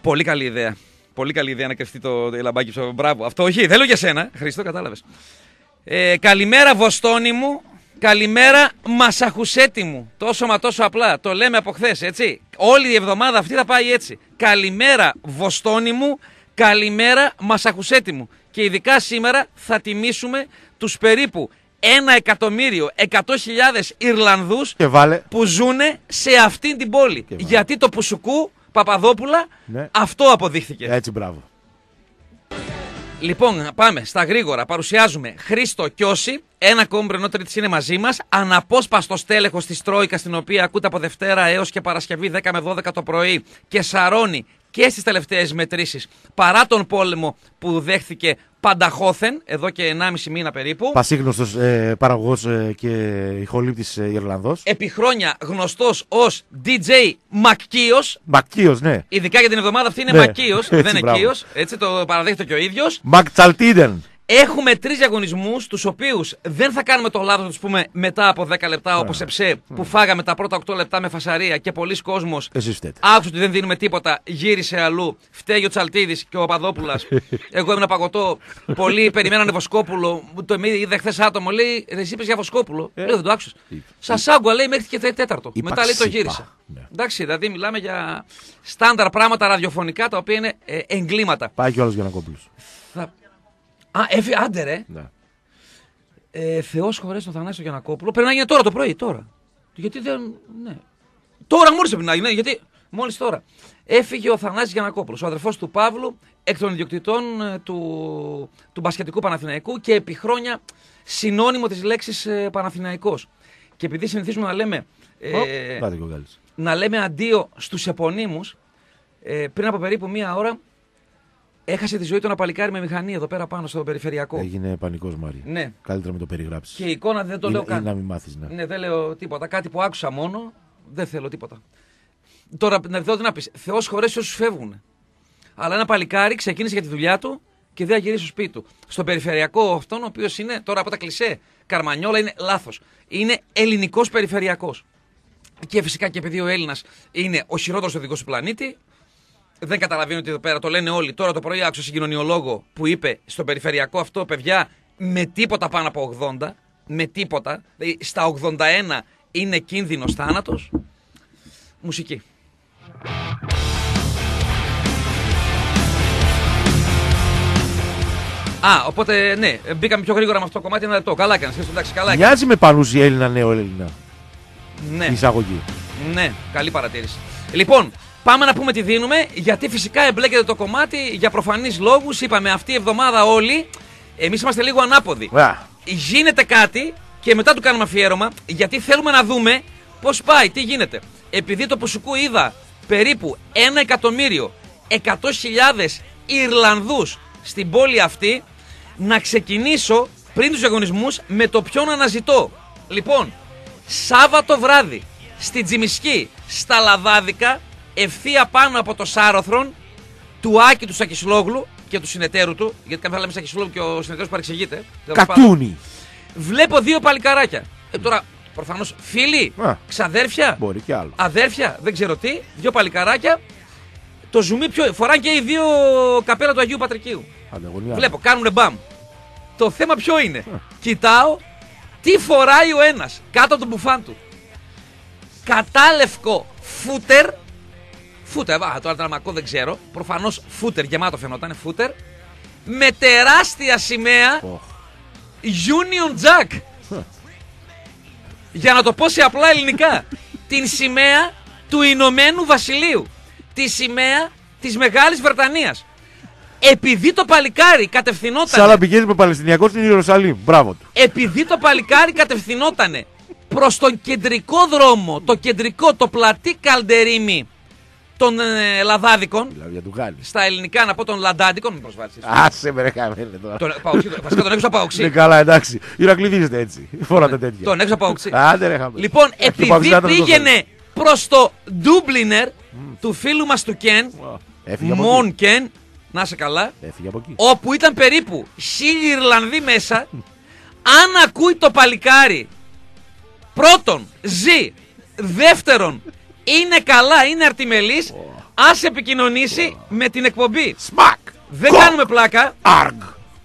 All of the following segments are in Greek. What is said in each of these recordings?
Πολύ καλή ιδέα. Πολύ καλή ιδέα να κρυφτεί το λαμπάκι σου. Μπράβο. Αυτό όχι, δεν λέω για σένα. Χριστό, κατάλαβες. Καλημέρα, Βοστόνη μου. Καλημέρα, Μασαχουσέτη μου. Τόσο μα τόσο απλά. Το λέμε από χθες, έτσι. Όλη η εβδομάδα αυτή θα πάει έτσι. Καλημέρα, Βοστόνη μου. Καλημέρα, Μασαχουσέτη μου. Και ειδικά σήμερα θα τιμήσουμε τους περίπου 1.100.000 Ιρλανδούς που ζουν σε αυτήν την πόλη. Γιατί το Πουσουκού, Παπαδόπουλα, ναι, αυτό αποδείχθηκε. Έτσι, μπράβο. Λοιπόν, πάμε στα γρήγορα. Παρουσιάζουμε Χρήστο Κιώση, ένα ακόμη Μπρενό Τρίτης είναι μαζί μας. Αναπόσπαστος τέλεχος της Τρόικας, την οποία ακούτε από Δευτέρα έως και Παρασκευή 10 με 12 το πρωί και σαρώνει και στις τελευταίες μετρήσεις παρά τον πόλεμο που δέχθηκε πανταχώθεν εδώ και 1,5 μήνα περίπου. Πασίγνωστος παραγωγός και ηχολήπτης Ιρλανδός. Επί χρόνια γνωστός ως DJ Μακκίος. Μακκίος, ναι. Ειδικά για την εβδομάδα αυτή είναι, ναι, Μακκίος, δεν είναι Κίος. Έτσι το παραδέχεται και ο ίδιος. Μακτσαλτίδεν. Έχουμε 3 διαγωνισμούς, τους οποίους δεν θα κάνουμε το λάθος να τους πούμε μετά από 10 λεπτά, όπως ΕΨΕ, που φάγαμε τα πρώτα 8 λεπτά με φασαρία και πολλοί κόσμος άκουσε ότι δεν δίνουμε τίποτα, γύρισε αλλού. Φταίει ο Τσαλτίδης και ο Παπαδόπουλας. Εγώ έμεινα παγωτό. Πολλοί περιμένανε Βοσκόπουλο. Το είδε χθες άτομο, λέει, εσύ είπες για Βοσκόπουλο. Λέω, δεν το άκουσες. Σας άκουγα, λέει, μέχρι και 4ο. Μετά λέει το γύρισα. Εντάξει, δηλαδή μιλάμε για στάνταρ πράγματα ραδιοφωνικά τα οποία είναι εγκλήματα. Πάει κι ο άλλος Γιαννακόπουλος. Άντε ρε. Ναι. Θεός χωρέσει τον Θανάση Γιαννακόπουλο. Πρέπει να γίνει τώρα το πρωί, τώρα. Γιατί δεν. Ναι. Τώρα μόλις πρέπει να γίνει, γιατί μόλις τώρα. Έφυγε ο Θανάσης Γιαννακόπουλος, ο αδερφός του Παύλου, εκ των ιδιοκτητών του μπασκετικού Παναθηναϊκού και επί χρόνια συνώνυμο της λέξης Παναθηναϊκός. Και επειδή συνηθίζουμε να λέμε. Να λέμε αντίο στους επωνύμους, πριν από περίπου 1 ώρα. Έχασε τη ζωή του ένα παλικάρι με μηχανή εδώ πέρα πάνω στο περιφερειακό. Έγινε πανικός, Μάρια. Ναι. Καλύτερα με το περιγράψεις. Και η εικόνα δεν το λέω καν. Να μην μάθεις, ναι. Ναι, δεν λέω τίποτα. Κάτι που άκουσα μόνο. Δεν θέλω τίποτα. Τώρα να δω τι να πεις. Θεός χωρέσει όσους φεύγουν. Αλλά ένα παλικάρι ξεκίνησε για τη δουλειά του και δεν θα γυρίσει στο σπίτι του. Στο περιφερειακό αυτόν, ο οποίος είναι τώρα από τα κλισέ Καρμανιόλα, είναι λάθος. Είναι ελληνικός περιφερειακός. Και φυσικά και επειδή ο Έλληνας είναι ο χειρότερος οδηγός του πλανήτη. Δεν καταλαβαίνω ότι εδώ πέρα το λένε όλοι. Τώρα το πρωί άκουσα συγκοινωνιολόγο που είπε στο περιφερειακό αυτό, παιδιά, με τίποτα πάνω από 80, με τίποτα, δηλαδή στα 81 είναι κίνδυνος θάνατος. Μουσική. Οπότε ναι, μπήκαμε πιο γρήγορα με αυτό το κομμάτι, 1 λεπτό. Καλά έκανες, εντάξει, καλά έκανες. Μοιάζει με Πανούση Έλληνα, νέο Έλληνα. Ναι. Εισαγωγή. Ναι, καλή παρατήρηση. Λοιπόν, πάμε να πούμε τι δίνουμε, γιατί φυσικά εμπλέκεται το κομμάτι για προφανείς λόγους. Είπαμε αυτή η εβδομάδα όλοι, εμείς είμαστε λίγο ανάποδοι. Γίνεται κάτι και μετά του κάνουμε αφιέρωμα, γιατί θέλουμε να δούμε πώς πάει, τι γίνεται. Επειδή το Πουσουκού είδα περίπου 1.100.000 Ιρλανδούς στην πόλη αυτή, να ξεκινήσω πριν τους διαγωνισμούς με το ποιον αναζητώ. Λοιπόν, Σάββατο βράδυ στη Τζιμισκή, στα Λαδάδικα, ευθεία πάνω από το Σάρωθρον του Άκη του Σακισλόγλου και του συνεταίρου του, γιατί κάποια λέμε Σακισλόγλου και ο συνεταίρος παρεξηγείται. Κατούνι. Βλέπω 2 παλικαράκια. Τώρα, προφανώς φίλοι, ξαδέρφια, μπορεί και άλλο. Αδέρφια, δεν ξέρω τι, 2 παλικαράκια. Το ζουμί φοράνε και οι 2 καπέλα του Αγίου Πατρικίου. Βλέπω, κάνουνε μπαμ. Το θέμα ποιο είναι? Κοιτάω τι φοράει ο ένας κάτω από τον μπουφάν του. Κατάλευκο φούτερ. Φούτερ, τώρα τα μακό δεν ξέρω. Προφανώς φούτερ, γεμάτο φαινόταν, φούτερ. Με τεράστια σημαία Union Jack. Για να το πω σε απλά ελληνικά. Την σημαία του Ηνωμένου Βασιλείου. Τη σημαία της Μεγάλης Βρετανίας. Επειδή το παλικάρι κατευθυνόταν. Σαν να πηγαίνει με Παλαιστινιακό στην Ιερουσαλήμ. Μπράβο του. Επειδή το παλικάρι κατευθυνόταν προς τον κεντρικό δρόμο, το κεντρικό, το πλατή Καλντερίμι των Λαδάδικων. Στα ελληνικά να πω των Λαντάντικων. Μην προσβάλλεις. Άσε με ρε χαμένε τώρα. Βασικά τον έξω από Παοξή. Είναι καλά, εντάξει. Ηρακλειδίζετε έτσι. Φοράτε τέτοια. Τον έξω από Παοξή. Άντε ρε χαμένε. Λοιπόν, επειδή πήγαινε προς το Ντούμπλινερ του φίλου μας του Κεν, Μον Κεν, να είσαι καλά, όπου ήταν περίπου 1.000 Ιρλανδοί μέσα, αν ακούει το παλικάρι, πρώτον, ζει, δεύτερον, είναι καλά, είναι αρτιμελής, ας επικοινωνήσει με την εκπομπή. Σμακ! Δεν κάνουμε πλάκα. Αργ!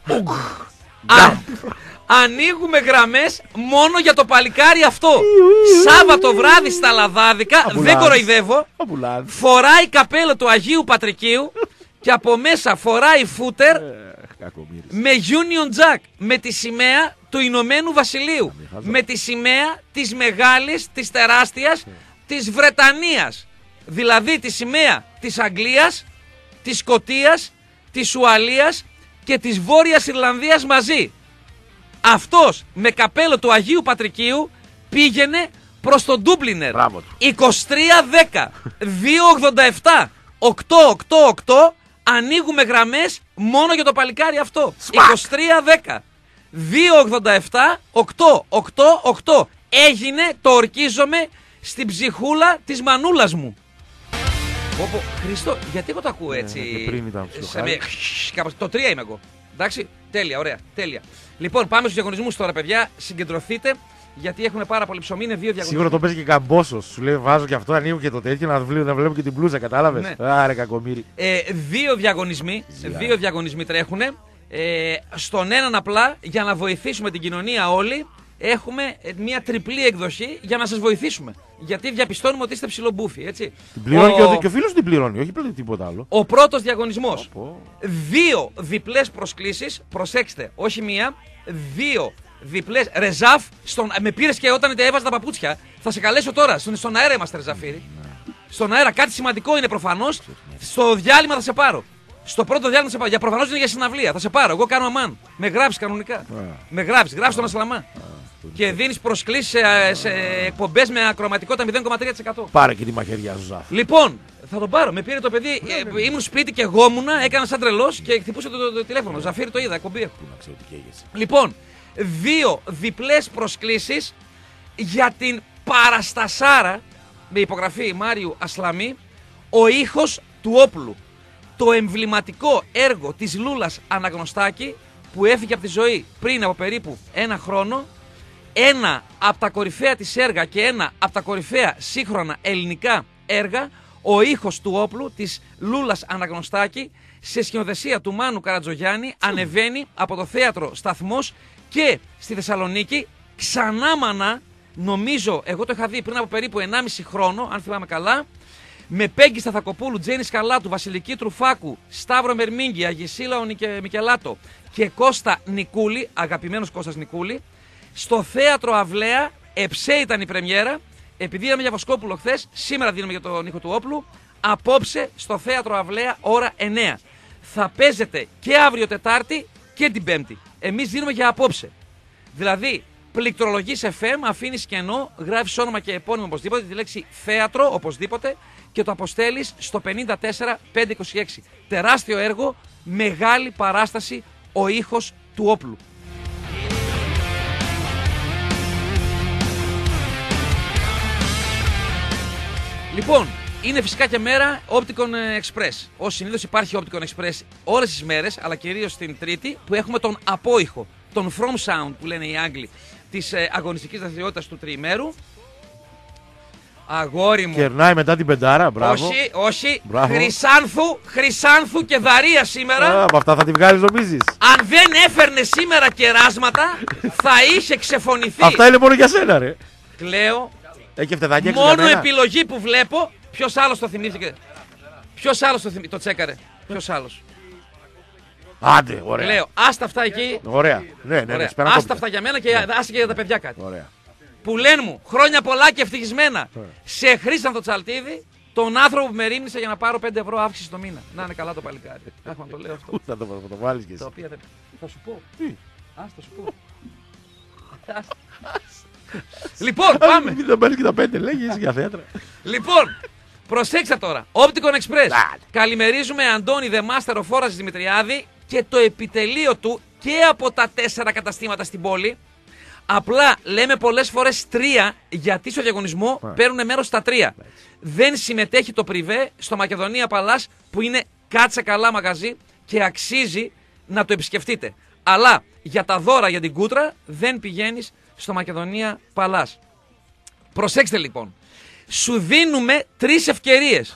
Ανοίγουμε γραμμές μόνο για το παλικάρι αυτό. Σάββατο βράδυ στα Λαδάδικα, δεν κοροϊδεύω. Φοράει καπέλο του Αγίου Πατρικίου και από μέσα φοράει φούτερ με Union Jack, με τη σημαία του Ηνωμένου Βασιλείου, με τη σημαία της μεγάλης, της τεράστιας, της Βρετανίας. Δηλαδή τη σημαία της Αγγλίας, της Σκωτίας, της Ουαλίας και της Βόρειας Ιρλανδίας μαζί. Αυτός με καπέλο του Αγίου Πατρικίου πήγαινε προς τον Ντούμπλινερ. 2310 287 888. Ανοίγουμε γραμμές μόνο για το παλικάρι αυτό. 2310 287 888. Έγινε, το ορκίζομαι στην ψυχούλα της μανούλας μου. Χριστό, γιατί εγώ το ακούω έτσι. Πριν ήταν το 3 είμαι εγώ. Εντάξει, τέλεια, ωραία, τέλεια. Λοιπόν, πάμε στους διαγωνισμούς τώρα, παιδιά. Συγκεντρωθείτε, γιατί έχουμε πάρα πολύ ψωμί. Είναι 2 διαγωνισμούς. Σίγουρα το παίζει και καμπόσος. Σου λέει βάζω και αυτό, ανοίγω και το τέτοιο να βλέπω και την μπλούζα, κατάλαβες. Ναι. Άρε κακομοίρη. 2 διαγωνισμοί τρέχουν. Στον έναν απλά, για να βοηθήσουμε την κοινωνία όλοι, έχουμε μια τριπλή εκδοχή για να σας βοηθήσουμε. Γιατί διαπιστώνουμε ότι είστε ψιλομπούφοι, έτσι. Την πληρώνει και ο φίλος την πληρώνει, όχι πλέον τίποτα άλλο. Ο πρώτος διαγωνισμός. 2 διπλές προσκλήσεις, προσέξτε, όχι μία, 2 διπλές. Ρεζάφ, με πήρες και όταν έβαζα τα παπούτσια. Θα σε καλέσω τώρα, στον αέρα είμαστε, Ρεζαφίρη. Στον αέρα, κάτι σημαντικό είναι προφανώς. Στο διάλειμμα θα σε πάρω. Στο πρώτο διάλειμμα θα σε πάρω. Για προφανώς είναι για συναυλία. Θα σε πάρω. Εγώ κάνω αμάν. Με γράψεις κανονικά. Με γράψεις τον Ασλαμά. Και δίνεις προσκλήσεις σε εκπομπές με ακροματικότητα 0,3%. Πάρε και τη μαχαιριά σου, Ζάφ. Λοιπόν, θα τον πάρω. Με πήρε το παιδί. Ήμουν σπίτι και γόμουνα, έκανα σαν τρελός και χτυπούσα το τηλέφωνο. Ζαφίρι το είδα, εκπομπή. Λοιπόν, 2 διπλές προσκλήσεις για την Παραστασάρα με υπογραφή Μάριου Ασλαμή, ο ήχος του όπλου. Το εμβληματικό έργο της Λούλας Αναγνωστάκη που έφυγε από τη ζωή πριν από περίπου 1 χρόνο. Ένα από τα κορυφαία της έργα και ένα από τα κορυφαία σύγχρονα ελληνικά έργα, ο ήχος του όπλου της Λούλας Αναγνωστάκη, σε σκηνοθεσία του Μάνου Καρατζογιάννη, ανεβαίνει από το θέατρο Σταθμός και στη Θεσσαλονίκη. Ξανά μανά, νομίζω, εγώ το είχα δει πριν από περίπου 1,5 χρόνο, αν θυμάμαι καλά, με Πέγγι Σταθακοπούλου, Τζέννη Σκαλάτου, Βασιλική Τρουφάκου, Σταύρο Μερμίγκη, Αγισίλα Μικελάτο και Κώστα Νικούλη, αγαπημένος Κώστας Νικούλη. Στο θέατρο Αυλαία, Εψέ ήταν η πρεμιέρα. Επειδή είδαμε για Βοσκόπουλο χθες, σήμερα δίνουμε για τον ήχο του όπλου. Απόψε στο θέατρο Αυλαία, ώρα 9. Θα παίζετε και αύριο Τετάρτη και την Πέμπτη. Εμείς δίνουμε για απόψε. Δηλαδή, πληκτρολογείς FM, αφήνεις κενό, γράφεις όνομα και επώνυμο οπωσδήποτε, τη λέξη θέατρο οπωσδήποτε και το αποστέλεις στο 54526. Τεράστιο έργο, μεγάλη παράσταση, ο ήχος του όπλου. Λοιπόν, είναι φυσικά και μέρα Opticon Express. Ως συνήθως υπάρχει Opticon Express όλες τις μέρες, αλλά κυρίως την Τρίτη, που έχουμε τον απόϊχο, τον From Sound που λένε οι Άγγλοι, της αγωνιστικής δραστηριότητας του τριημέρου. Αγόρι μου. Κερνάει μετά την πεντάρα, μπράβο. Όχι. Μπράβο. Χρυσάνθου και Δαρία σήμερα. Από αυτά θα τη βγάλεις, νομίζεις. Αν δεν έφερνε σήμερα κεράσματα, θα είχε ξεφωνηθεί. Αυτά είναι μόνο για σένα, ρε. Κλαίω. Μόνο επιλογή που βλέπω. Ποιος άλλος το θυμήθηκε. Το τσέκαρε. Ποιος άλλος. Άντε, ωραία. Λέω, άστα αυτά εκεί. Ωραία. Ναι. Άστα αυτά για μένα και άστα και για τα παιδιά κάτι. Ωραία. Που λένε μου χρόνια πολλά και ευτυχισμένα. Σε Χρήστανθο Τσαλτίδη, τον άνθρωπο που με ρίμνησε για να πάρω 5 ευρώ αύξηση το μήνα. Να είναι καλά το παλικάρι. Αχ, να το λέω αυτό. Θα το βάλεις και εσύ. Τα οποία θα σου πω. Τι. Θα σου πω. Λοιπόν, πάμε. Μην τα πάρεις και τα 5, λέγει για θέατρα. Λοιπόν, προσέξτε τώρα. Opticon Express. Καλημερίζουμε Αντώνη The Master of Όρασης Δημητριάδη και το επιτελείο του και από τα 4 καταστήματα στην πόλη. Απλά λέμε πολλές φορές 3, γιατί στο διαγωνισμό παίρνουν μέρος στα 3. Δεν συμμετέχει το πριβέ στο Μακεδονία Παλάς, που είναι κάτσε καλά μαγαζί και αξίζει να το επισκεφτείτε. Αλλά για τα δώρα για την κούτρα δεν πηγαίνεις στο Μακεδονία Παλάς. Προσέξτε λοιπόν. Σου δίνουμε 3 ευκαιρίες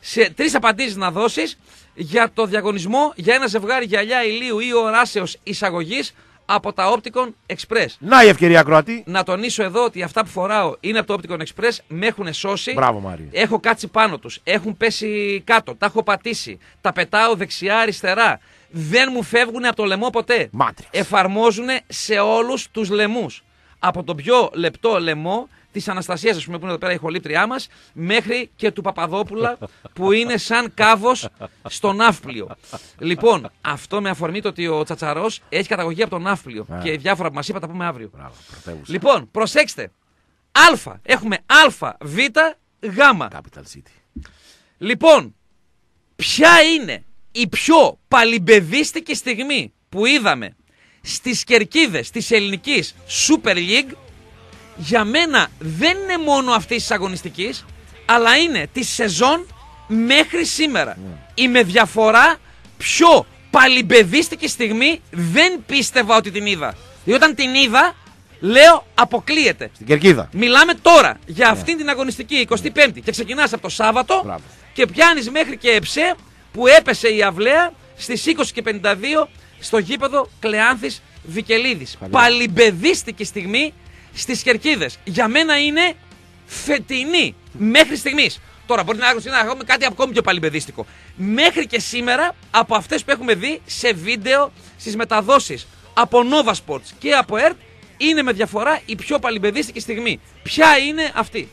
σε 3 απαντήσεις να δώσεις για το διαγωνισμό για ένα ζευγάρι γυαλιά ηλίου ή οράσεως εισαγωγής από τα Opticon Express. Να η ευκαιρία, Κροατή. Να τονίσω εδώ ότι αυτά που φοράω είναι από το Opticon Express, με έχουν σώσει. Μπράβο, Μάρι. Έχω κάτσει πάνω τους, έχουν πέσει κάτω, τα έχω πατήσει, τα πετάω δεξιά-αριστερά. Δεν μου φεύγουν από το λαιμό ποτέ. Matrix. Εφαρμόζουν σε όλους τους λαιμούς. Από τον πιο λεπτό λαιμό της Αναστασίας, ας πούμε, που είναι εδώ πέρα η χολύπτριά μας, μέχρι και του Παπαδόπουλα που είναι σαν κάβος στο Ναύπλιο. Λοιπόν, αυτό με αφορμή το ότι ο Τσατσαρός έχει καταγωγή από το Ναύπλιο και διάφορα που μας είπα τα πούμε αύριο. Μπράβο, Λοιπόν, προσέξτε. Έχουμε Α, Β, Γ. Capital City. Λοιπόν, ποια είναι η πιο παλιμπεδίστικη στιγμή που είδαμε στις κερκίδες της ελληνικής Super League? Για μένα δεν είναι μόνο αυτής της αγωνιστικής, αλλά είναι τη σεζόν μέχρι σήμερα. Η με διαφορά πιο παλιμπεδίστικη στιγμή δεν πίστευα ότι την είδα. Διότι όταν την είδα, λέω αποκλείεται. Στην κερκίδα. Μιλάμε τώρα για αυτήν την αγωνιστική 25η και ξεκινάς από το Σάββατο. Μπράβο. Και πιάνεις μέχρι και Εψέ που έπεσε η αυλαία στις 20:52 στο γήπεδο Κλεάνθης Βικελίδης. Παλιμπεδίστικη στιγμή στις κερκίδες. Για μένα είναι φετινή μέχρι στιγμής. Τώρα μπορεί να έχουμε κάτι ακόμη πιο παλιμπεδίστικο. Μέχρι και σήμερα από αυτές που έχουμε δει σε βίντεο στις μεταδόσεις από Nova Sports και από ERT, είναι με διαφορά η πιο παλιμπεδίστικη στιγμή. Ποια είναι αυτή?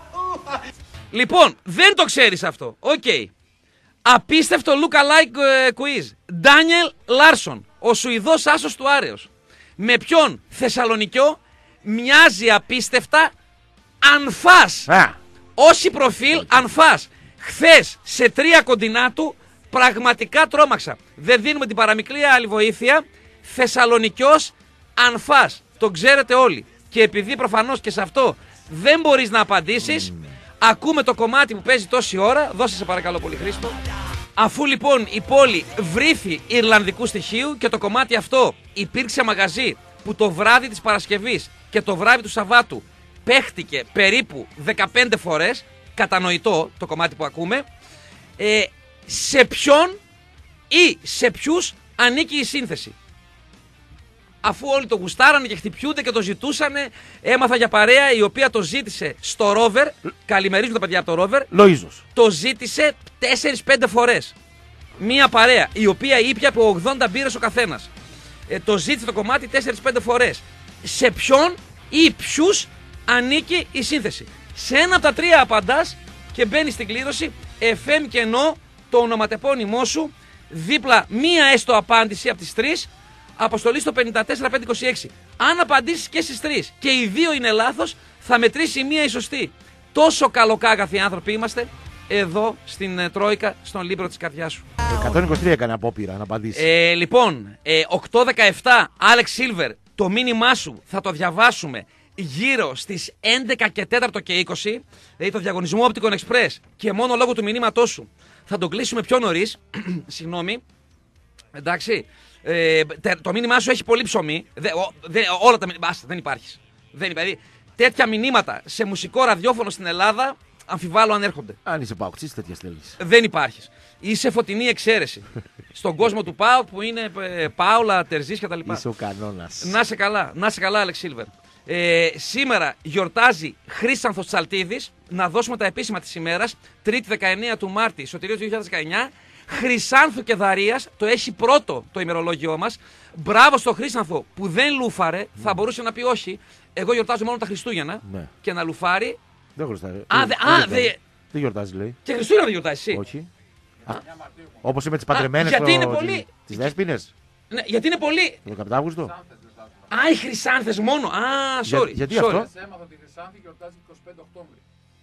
Λοιπόν, δεν το ξέρεις αυτό. Οκ. Απίστευτο look-alike quiz. Ντάνιελ Λάρσον, ο Σουηδός άσος του Άρεος. Με ποιον Θεσσαλονικιό μοιάζει απίστευτα αν φας? Όχι προφίλ, αν φας. Χθες σε 3 κοντινά του πραγματικά τρόμαξα. Δεν δίνουμε την παραμικρή άλλη βοήθεια. Θεσσαλονικιός αν φας. Το ξέρετε όλοι. Και επειδή προφανώς και σε αυτό δεν μπορείς να απαντήσεις, ακούμε το κομμάτι που παίζει τόση ώρα. Δώσε σε παρακαλώ πολύ, Χρήστο. Αφού λοιπόν η πόλη βρήθη Ιρλανδικού στοιχείου και το κομμάτι αυτό υπήρξε μαγαζί που το βράδυ της Παρασκευής και το βράδυ του Σαββάτου παίχτηκε περίπου 15 φορές, κατανοητό το κομμάτι που ακούμε, σε ποιον ή σε ποιους ανήκει η σύνθεση? Αφού όλοι το γουστάρανε και χτυπιούνται και το ζητούσανε, έμαθα για παρέα η οποία το ζήτησε στο Rover. Καλημερίζουν τα παιδιά από το Rover. Λοΐζος. Το ζήτησε 4-5 φορές. Μία παρέα η οποία ήπια από 80 μπύρες ο καθένας. Το ζήτησε το κομμάτι 4-5 φορές. Σε ποιον ή ποιους ανήκει η σύνθεση? Σε ένα από τα 3 απαντάς και μπαίνει στην κλήρωση FM και ενώ το ονοματεπώνυμό σου, δίπλα μία έστω απάντηση από τις 3. Αποστολή στο 54526. Αν απαντήσεις και στις 3 και οι 2 είναι λάθος, θα μετρήσει μία η σωστή. Τόσο καλοκάγαθοι άνθρωποι είμαστε εδώ στην Τρόικα, στον Λίμπρο της καρδιάς σου. 123 έκανε απόπειρα να απαντήσει. Λοιπόν, 8-17, Άλεξ Σίλβερ, το μήνυμά σου θα το διαβάσουμε γύρω στις 11 και 4 και 20, δηλαδή το διαγωνισμό Opticon Express, και μόνο λόγω του μηνύματός σου θα τον κλείσουμε πιο νωρίς. Συγγνώμη. Εντάξει. Το μήνυμά σου έχει πολύ ψωμί. Όλα τα μηνύματα. Δεν υπάρχει. Δηλαδή, τέτοια μηνύματα σε μουσικό ραδιόφωνο στην Ελλάδα αμφιβάλλω αν έρχονται. Αν είσαι παουξής, τέτοια στέλνεις. Δεν υπάρχει. Είσαι φωτεινή εξαίρεση. Στον κόσμο του ΠΑΟΚ που είναι Πάολα, Τερζής κτλ. Είσαι ο κανόνας. Να σε καλά, Άλεξ Σίλβερ. Σήμερα γιορτάζει Χρήσανθος Τσαλτίδης. Να δώσουμε τα επίσημα της ημέρας. 3η 19 του Μάρτη, Σωτηρίου 2019. Χρυσάνθου και Δαρίας, το έχει πρώτο το ημερολόγιό μας. Μπράβο στο Χρήσανθο που δεν λούφαρε. Θα μπορούσε να πει όχι. Εγώ γιορτάζω μόνο τα Χριστούγεννα. Ναι. Και να λουφάρει. Δεν γιορτάζει. Δεν γιορτάζει, λέει. Και Χριστούγεννα δεν γιορτάζει εσύ. Όχι. Όπως είμαι τις παντρεμένες τις Δέσποινες. Ναι, γιατί είναι πολύ. Το 17 Αύγουστο. Οι Χρυσάνθες μόνο. Sorry. Γιατί αυτό? Έμαθα ότι η Χρυσάνθη γιορτάζει 25 Οκτώβρη.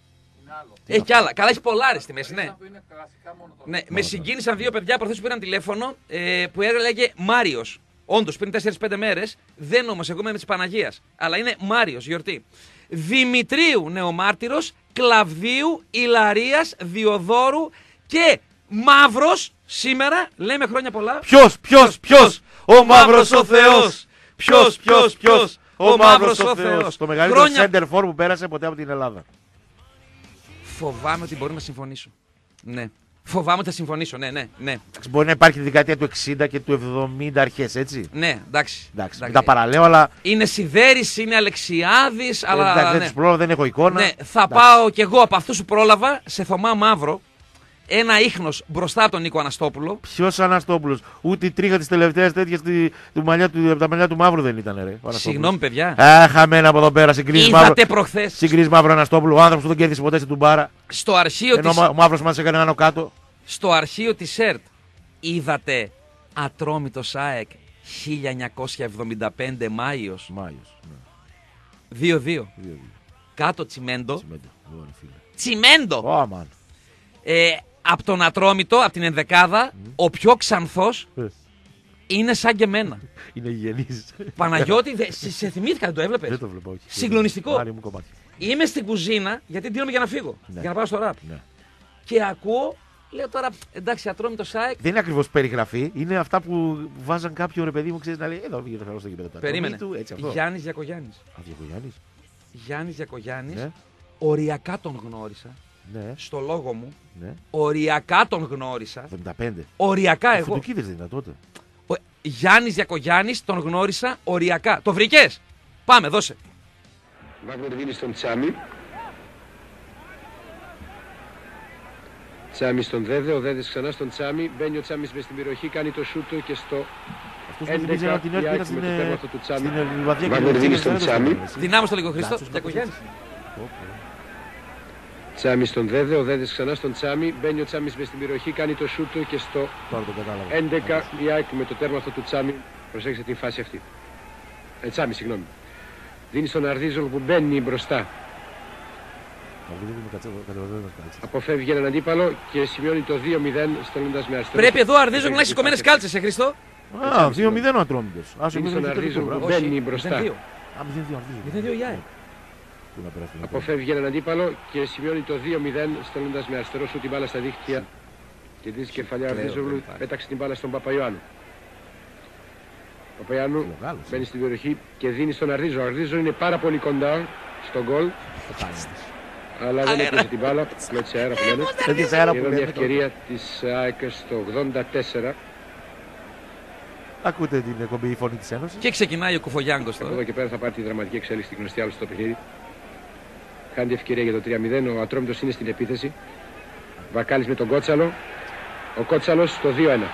Έχει κι άλλα. Καλά, έχει πολλά στη μέση, ναι. Είναι κλασικά μόνο το. Ναι, με συγκίνησαν 2 παιδιά προχθές που πήραν τηλέφωνο που έλεγε Μάριος. Όντως πριν 4-5 μέρες, δεν όμως, εγώ είμαι της Παναγίας. Αλλά είναι Μάριος, γιορτή. Δημητρίου Νεομάρτυρος, Κλαβδίου, Ηλαρίας, Διοδόρου και Μαύρος. Σήμερα λέμε χρόνια πολλά. Ποιος, ο Μαύρος ο Θεός. Ποιος, ο Μαύρος ο Θεός. Το μεγαλύτερο center for που πέρασε ποτέ από την Ελλάδα. Φοβάμαι ότι μπορεί να συμφωνήσω. Ναι. Φοβάμαι ότι θα συμφωνήσω. Ναι. Μπορεί να υπάρχει τη δεκαετία του 60 και του 70 αρχές, έτσι. Ναι, εντάξει. Δεν τα παραλέω, αλλά. Είναι Σιδέρης, είναι Αλεξιάδης, αλλά. Εντάξει, δεν ναι. τους πρόλαβα, δεν έχω εικόνα. Ναι, θα πάω κι εγώ από αυτούς που πρόλαβα σε Θωμά Μαύρο. Ένα ίχνος μπροστά από τον Νίκο Αναστόπουλο. Ποιος Αναστόπουλος? Ούτε η τρίχα της τελευταίας τέτοιας από τα μαλλιά του Μαύρου δεν ήταν, ρε. Συγγνώμη, παιδιά. Χαμένα από εδώ πέρα. Είδατε προχθές. Συγκρίσει Μαύρο Αναστόπουλο. Ο άνθρωπος που δεν κέρδισε ποτέ στην Τουμπάρα. Στο αρχείο Ενώ ο Μαύρος μας έκανε άνω κάτω. Στο αρχείο της ΕΡΤ είδατε Ατρόμητο ΑΕΚ 1975 Μάιος. 2-2. Κάτω Τσιμέντο. Τσιμέντο. Από τον Ατρόμητο, από την ενδεκάδα, ο πιο ξανθός είναι σαν και εμένα. Είναι υγιεινής. Παναγιώτη, σε θυμήθηκα, δεν το έβλεπες? Δεν το βλέπω, όχι. Συγκλονιστικό. Άρη μου κομμάτι. Είμαι στην κουζίνα, γιατί ντύνομαι για να φύγω. Ναι. Για να πάω στο ραπ. Ναι. Και ακούω, λέω τώρα, εντάξει, Ατρόμητο ΑΕΚ. Δεν είναι ακριβώς περιγραφή, είναι αυτά που βάζαν κάποιο ρε παιδί μου, ξέρεις, να λέει εδώ βγήκε το καλό στο γήπεδο. Περίμενε. Έτσι, αυτό. Γιάννης Διακογιάννης. Διακογιάννης. Γιάννης Διακογιάννης. Ναι. Οριακά τον γνώρισα. Ναι. Στο λόγο μου. Ναι. Οριακά τον γνώρισα. 75. Οριακά εγώ. Φουντουκίδες δεν ήταν τότε. Γιάννης Διακογιάννης τον γνώρισα οριακά. Το βρήκες? Πάμε, δώσε. Βάγνερ δίνει στον Τσάμι. Τσάμι στον Δέδε, ο Δέδες ξανά στον Τσάμι. Μπαίνει ο Τσάμις μες στην περιοχή, κάνει το σούτο και στο Αυτός μου θυμίζει ότι την έρθει στην Λιβαδιά και Βάγνερ δίνει στον Τσάμι. Δυνάμω στο λίγο Χριστό. Διακογιάννης. Τσάμι στον Δέδε, ο Δέδες ξανά στον Τσάμι. Μπαίνει ο Τσάμις μες στην περιοχή, κάνει το σούτο και στο 11 η ΑΕΚ με το τέρμα αυτό του Τσάμι. Προσέξτε την φάση αυτή. Τσάμι, συγγνώμη. Δίνει στον Αρδίζολ που μπαίνει μπροστά. Αποφεύγει έναν αντίπαλο και σημειώνει το 2-0 στέλνοντας με αριστερό. Πρέπει εδώ ο Αρδίζολ να έχει σηκωμένες κάλτσες, Χριστό. 2-0 ο Ατρόμητος. Δίνει στον Αρδίζολ που μπαίνει μπροστά. 0-2 η ΑΕΚ. Αποφεύγει έναν αντίπαλο και σημειώνει το 2-0 στέλνοντας με αριστερό σου την μπάλα στα δίχτυα. Και δίνει κεφαλιά Αρδίζολου, πέταξε την μπάλα στον Παπαϊωάννου. Ο Παπαϊωάννου μπαίνει στην περιοχή και δίνει στον Αρδίζο. Ο Αρδίζο είναι πάρα πολύ κοντά στον γκολ. Αλλά δεν έπιασε την μπάλα, κλώτησε αέρα που λένε. Και εδώ μια ευκαιρία της ΑΕΚ στο 84. Ακούτε την εκπομπή η Φωνή της Ένωσης. Και ξεκινάει ο Κουφογιάνγκος Από τώρα. εδώ και πέρα θα πάρει τη δραματική εξέλιξη στην γνωστή άλλωση στο παιχνίδι. Κάνει τη ευκαιρία για το 3-0. Ο Ατρόμητος είναι στην επίθεση. Βακάλης με τον Κότσαλο. Ο Κότσαλος το 2-1.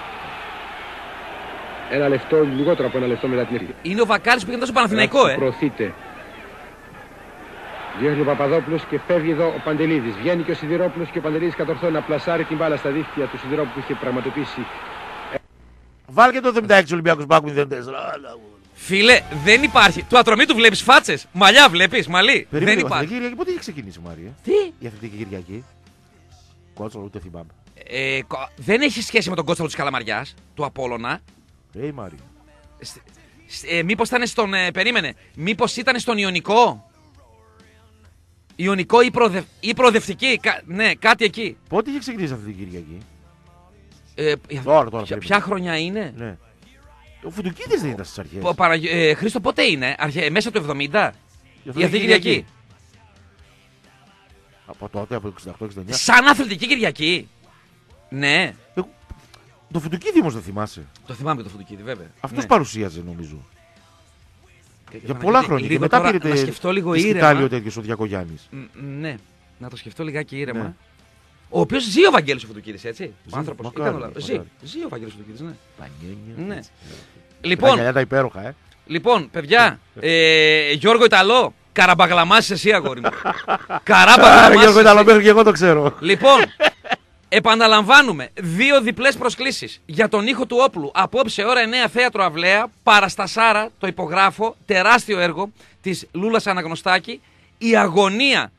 Ένα λεπτό, λιγότερο από ένα λεπτό μετά την ευκαιρία. Είναι ο Βακάλης που ήταν τόσο Παναθηναϊκό, Προωθείται. Διώχνει ο Παπαδόπουλος και φεύγει εδώ ο Παντελίδης. Βγαίνει και ο Σιδηρόπουλος και ο Παντελίδης κατορθώνει να πλασάρει την μπάλα στα δίχτυα του Σιδηρόπουλου που είχε πραγματοποιήσει. Βάλ και το 76 Ολυμπιακός Μπάκου 0-4. Φίλε, δεν υπάρχει. Του Ατρομήτου βλέπεις φάτσες. Μαλλιά βλέπεις, μαλλί. Δεν υπάρχει. Κυριακή, πότε είχε ξεκινήσει, Μάρια? Τι? Η Αθλητική Κυριακή. Κότσολο, ούτε θυμάμαι. Δεν έχει σχέση με τον Κότσαλο της Καλαμαριάς, του Απόλλωνα. Μάρια. Μήπως ήταν στον. Περίμενε. Μήπως ήταν στον Ιωνικό. Ιωνικό ή προοδευτική. Ναι, κάτι εκεί. Πότε είχε ξεκινήσει αυτή την Κυριακή? Τώρα. Ποια χρονιά είναι? Ναι. Ο Φουντουκίδης δεν ήταν στις αρχές. Χρήστο, πότε είναι? Μέσα του 70. Η Αθλητική Κυριακή. Από τότε, από 68-69. Σαν Αθλητική Κυριακή. Ναι. Το Φουντουκίδη όμως δεν θυμάσαι. Το θυμάμαι το Φουντουκίδη, βέβαια. Αυτός ναι. παρουσίαζε, νομίζω. Για πολλά χρόνια. Και μετά πήρε να σκεφτώ λίγο ήρεμα. Ο τέτοιος ο Διακογιάννης. Ναι. Να το σκεφτώ λιγάκι ήρεμα. Ναι. Ο οποίος ζει ο Βαγγέλης ο Φουντουκίδης, έτσι. Ο άνθρωπος. Μακάρι. Ζει ο Βαγγέλης ο Φουντουκίδης, ναι. Πανιόνια. Ναι. Λοιπόν, τα υπέροχα, Λοιπόν, παιδιά, Γιώργο Ιταλό, καραμπαγλαμάσεις εσύ, αγόρι μου. Καραμπαγλαμάσεις. Γιώργο Ιταλό, μέχρι και εγώ το ξέρω. Λοιπόν, επαναλαμβάνουμε, 2 διπλές προσκλήσεις για τον ήχο του όπλου. Απόψε ώρα 9 Θέατρο Αυλαία, Παραστασάρα, το υπογράφω, τεράστιο έργο της Λούλας Αναγνωστάκη, η αγωνία.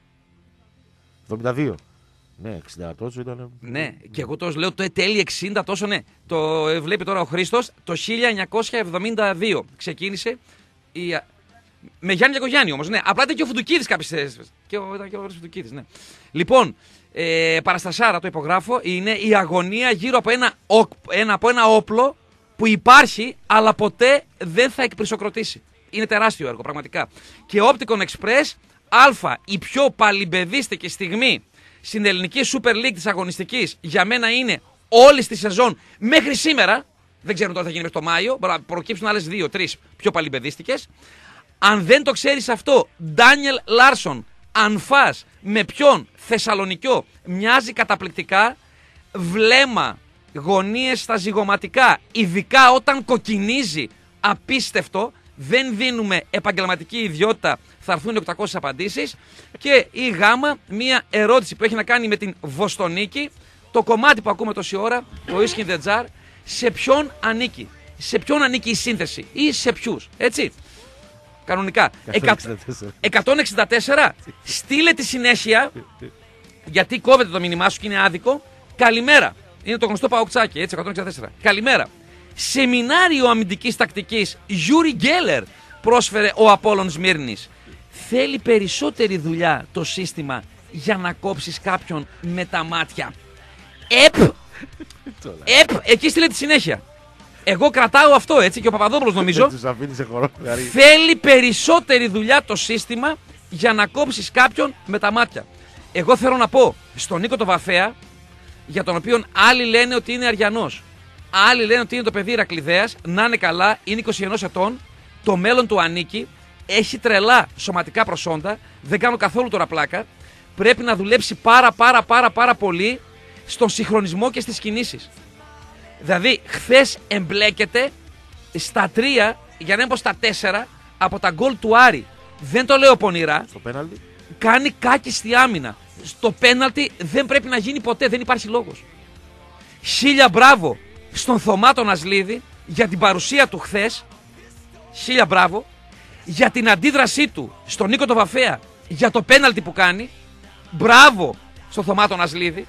72. Ναι, 60 τόσο ήταν. Ναι, και εγώ τόσο λέω το τέλει 60 τόσο, ναι. Το βλέπει τώρα ο Χρήστος, το 1972 ξεκίνησε με Γιάννη Διακογιάννη όμως, ναι. Απλά ήταν και ο Φουντουκίδης κάποιες θέσεις. Ήταν και ο Φουντουκίδης, ναι. Λοιπόν, Παραστασάρα, το υπογράφω, είναι η αγωνία γύρω από ένα όπλο που υπάρχει, αλλά ποτέ δεν θα εκπρισοκροτήσει. Είναι τεράστιο έργο, πραγματικά. Και Opticon Express, η πιο παλιμπεδίστικη στιγμή στην ελληνική Super League της αγωνιστικής για μένα είναι όλη τη σεζόν μέχρι σήμερα. Δεν ξέρω τώρα θα γίνει μέχρι το Μάιο. Μπορεί να προκύψουν άλλες 2-3 πιο παλιμπεδίστικες. Αν δεν το ξέρεις αυτό, Ντάνιελ Λάρσον, αν φας με ποιον Θεσσαλονικιό, μοιάζει καταπληκτικά. Βλέμμα, γωνίες στα ζυγωματικά, ειδικά όταν κοκκινίζει, απίστευτο. Δεν δίνουμε επαγγελματική ιδιότητα, θα έρθουν 800 απαντήσεις. Και η Γάμα, μία ερώτηση που έχει να κάνει με την Βοστονίκη. Το κομμάτι που ακούμε τόση ώρα, το Whisky in the Jar, σε ποιον ανήκει. Σε ποιον ανήκει η σύνθεση ή σε ποιους, έτσι. Κανονικά. 164. Στείλε τη συνέχεια, γιατί κόβεται το μήνυμά σου και είναι άδικο. Καλημέρα. Είναι το γνωστό παοκτσάκι, έτσι, 164. Καλημέρα. Σεμινάριο αμυντικής τακτικής Γιούρι Γκέλερ πρόσφερε ο Απόλλων Σμύρνης. Θέλει περισσότερη δουλειά το σύστημα για να κόψεις κάποιον με τα μάτια. Εκεί στείλε τη συνέχεια. Εγώ κρατάω αυτό, έτσι, και ο Παπαδόπουλος νομίζω. Θέλει περισσότερη δουλειά το σύστημα για να κόψεις κάποιον με τα μάτια. Εγώ θέλω να πω στον Νίκο το Βαφέα, για τον οποίο άλλοι λένε ότι είναι Αριανός, άλλοι λένε ότι είναι το παιδί Ηρακλειδαίας, να είναι καλά, είναι 21 ετών, το μέλλον του ανήκει, έχει τρελά σωματικά προσόντα, δεν κάνω καθόλου τώρα πλάκα, πρέπει να δουλέψει πάρα πολύ στον συγχρονισμό και στις κινήσεις. Δηλαδή, χθες εμπλέκεται στα 3, για να μην πω στα 4, από τα γκολ του Άρη. Δεν το λέω πονηρά. Στο πέναλτι. Κάνει κάκιστη άμυνα. Στο πέναλτι δεν πρέπει να γίνει ποτέ, δεν υπάρχει λόγος. Χίλια μπράβο στον Θωμά τον Ασλίδη για την παρουσία του χθες. Χίλια μπράβο για την αντίδρασή του στον Νίκο τον Βαφέα για το πέναλτι που κάνει. Μπράβο στον Θωμά τον Ασλίδη.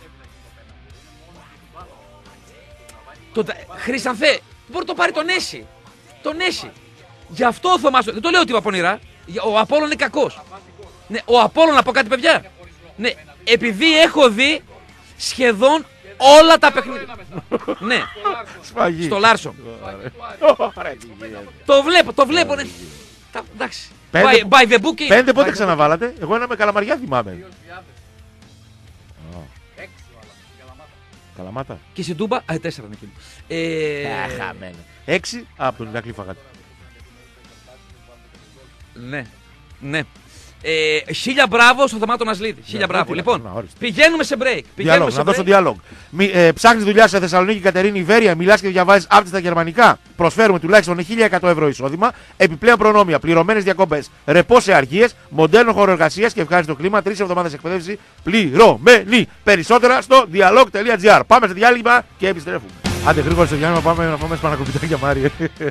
Χρυσανθέ, μπορεί να το πάρει τον Έσι. Τον Έσι. Γι' αυτό ο Θωμάς, δεν το λέω ότι είπα πονηρά. Ο Απόλλων είναι κακός. Ναι, ο Απόλλων, να πω κάτι, παιδιά. Ναι, επειδή έχω δει σχεδόν όλα τα παιχνίδια. Ναι, στο Λάρσον. Το βλέπω, ναι. Εντάξει. By the book. 5 πότε ξαναβάλατε? Εγώ ένα με Καλαμαριά θυμάμαι. Καλαμάτα. Και στην Τούμπα, 4 είναι εκείνο. 6 από τον Ηρακλή φαγάτη. Ναι. Χίλια μπράβο στον Θωμά τον Ασλίδη. Χίλια μπράβο. Λοιπόν, πηγαίνουμε σε break. Να δώσω διάλογο. Ψάχνεις δουλειά σε Θεσσαλονίκη, Κατερίνη, Ιβέρεια, μιλάς και διαβάζεις άπτυ στα γερμανικά. Προσφέρουμε τουλάχιστον 1.100 ευρώ εισόδημα, επιπλέον προνόμια, πληρωμένες διακοπές, ρεπό σε αργίες, μοντέρνο χώρο εργασίας και ευχάριστο κλίμα, 3 εβδομάδες εκπαίδευση πληρωμένη. Περισσότερα στο dialog.gr. Πάμε σε διάλειμμα και επιστρέφουμε. Άντε γρήγορα στο διάλειμμα, πάμε να φάμε σπανακοπιτάκια, Μάριε.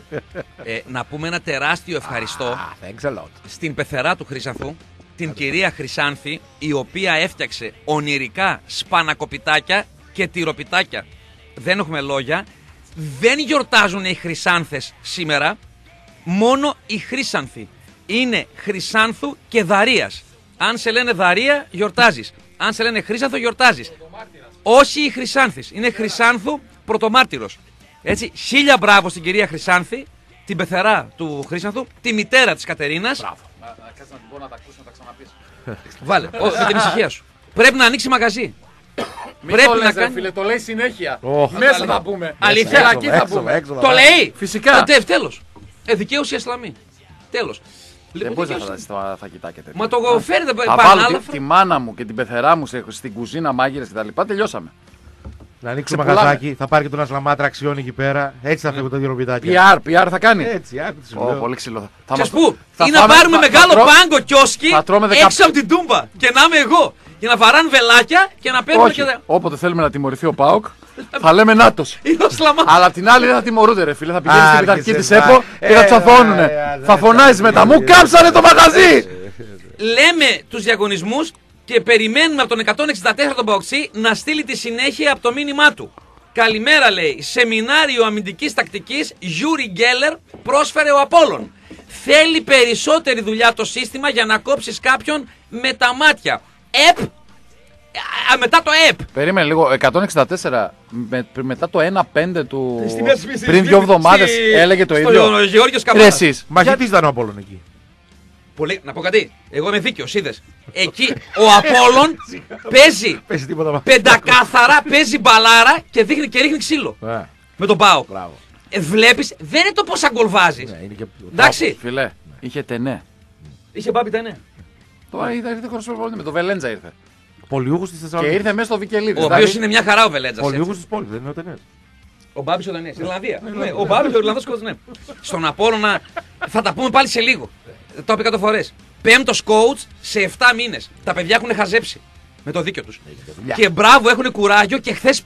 Να πούμε ένα τεράστιο ευχαριστώ στην πεθερά του Χρυσανθού, την κυρία Χρυσάνθη, η οποία έφτιαξε ονειρικά σπανακοπιτάκια και τυροπιτάκια. Δεν έχουμε λόγια. Δεν γιορτάζουν οι Χρυσάνθες σήμερα, μόνο οι Χρύσανθοι. Είναι Χρυσάνθου και Δαρίας. Αν σε λένε Δαρία, γιορτάζεις. Αν σε λένε Χρύσανθο, γιορτάζεις. Όχι οι Χρυσάνθης, είναι Χρυσάνθου πρωτομάρτυρος. Έτσι, χίλια μπράβο στην κυρία Χρυσάνθη, την πεθερά του Χρύσανθου, τη μητέρα της Κατερίνας. Μπράβο. Κάτσε να την πω να τα ακούσει, να τα ξαναπείς. Βάλε, με την ησυχία σου. Πρέπει να ανοίξει μαγαζί. Μην πρέπει το λες, να κάνει. Φίλε, το λέει συνέχεια. Μέσα θα πούμε. Αλήθεια, εκεί θα πούμε. Το λέει. Φυσικά. Τέλος. Δικαίωση η Ασλαμή. Τέλος. Δεν μπορείς να φανταστείς τα φαγητάκια τέτοια. Μα το φέρετε θα βάλω τη μάνα μου και την πεθερά μου στην κουζίνα, μάγειρες κτλ. Τελειώσαμε. Να ανοίξει μαγαζάκι, θα πάρει και τον Ασλαμάτρα αξιών εκεί πέρα. Έτσι θα φεύγουν τα τυροπιτάκια. PR θα κάνει. Έτσι, πολύ ξυλό. Ξέρεις πού, ή να πάρουμε μεγάλο πάγκο κιόσκι έξω από την Τούμπα και να είμαι εγώ. Για να βαράνε βελάκια και να παίρνουμε και. Όποτε θέλουμε να τιμωρηθεί ο ΠΑΟΚ, θα λέμε νάτος. Αλλά την άλλη δεν θα τιμωρούνται, ρε φίλε. Θα πηγαίνει στην πειθαρχική της ΕΠΟ και θα τσαφώνουνε. Θα φωνάζει μετά. Μου κάψανε το μαγαζί! Λέμε τους διαγωνισμούς και περιμένουμε από τον 164 τον Παοξή να στείλει τη συνέχεια από το μήνυμά του. Καλημέρα, λέει. Σεμινάριο αμυντικής τακτικής Γιούρι Γκέλερ πρόσφερε ο Απόλλων. Θέλει περισσότερη δουλειά το σύστημα για να κόψεις κάποιον με τα μάτια. Μετά το ΕΠ. Περίμενε λίγο. 164 μετά το 1-5 του. Πριν 2 εβδομάδες έλεγε το ίδιο. Γεώργιος Καβάλας. Μαχητής ήταν ο Απόλλων εκεί. Πολύ... Να πω κάτι. Εγώ είμαι δίκαιος, είδες. Εκεί ο Απόλλων παίζει πεντακάθαρα, παίζει μπαλάρα και ρίχνει ξύλο. Με τον ΠΑΟΚ. Βλέπεις, δεν είναι το πόσα γκολ βάζεις. Εντάξει. Φιλέ, είχε Τενέ. Είχε Μπάμπη Τενέ. Τώρα ήρθε χωρίς με το Βελέντζα ήρθε. Πολιούχος της Θεσσαλονίκης. Και ήρθε μέσα στο Βικελίδη. Ο οποίος είναι μια χαρά ο Βελέντζας. Πολιούχος της πόλης, δεν είναι ο Τενές. Ο Μπάμπης ο Τενές, στην Ιρλανδία. Ο Μπάμπης ο Ιρλανδός coach, ναι. Στον Απόλλωνα θα τα πούμε πάλι σε λίγο. Το είπα 100 φορές. 5ος coach σε 7 μήνες. Τα παιδιά έχουν χαζέψει. Με το δίκιο τους. Και μπράβο, έχουν κουράγιο και χθες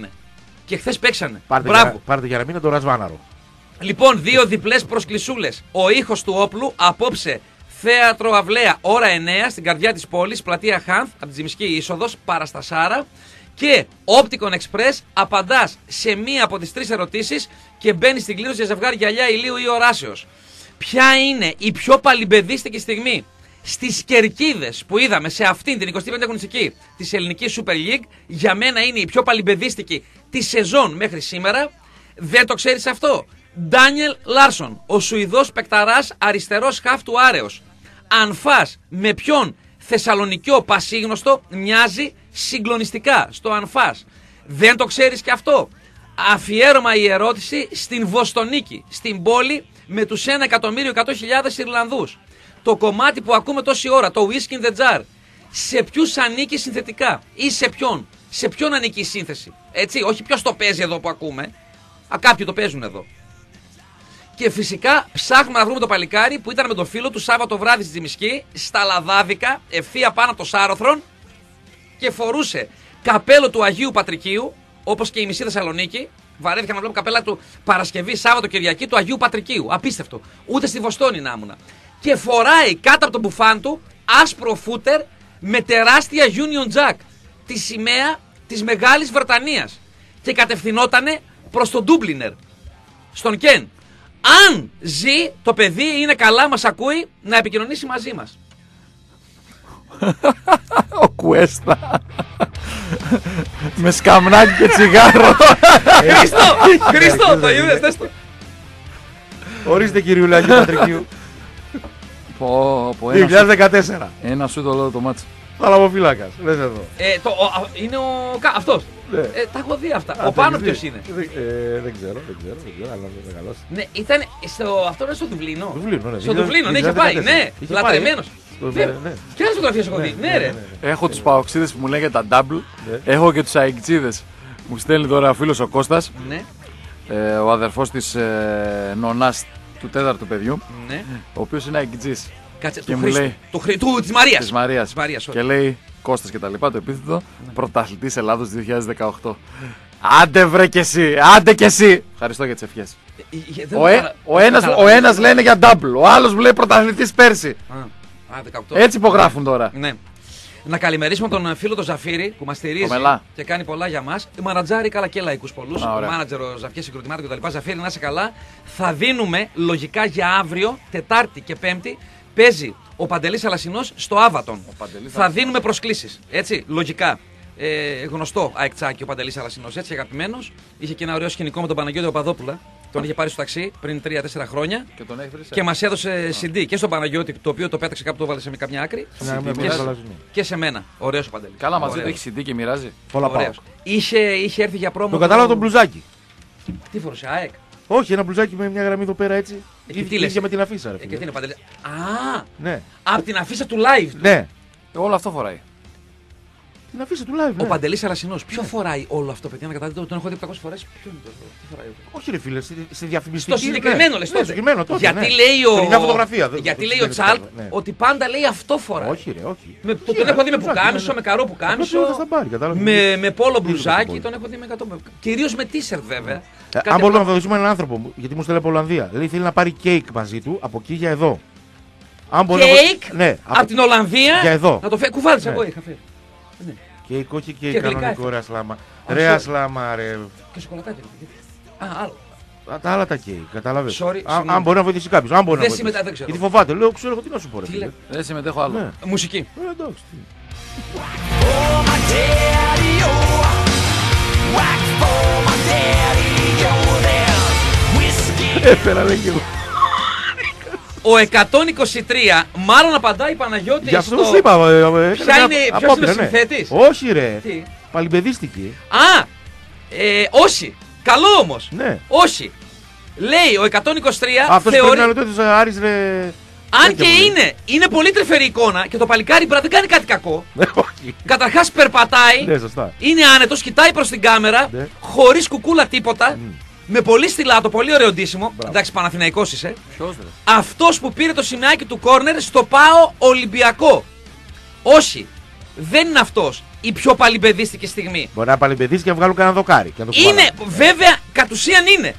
παίξανε. Πάρτε για να μην είναι το Ρασβάναρο. Λοιπόν, 2 διπλές προσκλησούλες. Ο ήχος του όπλου απόψε. Θέατρο Αυλαία, ώρα 9 στην καρδιά της πόλης, πλατεία Χάνθ, από την Τζιμισκή είσοδος, Παραστασάρα. Και Opticon Express, απαντάς σε μία από τις 3 ερωτήσεις και μπαίνεις στην κλήρωση για ζευγάρι γυαλιά ηλίου ή οράσεως. Ποια είναι η πιο παλιμπεδίστικη στιγμή στις κερκίδες που είδαμε σε αυτήν την 25η αγωνιστική της ελληνικής Super League? Για μένα είναι η πιο παλιμπεδίστικη τη σεζόν μέχρι σήμερα. Δεν το ξέρεις αυτό? Ντάνιελ Λάρσον, ο Σουηδός παικταράς αριστερός χαφ του Άρεος. Αν φας με ποιον Θεσσαλονικιό πασίγνωστο μοιάζει συγκλονιστικά στο αν φας. Δεν το ξέρεις και αυτό? Αφιέρωμα η ερώτηση στην Βοστονίκη, στην πόλη με τους 1.100.000 Ιρλανδούς. Το κομμάτι που ακούμε τόση ώρα, το Whiskey in the Jar, σε ποιους ανήκει συνθετικά ή σε ποιον ανήκει η σύνθεση? Έτσι, όχι ποιος το παίζει εδώ που ακούμε. Κάποιοι το παίζουν εδώ. Και φυσικά ψάχνουμε να βρούμε το παλικάρι που ήταν με τον φίλο του Σάββατο βράδυ στη Τζιμισκή, στα Λαδάδικα, ευθεία πάνω από το Σάρωθρον και φορούσε καπέλο του Αγίου Πατρικίου, όπως και η μισή Θεσσαλονίκη. Βαρέθηκα να βλέπω καπέλα του Παρασκευή, Σάββατο, Κυριακή του Αγίου Πατρικίου. Απίστευτο. Ούτε στη Βοστόνη να ήμουνα. Και φοράει κάτω από τον μπουφάν του άσπρο φούτερ με τεράστια Union Jack, τη σημαία της Μεγάλης Βρετανίας. Και κατευθυνότανε προς τον Ντούμπλινερ, στον Κεν. Αν ζει το παιδί, είναι καλά, μας ακούει, να επικοινωνήσει μαζί μας. Ο Κουέστα. Με σκαμνάκι και τσιγάρο. Χριστό, το είδες, δες το. Ορίστε κυριουλάκι Πατρικίου. 2014. Ένα σου το λέω το μάτσο. Θαλαμοφύλακας, λες εδώ. Είναι αυτός. Τα έχω δει αυτά. Ο Πάνο ποιος είναι? Δεν ξέρω, αλλά δεν μεγαλώσει. Ναι, ήταν αυτό είναι στο Δουβλίνο. Ναι. Στο Δουβλίνο, ναι, είχε πάει, ναι. Λατρεμένος. Και άλλες φωτογραφίες έχω δει, ναι ρε. Έχω τους παοξίδες που μου λένε τα double. Έχω και τους αεκτζίδες. Μου στέλνει τώρα ο φίλος ο Κώστας. Ο αδερφός της νονάς του 4ου παιδιού. Ο οποίος είναι αεκτζής. Κάτσε, της Μαρίας. Της Μαρίας. Και λέει Κώστας και τα λοιπά, το επίθετο, πρωταθλητής Ελλάδος 2018. Άντε βρε κι εσύ, άντε κι εσύ. Ευχαριστώ για τις ευχές. Ο ένας λένε για double, ο άλλος μου λέει πρωταθλητής πέρσι. Έτσι υπογράφουν τώρα. Ναι. Να καλημερίσουμε τον φίλο τον Ζαφύρη που μας στηρίζει και κάνει πολλά για μας. Μανατζάρι, καλά και λαϊκούς πολλούς. Ο μάνατζερ, ο Ζαφιές συγκροτημάτων κτλ. Ζαφύρη, να είσαι καλά. Θα δίνουμε λογικά για αύριο, Τετάρτη και Πέμπτη. Παίζει ο Παντελής Αλασσινός στο Άβατον. Θα δίνουμε προσκλήσεις. Έτσι, λογικά. Γνωστό αεκτσάκι ο Παντελής Αλασσινός, έτσι αγαπημένος. Είχε και ένα ωραίο σκηνικό με τον Παναγιώτη Παπαδόπουλα. Τον είχε πάρει στο ταξί πριν 3-4 χρόνια. Και μας έδωσε CD και στον Παναγιώτη, το οποίο το πέταξε κάπου, το βάλε σε καμιά άκρη. Και σε μένα. Ωραίος ο Παντελής. Καλά, μαζί του έχει CD και μοιράζει. Πολλά πάω. Είχε έρθει για πρόμο. Το κατάλαβα τον μπλουζάκι. Τι φορούσε, ΑΕΚ? Όχι, ένα μπλουζάκι με μια γραμμή εδώ πέρα έτσι. Τι λες? Με την αφίσα, ρε. Και τι είναι Παντελής? Α! Ναι. Από την αφίσα του live. Ναι. Όλο αυτό φοράει. Την αφίσα του live. Ο Παντελής Αλασσινός. Ποιο φοράει όλο αυτό, παιδιά, να καταλάβετε? Τον έχω δει 800 φορές. Ποιο είναι το? Τι φοράει? Όχι, ρε φίλε, σε διαφημιστική. Στο συγκεκριμένο λες τότε. Γιατί λέει ο Τσάλκ ότι πάντα λέει αυτό φοράει. Όχι, ρε, όχι. Τον έχω δει με πουκάμισο, με καρό πουκάμισο. Με πόλο μπλουζάκι, τον έχω δει με 100. Κυρίως με t-shirt βέβαια. Αν μπορούμε να βοηθήσουμε έναν άνθρωπο, γιατί μου στέλνει από Ολλανδία. Λέει θέλει να πάρει κέικ μαζί του από εκεί για εδώ. Κέικ από την Ολλανδία. Για εδώ. Να το φέρει. Κουβάλισα, εγώ είχα φέρει. Κέικ, όχι κέικ κανονικό, ρε Ασλάμα. Ρε Ασλάμα, ρε. Και σοκολατάκι. Α, άλλο. Τα άλλα τα κέικ, κατάλαβες. Αν μπορεί να βοηθήσει κάποιος. Αν μπορεί να βοηθήσει. Δεν ξέρω. Γιατί φοβάται, λέω, ξέρω τι να σου πω. Δεν συμμετέχω άλλο. Μουσική. Εντάξει. Έφερα, λέει και εγώ. Ο 123 μάλλον απαντάει η Παναγιώτη. Γι' αυτό το είπα. Ποιος είναι ο συνθέτης? Όχι, ρε. Τι? Παλιμπεδίστηκε. Α! Όχι. Καλό όμως. Ναι. Όχι. Λέει ο 123. Αυτό θεωρεί... πρέπει να είναι το Άρης, ρε. Αν και είναι πολύ τρυφερή εικόνα και το παλικάρι δεν κάνει κάτι κακό. Καταρχάς περπατάει, ναι, σωστά. είναι άνετος, κοιτάει προς την κάμερα, ναι. χωρίς κουκούλα τίποτα, με πολύ στυλάτο, πολύ ωραίο ντύσιμο. Εντάξει, Παναθηναϊκός είσαι. Αυτός που πήρε το σημαίακι του κόρνερ στο ΠΑΟ Ολυμπιακό. Όχι, δεν είναι αυτός. Η πιο παλιμπεδίστικη στιγμή. Μπορεί να παλιμπεδίσει και να βγάλουν κανένα δοκάρι. Είναι, βέβαια, κατ' ουσίαν είναι.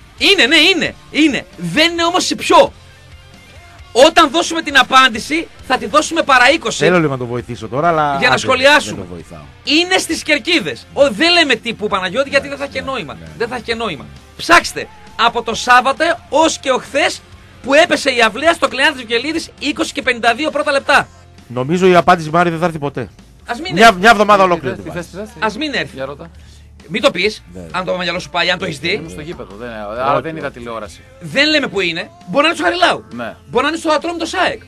Είναι. Δεν είναι όμως η πιο. Όταν δώσουμε την απάντηση, θα τη δώσουμε παρά 20. Θέλω λίγο να το βοηθήσω τώρα, αλλά. Για να σχολιάσουμε. Δεν το είναι στις Κερκίδες. Δεν λέμε τύπου Παναγιώτη, γιατί δεν θα έχει νόημα. Δεν θα έχει νόημα. Ψάξτε από το Σάββατο ως και οχθές που έπεσε η αυλαία στο Κλεάνθης Βικελίδης 20 και 52 πρώτα λεπτά. Νομίζω η απάντηση Μάρη δεν θα έρθει ποτέ. Μια εβδομάδα ολόκληρη. Ας μην έρθει. Μην το πεις, αν το μυαλό σου πάει, αν το έχεις δει. Ήμουν στο γήπεδο, άρα δεν είδα τηλεόραση. Δεν λέμε που είναι. Μπορεί να είναι στο Χαριλάου. Ναι. Μπορεί να είναι στο Ατρόμητο ΣΑΕΚ.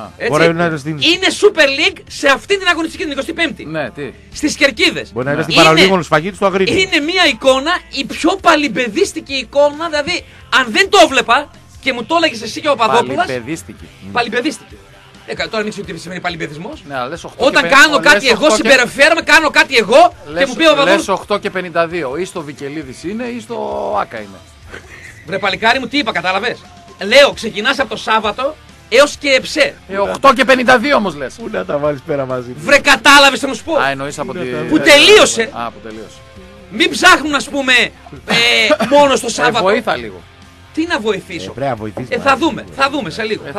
Είναι Super League σε αυτή την αγωνιστική την 25η. Ναι, τι. Στις Κερκίδες. Μπορεί να είναι στην παραλίγων σφαγή του στο Αγρίνιο. Είναι μια εικόνα, η πιο παλιμπεδίστικη εικόνα. Δηλαδή, αν δεν το έβλεπα και μου το έλεγες εσύ και ο Παπαδόπουλας. Παλιμπεδίστικη. Τώρα μην ξέρω τι σημαίνει παλιμπεδισμός. Ναι, όταν κάνω κάτι εγώ, συμπεριφέρομαι, κάνω κάτι εγώ και μου πει ο Παπαδόπουλος. Λες 8 και 52. Ή στο Βικελίδης είναι ή στο Άκα είναι. Βρε παλικάρι μου, τι είπα, κατάλαβες. Λέω, ξεκινάς από το Σάββατο έως και εψέ. 8 και 52 όμως λες. Πού να τα βάλεις πέρα μαζί. Βρε κατάλαβες, θα μου σου πω. Α, εννοείς από που τελείωσε. Που τελείωσε. Μην ψάχνουν, ας πούμε, μόνο στο Σάββατο. Βοήθα λίγο. Τι να βοηθήσω. Θα δούμε σε λίγο.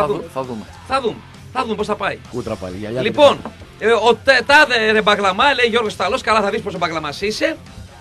Θα δούμε πώς θα πάει. Κούτρα πάλι. Λοιπόν, ο τάδε ρε Μπαγλαμά, λέει Γιώργος Σταλός, καλά θα δεις πόσο Μπαγλαμάς είσαι.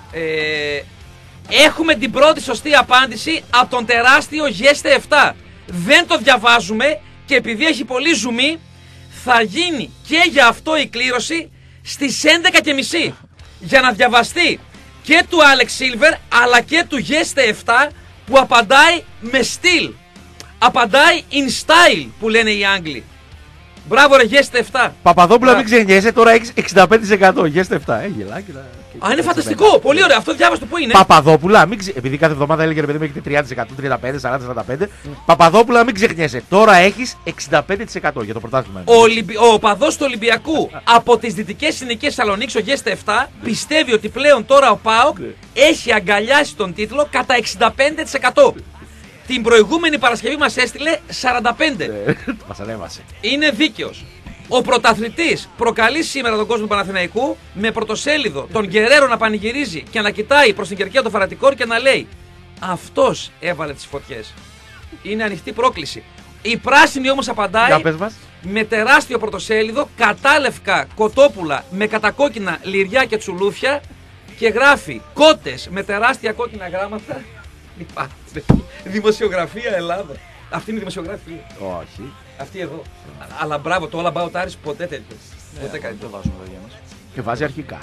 Έχουμε την πρώτη σωστή απάντηση από τον τεράστιο Γέστε 7. Δεν το διαβάζουμε και επειδή έχει πολύ ζουμί, θα γίνει και για αυτό η κλήρωση στις 11:30 για να διαβαστεί και του Alex Silver αλλά και του Γέστε 7 που απαντάει με στυλ. Απαντάει in style που λένε οι Άγγλοι. Μπράβο ρε Γέστε 7. Παπαδόπουλα μην ξενιέσαι, τώρα έχεις 65%. Γέστε 7. Α, είναι φανταστικό. Πολύ ωραίο. Αυτό διάβαστο που είναι. Παπαδόπουλα, επειδή κάθε εβδομάδα έλεγε ρε παιδί μου έχετε 30%, 35%, 40%, 45%. Παπαδόπουλα μην ξεχνιέσαι. Τώρα έχεις 65% για το πρωτάθλημα. Ο οπαδός του Ολυμπιακού από τις δυτικές συνοικίες Θεσσαλονίκης, ο Γέστε 7, πιστεύει ότι πλέον τώρα ο ΠΑΟΚ έχει αγκαλιάσει τον τίτλο κατά 65%. Την προηγούμενη Παρασκευή μας έστειλε 45. Μας ανέβασε. Είναι δίκαιος. Ο πρωταθλητής προκαλεί σήμερα τον κόσμο του Παναθηναϊκού με πρωτοσέλιδο τον Γκερέρο να πανηγυρίζει και να κοιτάει προς την κερκίδα του Φαρατικόρ και να λέει αυτός έβαλε τις φωτιές. Είναι ανοιχτή πρόκληση. Η πράσινη όμως απαντάει με τεράστιο πρωτοσέλιδο, κατάλευκα κοτόπουλα με κατακόκκινα λιριά και τσουλούφια και γράφει κότες με τεράστια κόκκινα γράμματα. Δημοσιογραφία Ελλάδα. Αυτή είναι η δημοσιογραφία. Όχι. Αυτή εδώ. Αλλά μπράβο, το All About Aris ποτέ τέτοιο. Ποτέ κάτι. Δεν βάζουμε λόγια μας. Και βάζει αρχικά.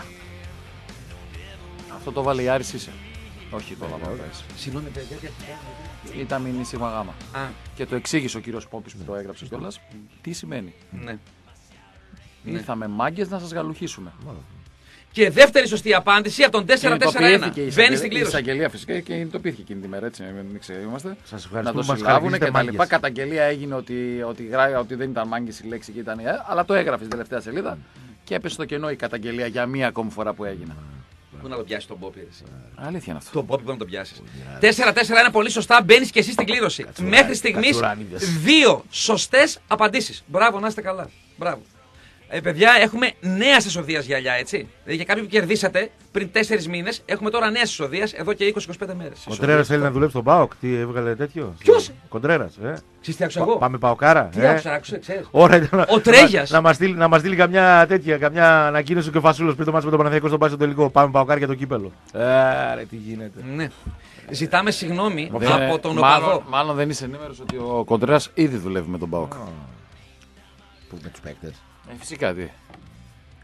Αυτό το βάλε η Άρης είσαι. Όχι το All About Aris. Συγγνώμη, παιδιά. Ήταν μήνυ σίγμα γάμα. Και το εξήγησε ο κύριος Πόπης που το έγραψε κιόλας. Τι σημαίνει. Ναι. Ήρθαμε μάγκες να σας γαλουχίσουμε. Και δεύτερη σωστή απάντηση από τον 4-4-1. Μπαίνει στην κλήρωση. Η εισαγγελία φυσικά και κινητοποιήθηκε εκείνη τη μέρα, έτσι μην ξέρουμε. Σας ευχαριστούμε. Να το συλλάβουν και τα λοιπά. Καταγγελία έγινε ότι δεν ήταν μάγκες η λέξη και ήταν. Αλλά το έγραφε στην τελευταία σελίδα και έπεσε στο κενό η καταγγελία για μία ακόμη φορά που έγινε. Πού να το πιάσει τον Πόπι, εσύ. Αλήθεια είναι αυτό. Τον Πόπι που να το πιάσει. 4-4-1 πολύ σωστά, μπαίνει και εσύ στην κλήρωση. Μέχρι στιγμής 2 σωστές απαντήσεις. Μπράβο, να είστε καλά. Μπράβο. Παιδιά, έχουμε νέα εσοδεία γυαλιά, έτσι. Δηλαδή για κάποιοι που κερδίσατε πριν 4 μήνες, έχουμε τώρα νέα εσοδεία εδώ και 20-25 μέρες. Ο Κοντρέρας θέλει να δουλέψει στον ΠΑΟΚ, τι έβγαλε τέτοιο. Ποιος? Κοντρέρας, Ξέρεις τι άκουσα εγώ. Πάμε ΠΑΟΚάρα. Τι άκουσα, ξέρεις. Ο Τρέγιας. Να μας στείλει καμιά ανακοίνωση και ο Φασούλος πριν το μάτσο με τον Παναθηναϊκό στον πάει στο τελικό. Πάμε ΠΑΟΚάρα για το κύπελο. Ρε, τι γίνεται. Ναι. Ζητάμε συγγνώμη από τον οπαδό. Μάλλον δεν είσαι ενήμερος ότι ο Κοντρέρας ήδη δουλεύει με τον ΠΑΟΚ. Πού με τους παίκτες. Φυσικά τι.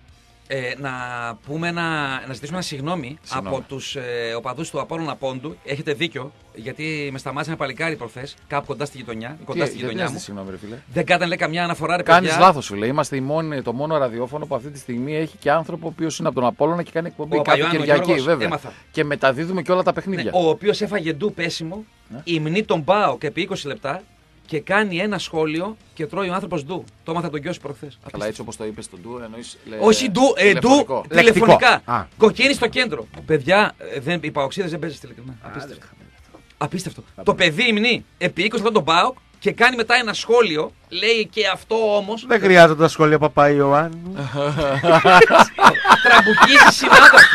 Να ζητήσουμε ένα συγγνώμη από τους οπαδούς του Απόλλωνα Πόντου. Έχετε δίκιο, γιατί με σταμάτησε ένα παλικάρι προχθές, κάπου κοντά στη γειτονιά. Μου. Συγγνώμη, ρε φίλε. Δεν κάνετε λέει καμιά αναφορά, ρε Κάνεις λάθος, φίλε. Είμαστε το μόνο ραδιόφωνο που αυτή τη στιγμή έχει και άνθρωπο ο οποίος είναι από τον Απόλλωνα και κάνει εκπομπή κάθε Κυριακή, βέβαια. Έμαθα. Και μεταδίδουμε και όλα τα παιχνίδια. Ναι, ο οποίος έφαγε ντου πέσιμο, υμνεί τον ΠΑΟΚ επί 20 λεπτά. Και κάνει ένα σχόλιο και τρώει ο άνθρωπος ντου. Το έμαθα τον Κιώση προχθές. Καλά, έτσι όπως το είπες τον ντου, εννοείς. Όχι ντου, τηλεφωνικά. Κοκκίνη στο κέντρο. Παιδιά, οι παοξίδες δεν παίζουν ειλικρινά. Απίστευτο. Το παιδί υμνεί επί 20 λεπτά τον ΠΑΟΚ και κάνει μετά ένα σχόλιο. Λέει και αυτό όμως. Δεν χρειάζεται τα σχόλια Παπαϊωάννου. Τραμπουκίζει συνάδελφο.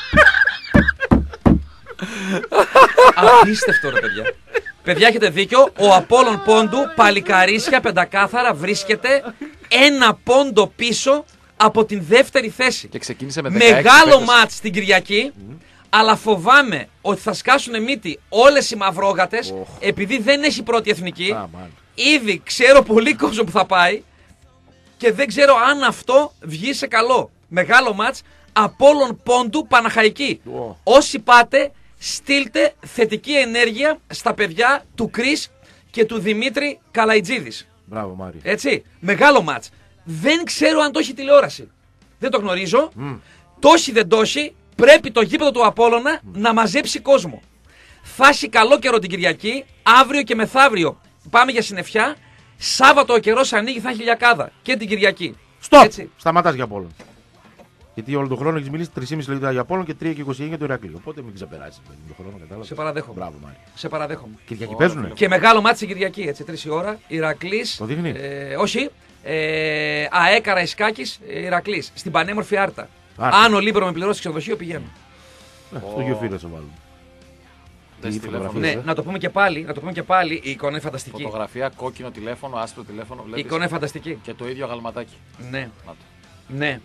Απίστευτο, ρε παιδιά. Παιδιά, έχετε δίκιο. Ο Απόλλων Πόντου, παλικαρίσια, πεντακάθαρα, βρίσκεται ένα πόντο πίσω από την δεύτερη θέση. Και ξεκίνησε με 16 μεγάλο μάτς την Κυριακή, αλλά φοβάμαι ότι θα σκάσουν μύτη όλες οι μαυρόγατες, επειδή δεν έχει πρώτη εθνική. Ήδη ξέρω πολύ κόσμο που θα πάει και δεν ξέρω αν αυτό βγει σε καλό. Μεγάλο μάτς, Απόλλων Πόντου, Παναχαϊκή. Όσοι πάτε, στείλτε θετική ενέργεια στα παιδιά του Κρίς και του Δημήτρη Καλαϊτζίδης. Μπράβο, Μάρι. Έτσι, μεγάλο μάτς. Δεν ξέρω αν το έχει τηλεόραση. Δεν το γνωρίζω. Τόση δεν τόση, πρέπει το γήπεδο του Απόλλωνα να μαζέψει κόσμο. Θα έχει καλό καιρό την Κυριακή, αύριο και μεθαύριο πάμε για συννεφιά. Σάββατο ο καιρός ανοίγει, θα έχει λιακάδα και την Κυριακή. Σταματάς για Απόλλωνα. Γιατί όλο τον χρόνο έχει μιλήσει 3,5 λεπτά για Απόλλωνα και 3 και 29 για το Ηράκλειο. Οπότε μην ξεπεράσει τον χρόνο, κατάλαβα. Σε παραδέχομαι. Μπράβο, Μάρι. Σε παραδέχομαι. Κυριακή παίζουνε. Και μεγάλο μάτι την Κυριακή, έτσι, 3 η ώρα. Ηρακλής. Το δείχνει. Όχι. ΑΕ Καραϊσκάκης, Ηρακλής. Στην πανέμορφη Άρτα. Αν ο Λίμπερο με πληρώσει ξενοδοχείο, πηγαίνω. Στο Γιοφύρα σε βάλουμε. Ναι, να το πούμε και πάλι, η εικόνα είναι φανταστική. Φωτογραφία, κόκκινο τηλέφωνο, άσπρο τηλέφωνο. Η εικόνα είναι φανταστική. Και το ίδιο αγαλματάκι. Ναι.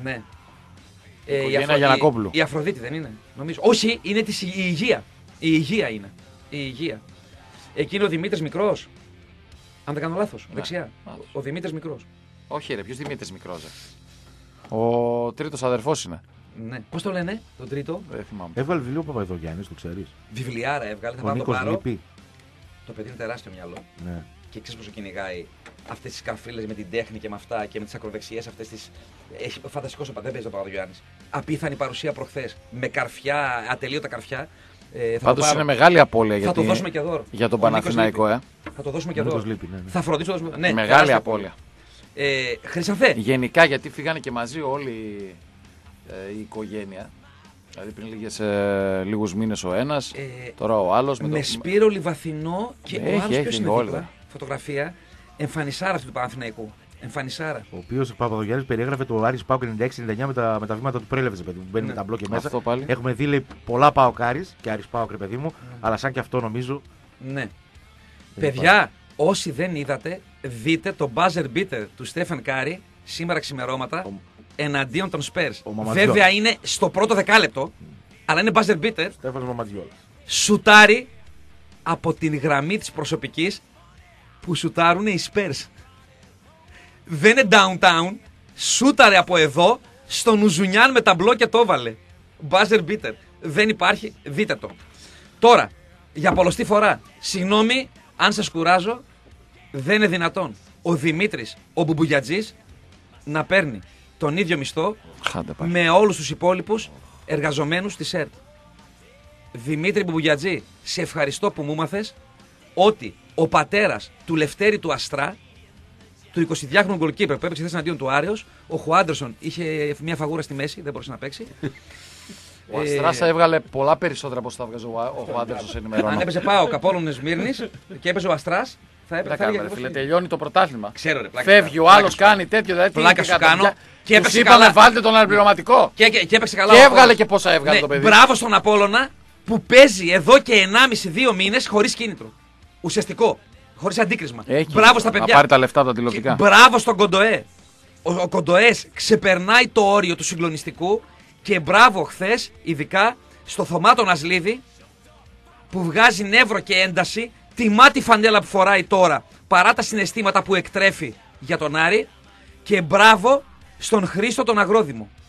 Η Αφροδίτη δεν είναι, νομίζω. Όχι, είναι η υγεία. Η υγεία είναι. Η υγεία. Εκείνο ο Δημήτρης Μικρός. Αν δεν κάνω λάθος, δεξιά. Ο Δημήτρης Μικρός. Όχι, ρε, ποιος Δημήτρης Μικρός. Ο τρίτος αδερφός είναι. Ναι. Πώς το λένε, τον τρίτο. Δεν θυμάμαι. Έβγαλε βιβλίο ο Παπαϊδογιάννης, το ξέρεις. Βιβλιάρα έβγαλε, θα πάω το πάρω. Το παιδί είναι τεράστιο μυαλό. Ναι. Και ξέρεις πόσο κυνηγάει αυτές τις καρφίλες με την τέχνη και με αυτά και με τις ακροδεξιές αυτές τις. Έχει φανταστικό σώμα, δεν παίζει ο Παπαδογιάννης. Απίθανη παρουσία προχθές με καρφιά, ατελείωτα καρφιά. Πάντως είναι μεγάλη απώλεια θα το δώσουμε και δώρο. Για τον Παναθηναϊκό, Θα το δώσουμε και δώρο. Ναι. Θα φροντίσω να το δώσουμε. Ναι, μεγάλη απώλεια. Χρυσανθέ. Γενικά γιατί φύγανε και μαζί όλη η οικογένεια. Δηλαδή πριν λίγους μήνες ο ένας, τώρα ο άλλος. Με Σπύρο Λιβαθινό και ο άλλος ποιος είναι φωτογραφία. Εμφανισάρα αυτή του Παναθηναϊκού. Εμφανισάρα. Ο οποίος ο Παπαδογιάννης περιέγραφε το Άρης Πάοκ 96-99 με τα βήματα του Πρέλεβε, παιδί μου. Μπαίνει με τα μπλοκ και μέσα. Έχουμε δει λέει, πολλά Πάοκ Άρης και Άρης Πάοκ, ρε παιδί μου, αλλά σαν και αυτό νομίζω. Ναι. Παιδιά, όσοι δεν είδατε, δείτε το buzzer beater του Στέφαν Κάρι σήμερα ξημερώματα εναντίον των Spurs. Βέβαια είναι στο πρώτο δεκάλεπτο, αλλά είναι buzzer beater. Στέφανος Μαματζιόλας. Σουτάρει από την γραμμή της προσωπικής που σουτάρουν οι Spurs. Δεν είναι downtown, σούταρε από εδώ, στον Ουζουνιάν με ταμπλό και το έβαλε. Buzzer beater. Δεν υπάρχει, δείτε το. Τώρα, για πολλοστή φορά, συγγνώμη αν σας κουράζω, δεν είναι δυνατόν ο Δημήτρης, ο Μπουμπουγιατζής, να παίρνει τον ίδιο μισθό με όλους τους υπόλοιπους εργαζομένους της ΕΡΤ. Δημήτρη Μπουμπουγιατζή, σε ευχαριστώ που μου μάθες ότι ο πατέρας του Λευτέρη του Αστρά, του 22χρονου goalkeeper που έπαιξε θέση εναντίον του Άρεος, ο Χουάντερσον είχε μια φαγούρα στη μέση, δεν μπορούσε να παίξει. Ο Αστράς έβγαλε πολλά περισσότερα από όσο θα έβγαζε ο Χουάντερσον σε ενημερώνω. Αν έπαιζε ΠΑΟΚ Απόλλωνας Μύρνης και έπαιζε ο Αστράς, θα έπαιζε. Τελειώνει το πρωτάθλημα. Ξέρω, ρε, φεύγει ο άλλος, κάνει τέτοιο. Πλάκα σου κάνω. Και έπαιξε καλά. Βάλτε τον αναπληρωματικό. Και έπαιξε καλά. Και έβγαλε και πόσα έβγαλε το παιδί. Μπράβο στον Απόλλωνα που παίζει εδώ και 1,5-2 μήνες χωρίς κίνητρο. Ουσιαστικό. Χωρίς αντίκρισμα. Μπράβο στα παιδιά. Να πάρει τα λεφτά από τα τηλεοπτικά. Μπράβο στον Κοντοέ. Ο Κοντοές ξεπερνάει το όριο του συγκλονιστικού και μπράβο χθες, ειδικά στο Θωμά τον Ασλίδη που βγάζει νεύρο και ένταση. Τιμά τη φανέλα που φοράει τώρα παρά τα συναισθήματα που εκτρέφει για τον Άρη. Και μπράβο στον Χρήστο τον Αγρόδημο.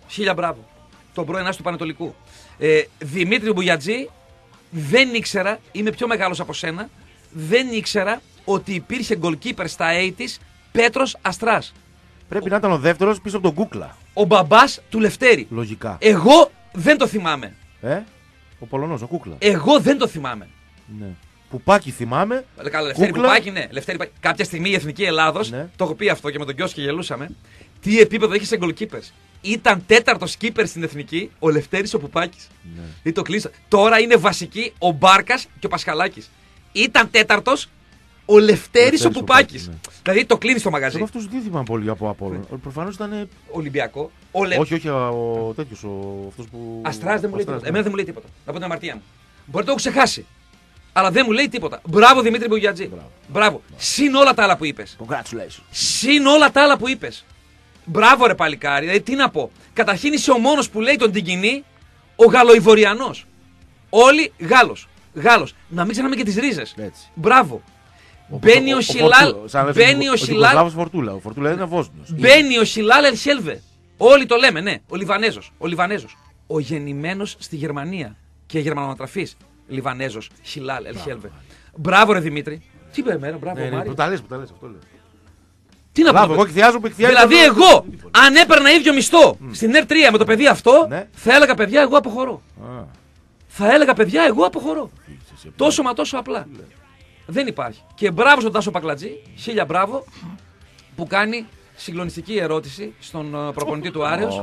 Χίλια μπράβο. Τον πρώην άσο του Πανετολικού. Δημήτρη Μπουγιατζή, δεν ήξερα, είμαι πιο μεγάλος από σένα, δεν ήξερα ότι υπήρχε goalkeeper στα 80's Πέτρος Αστράς. Πρέπει να ήταν ο δεύτερος πίσω από τον Κούκλα. Ο μπαμπάς του Λευτέρη. Λογικά. Εγώ δεν το θυμάμαι. Ο Πολωνός, ο Κούκλα. Εγώ δεν το θυμάμαι. Ναι. Πουπάκι θυμάμαι. Καλά, Λευτέρη Πουπάκι, ναι. Λευτέρη, κάποια στιγμή η Εθνική Ελλάδος, ναι. Το έχω πει αυτό και με τον Κιός και γελούσαμε. Τι επίπεδο είχε σε goalkeepers. Ήταν τέταρτος keeper στην Εθνική ο Λευτέρης ο Πουπάκης. Ναι. Το κλείσα. Τώρα είναι βασική ο Μπάρκας και ο Πασχαλάκης. Ήταν τέταρτος ο Λευτέρης ο Πουπάκης. Ναι. Δηλαδή το κλείνει στο μαγαζί. Αυτό δεν θυμάμαι πολύ από Απόλλων. Προφανώς ήταν. Ολυμπιακό. Όχι, ο τέτοιος. Αυτός που. Αστράς δεν μου λέει τίποτα. Εμένα δεν μου λέει τίποτα. Από την αμαρτία μου. Μπορεί να το έχω ξεχάσει. Αλλά δεν μου λέει τίποτα. Μπράβο Δημήτρη Μπουγιατζή. Μπράβο. Συν όλα τα άλλα που είπες. Congratulations. Συν όλα τα άλλα που είπες. Μπράβο ρε παλικάρι. Δηλαδή τι να πω. Καταρχήν είσαι ο μόνος που λέει τον Τιγκινή ο Γαλλοϊβοριανός. Όλοι Γάλλος. Να μην ξεχνάμε και τις ρίζες. Μπράβο. Μπαίνει ο Σιλάλ. Μπαίνει ο Σιλάλ. Ο Φορτούλα είναι Βόσνιος. Μπαίνει ο Σιλάλ Ελσέλβε. Όλοι το λέμε, ναι. Ο Λιβανέζος. Ο γεννημένος στη Γερμανία και γερμανοτραφής. Λιβανέζος. Σιλάλ Ελσέλβε. Μπράβο ρε Δημήτρη. Τι είπε εμένα, μπράβο. Που τα λες, αυτό λέω. Τι να πω. Δηλαδή, εγώ αν έπαιρνα ίδιο μισθό στην ΕΡ3 με το παιδί αυτό, θα έλεγα παιδιά, εγώ αποχωρώ. Θα έλεγα παιδιά, εγώ αποχωρώ. Τόσο μα τόσο απλά. Δεν υπάρχει. Και μπράβο στον Τάσο Πακλατζή, χίλια μπράβο, που κάνει συγκλονιστική ερώτηση στον προπονητή του Άρεος.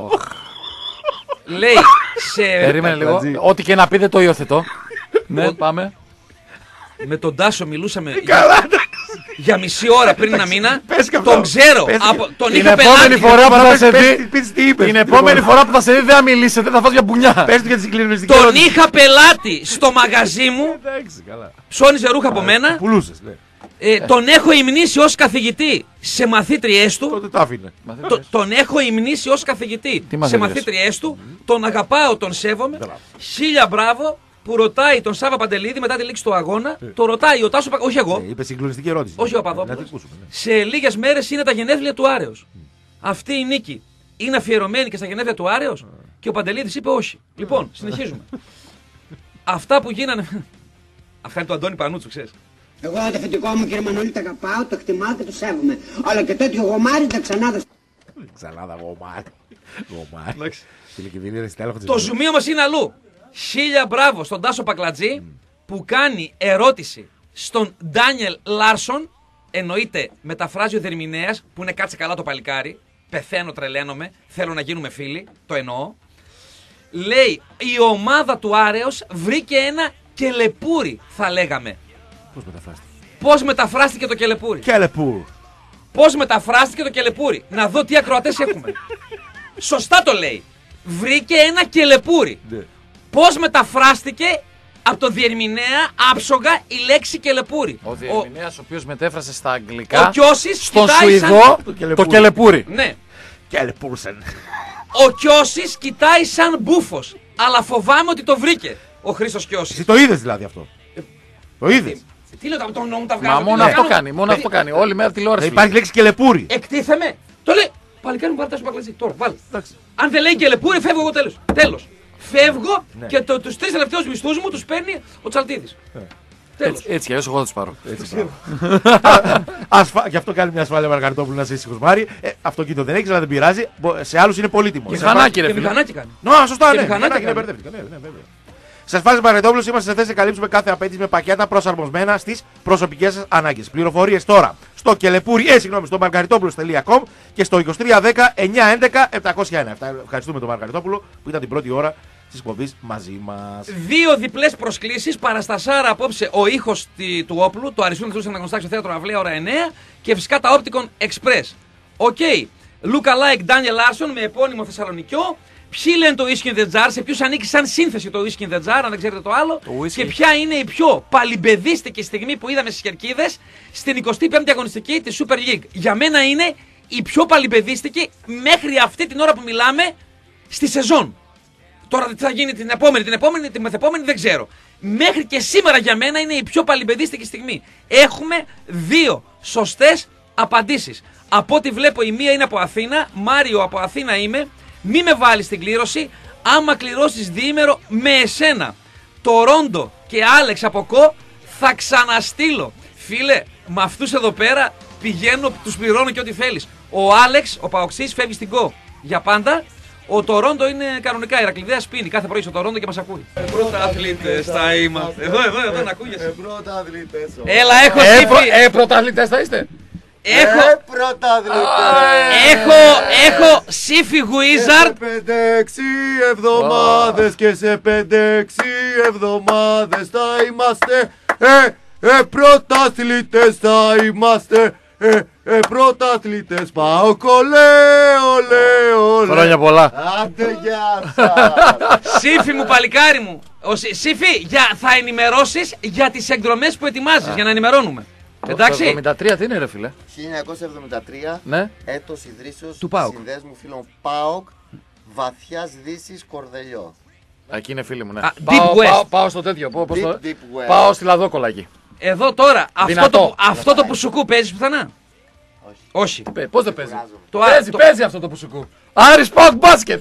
Λέει σε. Περίμενε λίγο. Ό,τι και να πείτε το υιοθετώ. Ναι, πάμε. Με τον Τάσο μιλούσαμε. Για μισή ώρα πριν ένα μήνα. Τον ξέρω. Τον είχα πελάτη. Την επόμενη φορά που θα σε δει δεν θα μιλήσετε, θα φας για μπουνιά. Τον είχα πελάτη στο μαγαζί μου. Ψώνιζε ρούχα από μένα. Τον έχω υμνήσει ως καθηγητή σε μαθήτριές του. Τον έχω υμνήσει ως καθηγητή σε μαθήτριές του. Τον αγαπάω, τον σέβομαι. Χίλια μπράβο. Που ρωτάει τον Σάβα Παντελίδη μετά τη λήξη του αγώνα, το ρωτάει ο Τάσο Πακλατζή. Όχι εγώ. Είπε συγκλονιστική ερώτηση. Όχι ο Παπαδόπουλος. Σε λίγες μέρες είναι τα γενέθλια του Άρεος. Αυτή η νίκη είναι αφιερωμένη και στα γενέθλια του Άρεος. Και ο Παντελίδης είπε όχι. Λοιπόν, συνεχίζουμε. Αυτά που γίνανε. Αυτά είναι του Αντώνη Πανούτσου, ξέρεις. Εγώ το αφεντικό μου κύριε Μανώλη τα αγαπάω, το εκτιμάω και το σέβομαι. Αλλά και τέτοιο γομάρι δεν ξανά. Ξανά γομάρι. Το ζουμί μας είναι αλλού. Χίλια μπράβο στον Τάσο Πακλατζή που κάνει ερώτηση στον Ντάνιελ Λάρσον. Εννοείται μεταφράζει ο διερμηνέας που είναι κάτσε καλά το παλικάρι. Πεθαίνω, τρελαίνομαι, θέλω να γίνουμε φίλοι, το εννοώ. Λέει η ομάδα του Άρεος βρήκε ένα κελεπούρι, θα λέγαμε. Πώς μεταφράστηκε το κελεπούρι. Πώς μεταφράστηκε το κελεπούρι. Να δω τι ακροατές έχουμε. Σωστά το λέει. Βρήκε ένα κελεπούρι. Πώς μεταφράστηκε από τον διερμηνέα άψογα η λέξη κελεπούρι. Ο διερμηνέας ο οποίος μετέφρασε στα αγγλικά ο Κιώσης στον Σουηδό το κελεπούρι. Ναι. Ο Κιώσης κοιτάει σαν μπούφος. Αλλά φοβάμαι ότι το βρήκε ο Χρήστος Κιώσης. Εσύ το είδες δηλαδή αυτό. Το είδες. Τι λέω, τον νόμο τα βγάζω. Μα μόνο αυτό κάνει, μόνο αυτό κάνει. Όλη μέρα τηλεόραση. Υπάρχει λέξη κελεπούρι. Εκτίθεμαι. Το λέει. Παλικάρι μου πάρε Τάσο Πακλατζή. Τώρα, βάλε. Αν δεν λέει κελεπούρι, φεύγω εγώ τέλος. Φεύγω και τους 3 τελευταίους μισθούς μου τους παίρνει ο Τσαλτίδης. Έτσι κι αλλιώς εγώ θα τους πάρω. Γι' αυτό κάνει μια ασφάλεια Μαργαριτόπουλου να είσαι ήσυχος Μάρη. Αυτοκίνητο δεν έχεις, αλλά δεν πειράζει. Σε άλλους είναι πολύτιμο. Μηχανάκι ρε φίλε. Μηχανάκι κάνει. Σωστά, ναι. Σε ασφάλεια Μαργαριτόπουλου είμαστε σε θέση να καλύψουμε κάθε απέτηση με πακέτα προσαρμοσμένα στις προσωπικές σας ανάγκες. Πληροφορίες τώρα στο στο margaritopoulos.com και στο 2310 911 701. Ευχαριστούμε τον Μαργαριτόπουλο που ήταν την πρώτη ώρα της εκπομπής μαζί μας. 2 διπλές προσκλήσεις. Παραστασάρα απόψε ο ήχος του όπλου. Το Αριστούνα Θεούς Αναγνωστάξιο Θέατρο Αυλαία ώρα 9. Και φυσικά τα Opticon Express. Οκ. Luca Like Daniel Larson με επώνυμο Θεσσαλονικιό. Ποιοι λένε το Whisky in the Jar, σε ποιους ανήκει σαν σύνθεση το Whisky in the Jar, αν δεν ξέρετε το άλλο. Και ποια είναι η πιο παλιμπεδίστικη στιγμή που είδαμε στις Κερκίδες στην 25η αγωνιστική της Super League. Για μένα είναι η πιο παλιμπεδίστικη μέχρι αυτή την ώρα που μιλάμε στη σεζόν. Τώρα τι θα γίνει την επόμενη, την μεθεπόμενη δεν ξέρω. Μέχρι και σήμερα για μένα είναι η πιο παλιμπεδίστικη στιγμή. Έχουμε 2 σωστές απαντήσεις. Από ό,τι βλέπω η μία είναι από Αθήνα. Μάριο, από Αθήνα είμαι. Μη με βάλεις στην κλήρωση. Άμα κληρώσεις διήμερο με εσένα, Τορόντο και Άλεξ από ΚΟ, θα ξαναστείλω. Φίλε, με αυτούς εδώ πέρα πηγαίνω, τους πληρώνω και ό,τι θέλεις. Ο Άλεξ, ο Παοξής, φεύγει στην ΚΟ για πάντα. Ο Τορόντο είναι κανονικά, η Ηρακλειδέα σπίνει κάθε πρωί στο Τορόντο και μας ακούει. Πρωταθλητές θα είμαστε. Εδώ, να ακούγεσαι. Πρωταθλητές. Έλα, έχω σύφη. Πρωταθλητές θα είστε. Έχω σύφη Wizard. Σε 5-6 εβδομάδες και σε 5-6 εβδομάδες θα είμαστε. Πρωταθλητές θα είμαστε. Πρωταθλητές πάω κολέ, ολέ. Χρόνια πολλά. Άντε γεια σας. Σύφη μου, παλικάρι μου. Σύφη, θα ενημερώσεις για τις εκδρομές που ετοιμάζεις, για να ενημερώνουμε. Εντάξει. Το 73 τι είναι ρε φίλε? 1973, ναι. Έτος ιδρύσεως του ΠΑΟΚ. Συνδέσμου Φίλων ΠΑΟΚ, βαθιάς δύσης Κορδελιό. Εκεί είναι φίλοι μου, ναι. Πάω στο τέτοιο. Πάω στη Λαδόκολα εκεί. Εδώ τώρα, αυτό το πουσουκού παίζεις πουθενά? Όχι. Πώς δεν παίζει? Παίζει αυτό το πουσουκού. Άρης ΠΑΟΚ μπάσκετ.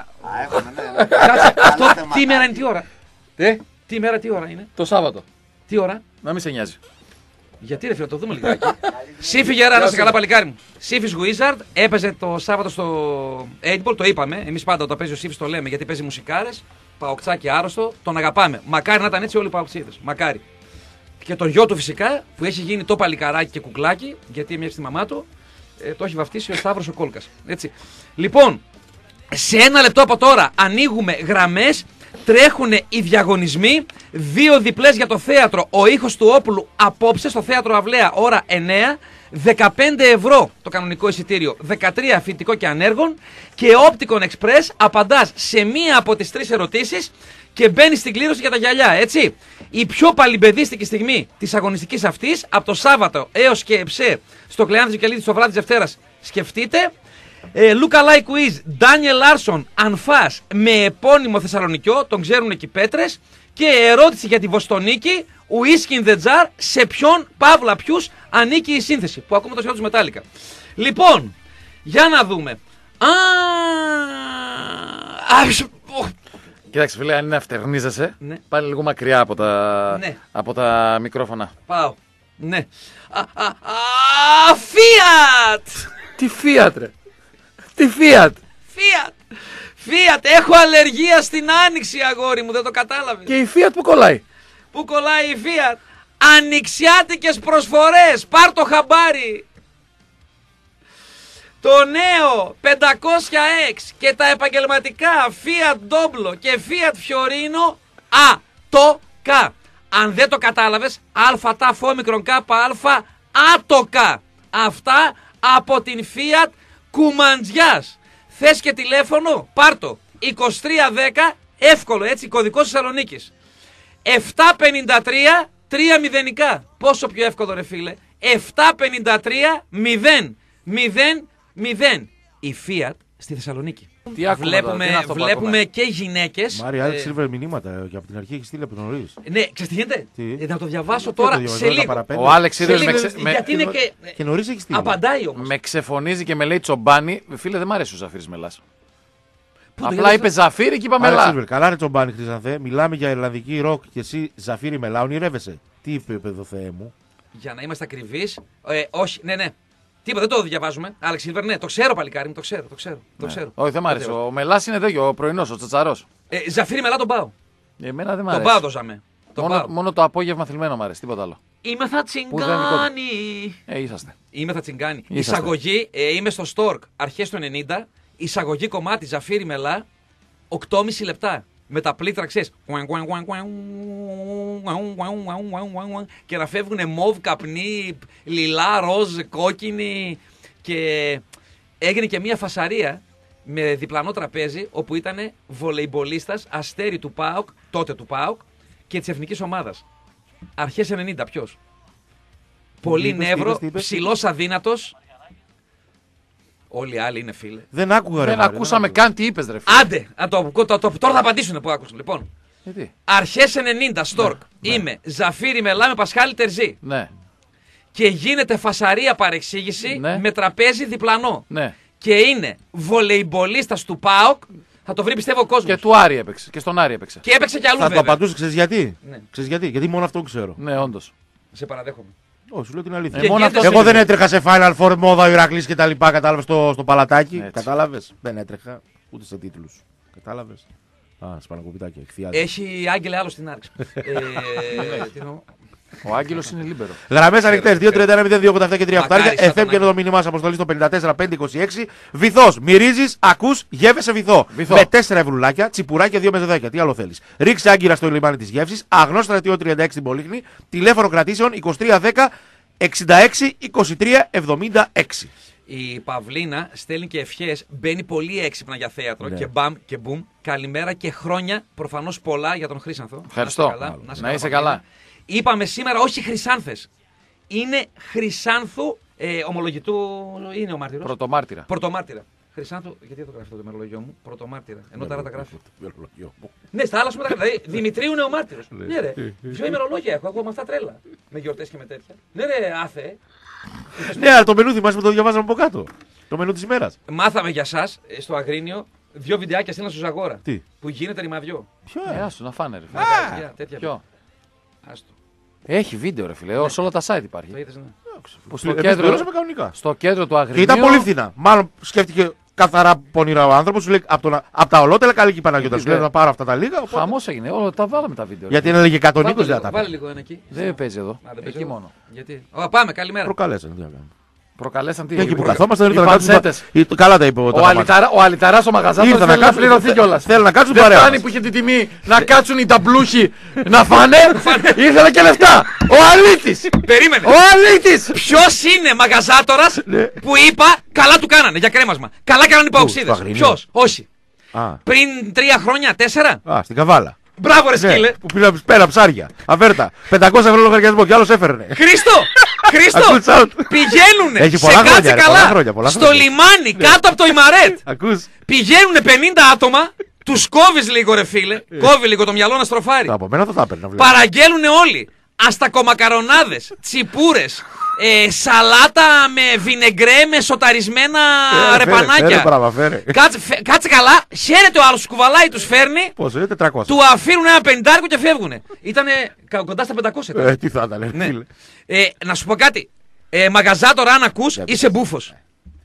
Κάτσε, αυτό τι ημέρα είναι, τι ώρα? Τι ημέρα, τι ώρα είναι? Το Σάββατο. Τι ώρα? Να μην σε νοιάζει. Γιατί ρε φίλε, το δούμε λιγάκι. Σύφη Γερά, να σε καλά παλικάρι μου. Σύφης Wizard έπαιζε το Σάββατο στο 8ball, το είπαμε. Εμείς πάντα όταν παίζει ο Σύφης το λέμε γιατί παίζει μουσικάρες. Παοκτσάκι άρρωστο, τον αγαπάμε. Μακάρι να ήταν έτσι όλοι οι παοξίδες. Μακάρι. Και το γιο του φυσικά που έχει γίνει το παλικαράκι και κουκλάκι, γιατί έμοιαξε τη μαμά του, το έχει βαφτίσει ο Σταύρος ο Κόλκας. Έτσι. Λοιπόν, σε ένα λεπτό από τώρα ανοίγουμε γραμμές. Τρέχουν οι διαγωνισμοί, 2 διπλές για το θέατρο Ο Ήχος του Όπλου απόψε στο θέατρο Αυλαία ώρα 9, 15 ευρώ το κανονικό εισιτήριο, 13 φοιτητικό και ανέργων και Opticon Express απαντάς σε μία από τις 3 ερωτήσεις και μπαίνεις στην κλήρωση για τα γυαλιά, έτσι. Η πιο παλιμπεδίστικη στιγμή της αγωνιστικής αυτής, από το Σάββατο έως και εψέ στο Κλεάνθης Βικελίδη στο βράδυ της Δευτέρας, σκεφτείτε. Look Alike Quiz, Daniel Larson, Ανφάς με επώνυμο Θεσσαλονικιό, τον ξέρουν εκεί πέτρες. Και ερώτηση για τη Βοστονίκη, Whisky in the Jar, σε ποιον, παύλα ποιους, ανήκει η σύνθεση. Που ακούμε το σχέδιο τους Μετάλλικα. Λοιπόν, για να δούμε. Κοίταξε φίλε, αν είναι αυτερνίζεσαι, ναι. Πάλι λίγο μακριά από τα, ναι. Από τα μικρόφωνα. Πάω, ναι. Fiat! Τι Fiat ρε? Τι Fiat? Fiat, έχω αλλεργία στην άνοιξη αγόρι μου, δεν το κατάλαβες? Και η Fiat που κολλάει? Πού κολλάει η Fiat? Ανοιξιάτικες προσφορές, πάρ' το χαμπάρι. Το νέο 500X και τα επαγγελματικά Fiat Doblo και Fiat Fiorino ΑΤΟΚΑ. Αν δεν το κατάλαβες, α ταφ όμικρον κάπα αλφα άτοκα. Αυτά από την Fiat Κουμαντζιάς. Θες και τηλέφωνο, πάρ' το 2310, εύκολο έτσι, κωδικός Θεσσαλονίκης. 753 3 μηδενικά. Πόσο πιο εύκολο ρε φίλε? 753 000. Η Fiat στη Θεσσαλονίκη. Βλέπουμε και γυναίκες. Μάρια, Άλεξ Σίλβερ μηνύματα και από την αρχή έχει στείλει από νωρίς. Ναι, ξέρεις τι γίνεται? Να το διαβάσω τώρα σε λίγο. Ο Άλεξ Σίλβερ γιατί είναι και νωρίς έχει στείλει. Απαντάει όμως. Με ξεφωνίζει και με λέει Τσομπάνι. Φίλε, δεν μ' αρέσει ο Ζαφύρης Μελάς. Απλά είπε Ζαφύρι και είπα Μελά. Καλά είναι Τσομπάνι, Χρυσανθέ. Μιλάμε για Ιρλανδική ροκ και εσύ Ζαφύρι Μελά, ονειρεύεσαι. Τι είπε εδώ Θεέ μου? Για να είμαστε ακριβείς. Όχι, ναι. Τίποτα, δεν το διαβάζουμε. Άλεξ Σίλβερ, ναι, το ξέρω παλικάρι μου, το ξέρω. Όχι, δεν μ' άρεσε. Ο Μελάς είναι τέτοιο, ο πρωινός, ο τσατσαρός. Ζαφύρι Μελά τον πάω. Εμένα δεν μ' αρέσει. Τον πάω το Ζαμέ. Μόνο το απόγευμα θλιμμένο μ' αρέσει, τίποτα άλλο. Είμαι θα τσιγκάνι. Είσαστε. Είμαι θα τσιγκάνι. Εισαγωγή, είμαι στο Stork αρχές του 90. Εισαγωγή κομμάτι Ζαφύρι Μελά, 8,5 λεπτά. Με τα πλήκτρα, ξέρεις, και να φεύγουν μοβ, καπνί, λιλά, ροζ, κόκκινη. Και έγινε και μια φασαρία με διπλανό τραπέζι, όπου ήταν βολεϊμπολίστας, αστέρι του ΠΑΟΚ, τότε του ΠΑΟΚ, και της εθνικής ομάδας. Αρχές 90, ποιος? Πολύ νεύρο, ψηλός αδύνατος. Όλοι οι άλλοι είναι φίλε. Δεν άκουγα, δεν ακούσαμε καν τι είπες ρε φίλε. Άντε, τώρα θα απαντήσουν που άκουσαν. Λοιπόν, αρχές 90, Στόρκ. Είμαι Ζαφύρι Μελά με Πασχάλη Τερζή. Ναι. Και γίνεται φασαρία παρεξήγηση με τραπέζι διπλανό. Ναι. και είναι βολεϊμπολίστας του ΠΑΟΚ, θα το βρει πιστεύω ο κόσμος. Και του Άρη έπαιξε. Και στον Άρη έπαιξε. Και έπαιξε κι αλλού. Θα βέβαια. το απαντούσε, ξέρεις γιατί. Ναι. Ξέρεις γιατί. Γιατί μόνο αυτό ξέρω. Ναι, όντως. Σε παραδέχομαι. Όχι, σου λέω την αλήθεια. Εγώ δεν έτρεχα σε Final Four μόδα, ο Ηρακλής και τα λοιπά. Κατάλαβες στο παλατάκι. Κατάλαβες. Δεν έτρεχα ούτε σε τίτλους. Κατάλαβες. Α, σπανακοπιτάκια. Έχει Άγγελε άλλο στην άρξη. Ο Άγγελος είναι λίμπερο. Γραμμές ανοιχτές 2-31-02-87 και 3 φτάρια. FM και το μήνυμά σας αποστολή στο 54-526. Βυθός. Μυρίζεις, ακούς, γεύεσαι βυθό. Με 4 ευρουλάκια, τσιπουράκια 2 με 10. Τι άλλο θέλεις. Ρίξε άγκυρα στο λιμάνι της γεύσης. Αγνός στρατιώ 36 στην Πολύχνη. Τηλέφωνο κρατήσεων 2310 66 23 76. Η Παυλίνα στέλνει και ευχές, μπαίνει πολύ έξυπνα για θέατρο και μπαμ και μπουμ. Καλημέρα και χρόνια, προφανώς πολλά για τον Χρήσανθο. Ευχαριστώ. Να είσαι καλά. Είπαμε σήμερα όχι Χρυσάνθες. Είναι Χρυσάνθου ομολογητού, είναι ο μάρτυρος. Πρωτομάρτυρα. Χρυσάνθου, γιατί δεν το γράφει το ημερολόγιο μου, Πρωτομάρτυρα. Ενώ τα γράφει. Ναι, στα άλλα σου τα γράφει. Δηλαδή Δημητρίου είναι ο μάρτυρος. Ναι, ρε. Ποιο ημερολόγια έχω με αυτά τρέλα. Με γιορτές και με τέτοια. Ναι, ρε, άθε. Ναι, αλλά το μενού θυμάσαι που το διαβάζαμε από κάτω. Το μενού της ημέρας. Μάθαμε για σας στο Αγρίνιο 2 βιντεάκια στείλαν στο Ζαγόρα. Τι? Που γίνεται ρημαδιό. Ποιο? Άστο να φάνε ρε φίλε. Ποιο? Άστο. Έχει βίντεο ρε φίλε, σε όλα τα site υπάρχει. Το είδες, ναι. Που στο κέντρο του Αγρινίου. Ήταν πολύ φθηνά. Μάλλον σκέφτηκε καθαρά πονηρά ο άνθρωπος. Σου λέει από τα ολότελα καλή και η Παναγιώτα. Σου λέει να πάρω αυτά τα λίγα. Οπότε... Χαμός έγινε. Όλα τα βάλαμε τα βίντεο. Γιατί έλεγε 120 δάτα. Βάλε λίγο ένα εκεί. Δεν παίζει εδώ. Εκεί μόνο. Γιατί. Πάμε, καλημέρα. Προκαλέσαν. Προκαλέσαν τι. Εκεί που καθόμαστε δεν ήταν να καλά τα είπε ο Αλιταράς ο Μαγαζάτος θέλει να πληρωθεί κιόλας. Θέλει να κάτσουν παρέα. Δεν φτάνει που είχε την τιμή να κάτσουν οι ταμπλούχοι να φάνε. Ήθελε και λεφτά. Ο Αλήτης. Περίμενε. Ο Αλήτης. Ποιος είναι μαγαζάτορας που είπα καλά του κάνανε για κρέμασμα. Καλά κάνανε οι παοξίδες. Ποιος? Όχι. Πριν 3 χρόνια, 4. Στην Καβάλα. Μπράβο ρε σκύλε. Που πέρα ψάρια. Αβέρτα. 500 ευρώ λογαριασμό κι άλλος έφερνε. Χρήστο, πηγαίνουνε σε κάτσε καλά στο λιμάνι κάτω από το Ιμαρέτ. Πηγαίνουνε 50 άτομα, τους κόβεις λίγο ρε φίλε. Κόβει λίγο το μυαλό να στροφάρει. Παραγγέλνουνε όλοι. Αστακομακαρονάδες, τσιπούρες, σαλάτα με βινεγκρέ με σοταρισμένα ρεπανάκια. Κάτσε καλά, χαίρεται ο άλλος, του κουβαλάει, τους φέρνει. Πόσο είναι 400. Του αφήνουν ένα 50 και φεύγουνε. Ήτανε κοντά στα 500. Τι θα ήταν, ναι. Να σου πω κάτι. Μαγαζάτορα, αν ακούς, είσαι μπούφος.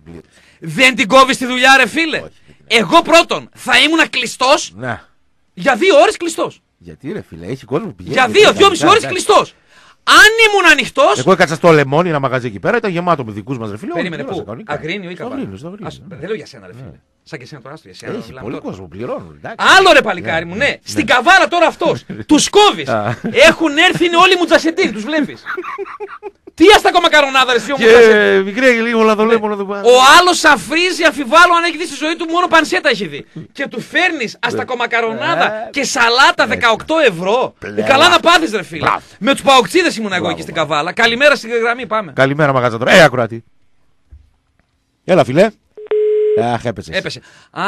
Δεν την κόβεις τη δουλειά, ρε φίλε. Εγώ πρώτον θα ήμουν κλειστός για 2 ώρες κλειστός. Γιατί ρε φίλε, έχει κόσμο που πηγαίνει. Για 2-2,5 ώρες κλειστός. Αν ήμουν ανοιχτός. Εγώ έκατσα στο Λεμόνι, ένα μαγαζί εκεί πέρα, ήταν γεμάτο με δικούς μας ρε φίλε. Περίμενε πού. Αγρίνιο ή Καβάλα. Δεν λέω για σένα ρε φίλε. Σαν και εσένα τώρα, για σένα. Έχει πολύ κόσμο, πληρώνουν. Άλλο ρε παλικάρι μου, ναι. Στην Καβάλα τώρα αυτός. Τους κόβεις. Έχουν έρθει, είναι όλοι μουτζασεντίν, τους βλέπεις. Τι αστακομακαρονάδα ρε εσύ ο Μουτζασεντίν. Μικρέ λίγο λαδολέμονο εδώ πέρα. Ο άλλος αφρίζει, αμφιβάλλω αν έχει δει στη ζωή του, μόνο πανσέτα έχει δει. Και του φέρνεις αστακομακαρονάδα και σαλάτα 18 ευρώ. Καλά να πάθεις ρε φίλε. Με τους παοξίδες ήμουν εγώ εκεί στην Καβάλα. Καλημέρα στην γραμμή, πάμε. Καλημέρα μαγαζά τώρα. Ακουράτη. Έλα φιλέ. Αχ, έπεσε.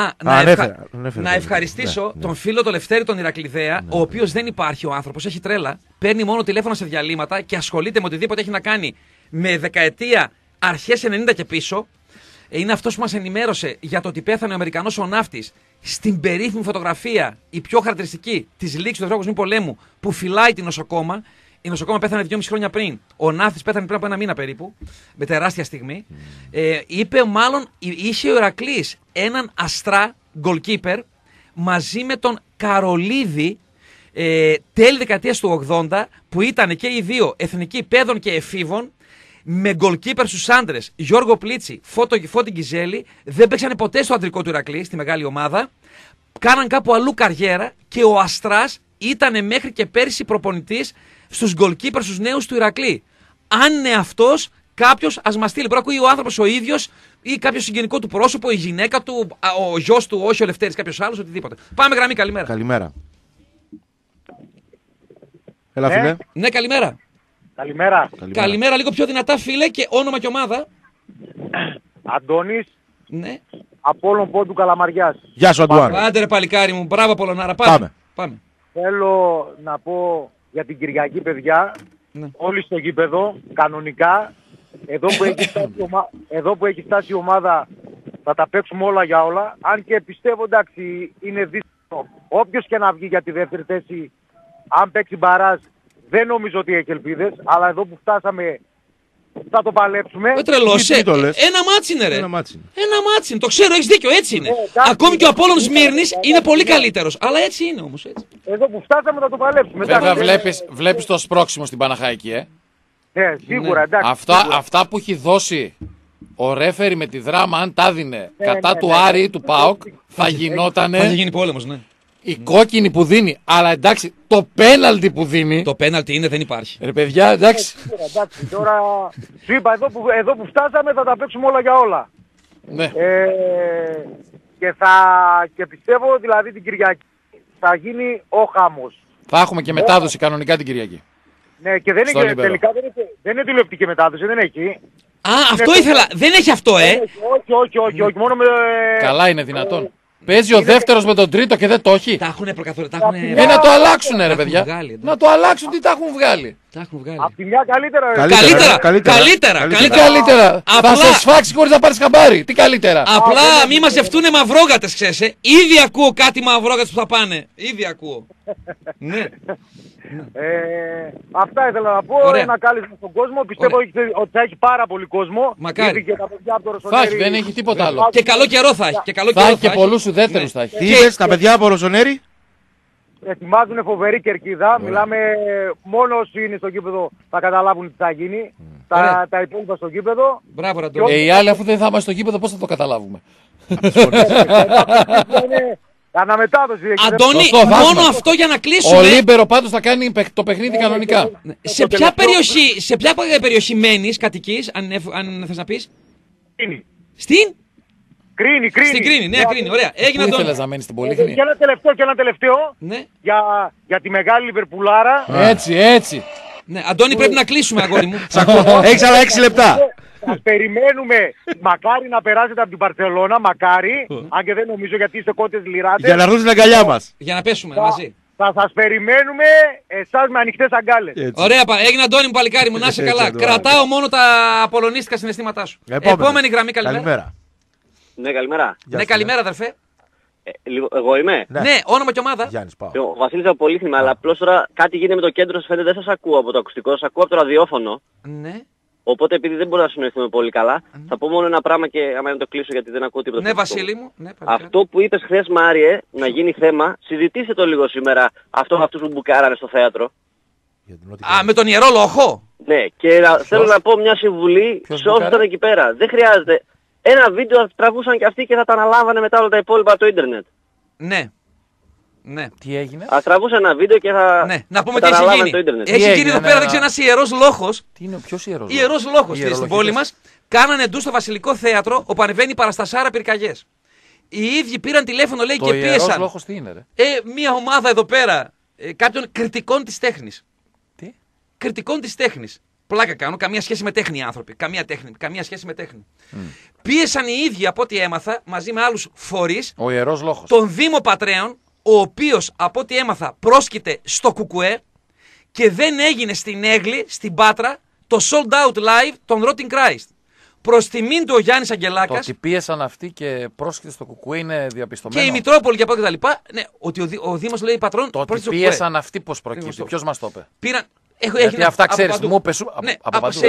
Να ευχαριστήσω τον φίλο τον Λευτέρη τον Ηρακλειδέα, ο οποίος δεν υπάρχει ο άνθρωπος, έχει τρέλα. Παίρνει μόνο τηλέφωνα σε διαλύματα και ασχολείται με οτιδήποτε έχει να κάνει με δεκαετία αρχές 90 και πίσω. Είναι αυτός που μας ενημέρωσε για το ότι πέθανε ο Αμερικανός ο ναύτης στην περίφημη φωτογραφία, η πιο χαρακτηριστική της λήξης του Δεύτερου Παγκοσμίου Πολέμου, που φυλάει την νοσοκόμα. Η νοσοκόμα πέθανε 2,5 χρόνια πριν. Ο ναύτης πέθανε πριν από 1 μήνα περίπου. Με τεράστια στιγμή. Είπε μάλλον, είχε ο Ηρακλής έναν αστρά goalkeeper μαζί με τον Καρολίδη τέλη δεκαετίας του 80, που ήταν και οι δύο εθνικοί παιδών και εφήβων, με goalkeeper στους άντρες Γιώργο Πλίτσι, Φώτη Γκιζέλη. Δεν παίξανε ποτέ στο αντρικό του Ηρακλή, στη μεγάλη ομάδα. Κάναν κάπου αλλού καριέρα και ο αστράς ήταν μέχρι και πέρυσι προπονητής στους goalkeepers, στους νέους του Ηρακλή. Αν είναι αυτός, κάποιος ας μας στείλει. Μπορεί να ακούει ο άνθρωπος ο ίδιος ή κάποιο συγγενικό του πρόσωπο, η γυναίκα του, ο γιος του, όχι ο Λευτέρης, κάποιος άλλος, οτιδήποτε. Πάμε γραμμή, καλημέρα. Καλημέρα. Έλα, φίλε. Ναι, καλημέρα. Καλημέρα, λίγο πιο δυνατά, φίλε, και όνομα και ομάδα. Αντώνης. Ναι. Απόλλων Πόντου Καλαμαριάς. Γεια σου, Αντώνη. Άντε ρε παλικάρι μου, μπράβο Πολωνάρα. Πάμε. Θέλω να πω για την Κυριακή, παιδιά, όλοι στο γήπεδο, κανονικά, εδώ που έχει φτάσει η ομάδα θα τα παίξουμε όλα για όλα. Αν και πιστεύω, εντάξει, είναι δύσκολο. Όποιος και να βγει για τη δεύτερη θέση, αν παίξει μπαράζ, δεν νομίζω ότι έχει ελπίδες. Αλλά εδώ που φτάσαμε, θα το παλέψουμε. Τρελός, ένα μάτσι είναι, ρε. Ένα μάτσι είναι. Το ξέρω, έχεις δίκιο, έτσι είναι. Ακόμη και ο Απόλλων Σμύρνης είναι πολύ καλύτερος. Αλλά έτσι είναι όμως. Έτσι. Εδώ που φτάσαμε θα το παλέψουμε. Βέβαια βλέπεις το σπρώξιμο στην Παναχαϊκή, Ναι, σίγουρα, εντάξει. Αυτά που έχει δώσει ο ρέφερι με τη δράμα, αν τα δίνε κατά του Άρη ή του ΠΑΟΚ, θα γινότανε. Θα γίνει πόλεμος, ναι. Η κόκκινη που δίνει, αλλά εντάξει, το πέναλτι που δίνει. Το πέναλτι είναι, δεν υπάρχει. Ρε παιδιά, εντάξει. Εντάξει, τώρα σου είπα, εδώ που φτάσαμε θα τα παίξουμε όλα για όλα. Ναι. Και πιστεύω δηλαδή την Κυριακή θα γίνει ο χαμός. Θα έχουμε και μετάδοση κανονικά την Κυριακή. Ναι, και δεν είναι, τελικά δεν είναι τηλεοπτική μετάδοση, δεν έχει. Αυτό ήθελα. Δεν έχει αυτό, Όχι, μόνο με... Καλά είναι δυνατόν. Παίζει ο δεύτερος με τον τρίτο και δεν το έχει. Τα έχουν προκαθορίσει. Να το αλλάξουνε, ρε παιδιά. Να το αλλάξουν, τι τα έχουν βγάλει. Απ' τη μια καλύτερα. Καλύτερα. Θα σε σφάξει χωρίς να πάρεις χαμπάρι. Τι καλύτερα. Απλά μη μαζευτούνε μαυρόγατες, ξέρεις. Ήδη ακούω κάτι μαυρόγατες που θα πάνε. Ήδη ακούω. Ναι. Αυτά ήθελα να πω. Ένα κάλεσμα στον κόσμο. Πιστεύω ότι θα έχει πάρα πολύ κόσμο. Μακάρι. Θα έχει, δεν έχει τίποτα άλλο. Και καλό καιρό θα έχει. Θα έχει και πολλούς ουδέτερους θα έχει. Τι είδες τα παιδιά από Ρωσονέρη? Ετοιμάζουν φοβερή κερκίδα. Μιλάμε, μόνο όσοι είναι στο γήπεδο θα καταλάβουν τι θα γίνει. Τα υπόλοιπα στο γήπεδο. Μπράβο, Ραντώνη. Οι άλλοι, αφού δεν θα είμαστε στο γήπεδο, πώς θα το καταλάβουμε. Αναμετάδοση. Αντώνη, μόνο αυτό για να κλείσουμε. Ο Λίμπερο πάντως θα κάνει το παιχνίδι κανονικά. Σε ποια περιοχή μένεις, κατοικείς, αν θες να πεις? Στην Κρίνη. Στην Κρίνη, νέα Κρίνη, ωραία. Έγινε Πού ήθελες να μένεις στην Πολύχνη? Και ένα τελευταίο. Ναι. Για τη μεγάλη Λιβερπουλάρα. Έτσι. Ναι, Αντώνη, πρέπει να κλείσουμε, αγόρι μου. Έχεις άλλα 6 λεπτά. Σας περιμένουμε, μακάρι να περάσετε από την Μπαρσελόνα, μακάρι, αν και δεν νομίζω γιατί είστε κότες λιράτες. Για να έρθουν στην αγκαλιά μας. Για να πέσουμε μαζί. Θα σας περιμένουμε εσάς με ανοιχτές αγκάλες. Ωραία, έγινε Αντώνη μου, παλικάρι μου, να είσαι καλά. Κρατάω μόνο τα απολωνίστικα συναισθήματά σου. Επόμενη γραμμή, καλημέρα. Ναι, καλημέρα. Ναι, καλημέρα, αδερφέ. Εγώ είμαι. Ναι, όνομα και ομάδα. Γιάννης, πάω. Ο Βασίλης από Πολύχνη, αλλά απλώς τώρα κάτι γίνεται με το κέντρο, σας φαίνεται, δεν σας ακούω από το ακουστικό, σας ακούω από το ραδιόφωνο. Ναι. Οπότε επειδή δεν μπορούμε να συνοηθούμε πολύ καλά, θα πω μόνο ένα πράγμα και άμα να το κλείσω γιατί δεν ακούω τίποτα. Ναι, Βασίλη μου. Ναι, αυτό που είπες χθες, Μάριε, να γίνει θέμα, συζητήστε το λίγο σήμερα, αυτούς που μπουκάρανε στο θέατρο. Με τον Ιερό Λόχο. Ναι, και θέλω να πω μια συμβουλή σε όσους ήταν εκεί πέρα. Δεν χρειάζεται. Ένα βίντεο θα τραβούσαν και αυτοί και θα τα αναλάβανε μετά όλα τα υπόλοιπα από το ίντερνετ. Ναι. Τι έγινε? Θα τραβούσε ένα βίντεο και θα. Ναι, να πούμε τι έχει γίνει. Το ίντερνετ. Έχει γίνει εδώ πέρα, δεν ξέρω, ένας Ιερός Λόχος. Τι είναι, ποιος Ιερός? Ιερός Λόχος στην πόλη μας. Κάνανε ντου στο Βασιλικό Θέατρο, όπου ανεβαίνει παραστασάρα πυρκαγιές. Οι ίδιοι πήραν τηλέφωνο, λέει, και πίεσαν. Ιερός Λόχος τι είναι, ρε? Μια ομάδα εδώ πέρα κάποιων κριτικών της τέχνης. Τι? Κριτικών της τέχνης. Πλάκα κάνω, καμία σχέση με τέχνη οι άνθρωποι. Καμία σχέση με τέχνη. Πίεσαν οι ίδιοι, από ό,τι έμαθα, μαζί με άλλους φορείς, ο Ιερός Λόχος, τον Δήμο Πατρέων, ο οποίος, από ό,τι έμαθα, πρόσκειται στο Κουκουέ και δεν έγινε στην Έγλη, στην Πάτρα, το sold out live των Rotting Christ. Προς τιμήν του ο Γιάννης Αγγελάκας. Το ότι πίεσαν αυτοί και πρόσκειται στο Κουκουέ είναι διαπιστωμένο. Και η Μητρόπολη και από εκεί τα λοιπά. Ναι, ότι ο Δήμος λέει πατρόν. Το ότι πίεσαν αυτοί πώς προκύπτει, ποιος μας το είπε? Πήραν. Γιατί αυτά ξέρεις, μου πες από παντού.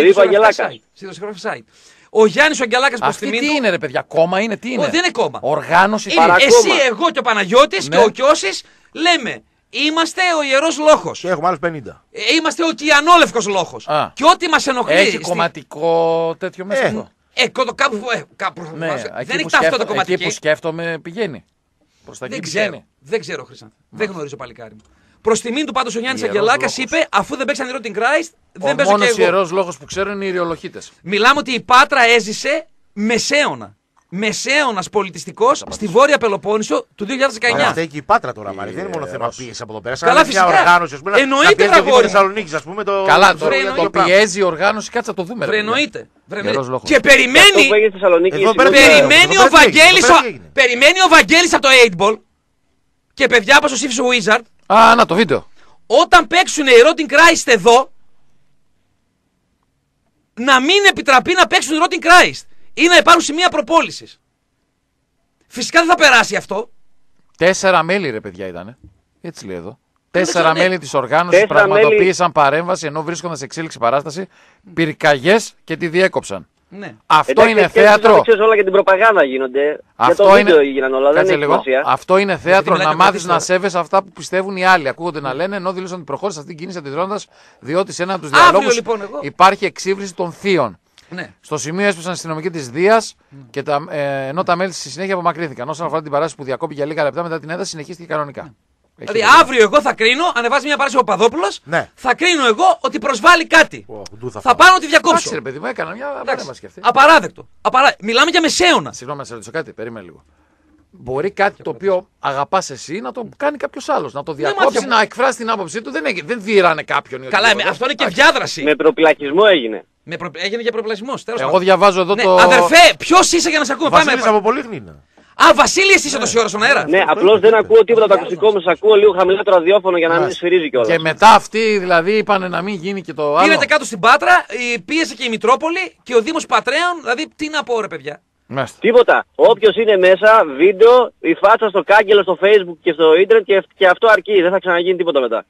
Ο Γιάννης Αγγελάκας προς τιμήν του. Τι είναι, ρε παιδιά, κόμμα είναι, τι είναι? Δεν είναι κόμμα. Οργάνωση. Εσύ, εγώ και ο Παναγιώτης και ο Κιώσης λέμε. Είμαστε ο Ιερός Λόχος. Και έχουμε άλλους 50. Είμαστε ο Κιανόλευκος Λόχος. Και ό,τι μας ενοχλεί. Έχει κομματικό τέτοιο μέσα εδώ. Κάπου. Δεν έχει ταυτότητα κομματική. Εκεί που σκέφτομαι πηγαίνει. Προς τα εκεί πηγαίνει. Δεν ξέρω, Χρυσάνθη. Δεν γνωρίζω, παλικάρι μου. Προς τιμήν του πάντως ο Γιάννης Αγγελάκας είπε, αφού δεν παίξαν οι Rotting Christ, δεν παίζω και εγώ. Ο μόνος Ιερός Λόγος που ξέρω είναι οι ιερολοχίτες. Μιλάμε ότι η Πάτρα έζησε μεσαίωνα. Μεσαίωνας πολιτιστικός στη Βόρεια Πελοπόννησο του 2019. Αυτά και η Πάτρα τώρα, Μάρη. Δεν είναι μόνο θέμα πίεση από εδώ πέρα. Καλά, φυσικά. Οργάνωση, εννοείται, βραγόρι. Θεσσαλονίκης, ας πούμε. Καλά, το πιέζει η οργάνωση, κάτσε να το δούμε. Εννοείται. Και περιμένει ο Βαγγέλης από το 8ball. Και παιδιά, όπως ο Σύφης ο Wizard. Να το βίντεο. Όταν παίξουν οι Rotting Christ εδώ, να μην επιτραπεί να παίξουν οι Rotting Christ ή να υπάρχουν σημεία προπόλησης. Φυσικά δεν θα περάσει αυτό. 4 μέλη ρε παιδιά ήτανε. Έτσι λέει εδώ. 4 μέλη της οργάνωσης πραγματοποίησαν παρέμβαση ενώ βρίσκονταν σε εξέλιξη παράσταση, πυρκαγιές και τη διέκοψαν. Ναι. Αυτό είναι θέατρο. Όλα για την προπαγάνδα γίνονται. Αυτό για το είναι... βίντεο έγιναν όλα. Δεν έχει σημασία. Αυτό είναι θέατρο, να μάθεις να σέβεσαι αυτά που πιστεύουν οι άλλοι. Ακούγονται να λένε ενώ δήλωσαν ότι προχώρησε αυτή την κίνηση αντιδρώντας, διότι σε έναν από τους διαλόγους λοιπόν, υπάρχει εξύβριση των θείων. Ναι. Στο σημείο έσπασαν αστυνομικοί της Δίας και ενώ τα μέλη στη συνέχεια απομακρύνθηκαν. Όσον αφορά την παράσταση που διακόπηκε για λίγα λεπτά μετά την ένταση, συνεχίστηκε κανονικά. Δηλαδή αύριο εγώ θα κρίνω, ανεβάζει μια παράσταση ο Παπαδόπουλος, θα κρίνω εγώ ότι προσβάλλει κάτι. Θα πάω να τη διακόψω. Εντάξει, ρε παιδί μου, έκανα μια παρέμβαση και αυτή. Απαράδεκτο. Μιλάμε για μεσαίωνα. Συγγνώμη, να σε ρωτήσω κάτι, περίμενε λίγο. Μπορεί κάτι το οποίο αγαπάς εσύ να το κάνει κάποιος άλλος. Να το διακόψει, να εκφράσει την άποψή του. Δεν δίρανε κάποιον. Καλά, αυτό είναι και διάδραση. Με προπυλακισμό έγινε. Έγινε για προπυλακισμό. Εγώ διαβάζω εδώ το. Αδερφέ, ποιος είσαι για να σε ακούμε. Βασίλης από Πολύχνη είναι. Α, Βασίλη, εσύ είσαι τόση ώρα στον αέρα. Ναι, απλώς δεν ακούω τίποτα από το ακουστικό μου. Σας ακούω λίγο χαμηλά το ραδιόφωνο για να μην σφυρίζει κιόλας. Και μετά αυτοί δηλαδή είπαν να μην γίνει και το άλλο. Πήρατε κάτω στην Πάτρα, πίεσε και η Μητρόπολη και ο Δήμος Πατρέων. Δηλαδή, τι να πω, ρε παιδιά. Μάλιστα. Τίποτα. Όποιος είναι μέσα, βίντεο, η φάτσα στο κάγκελο, στο Facebook και στο ίντερνετ και αυτό αρκεί. Δεν θα ξαναγίνει τίποτα μετά.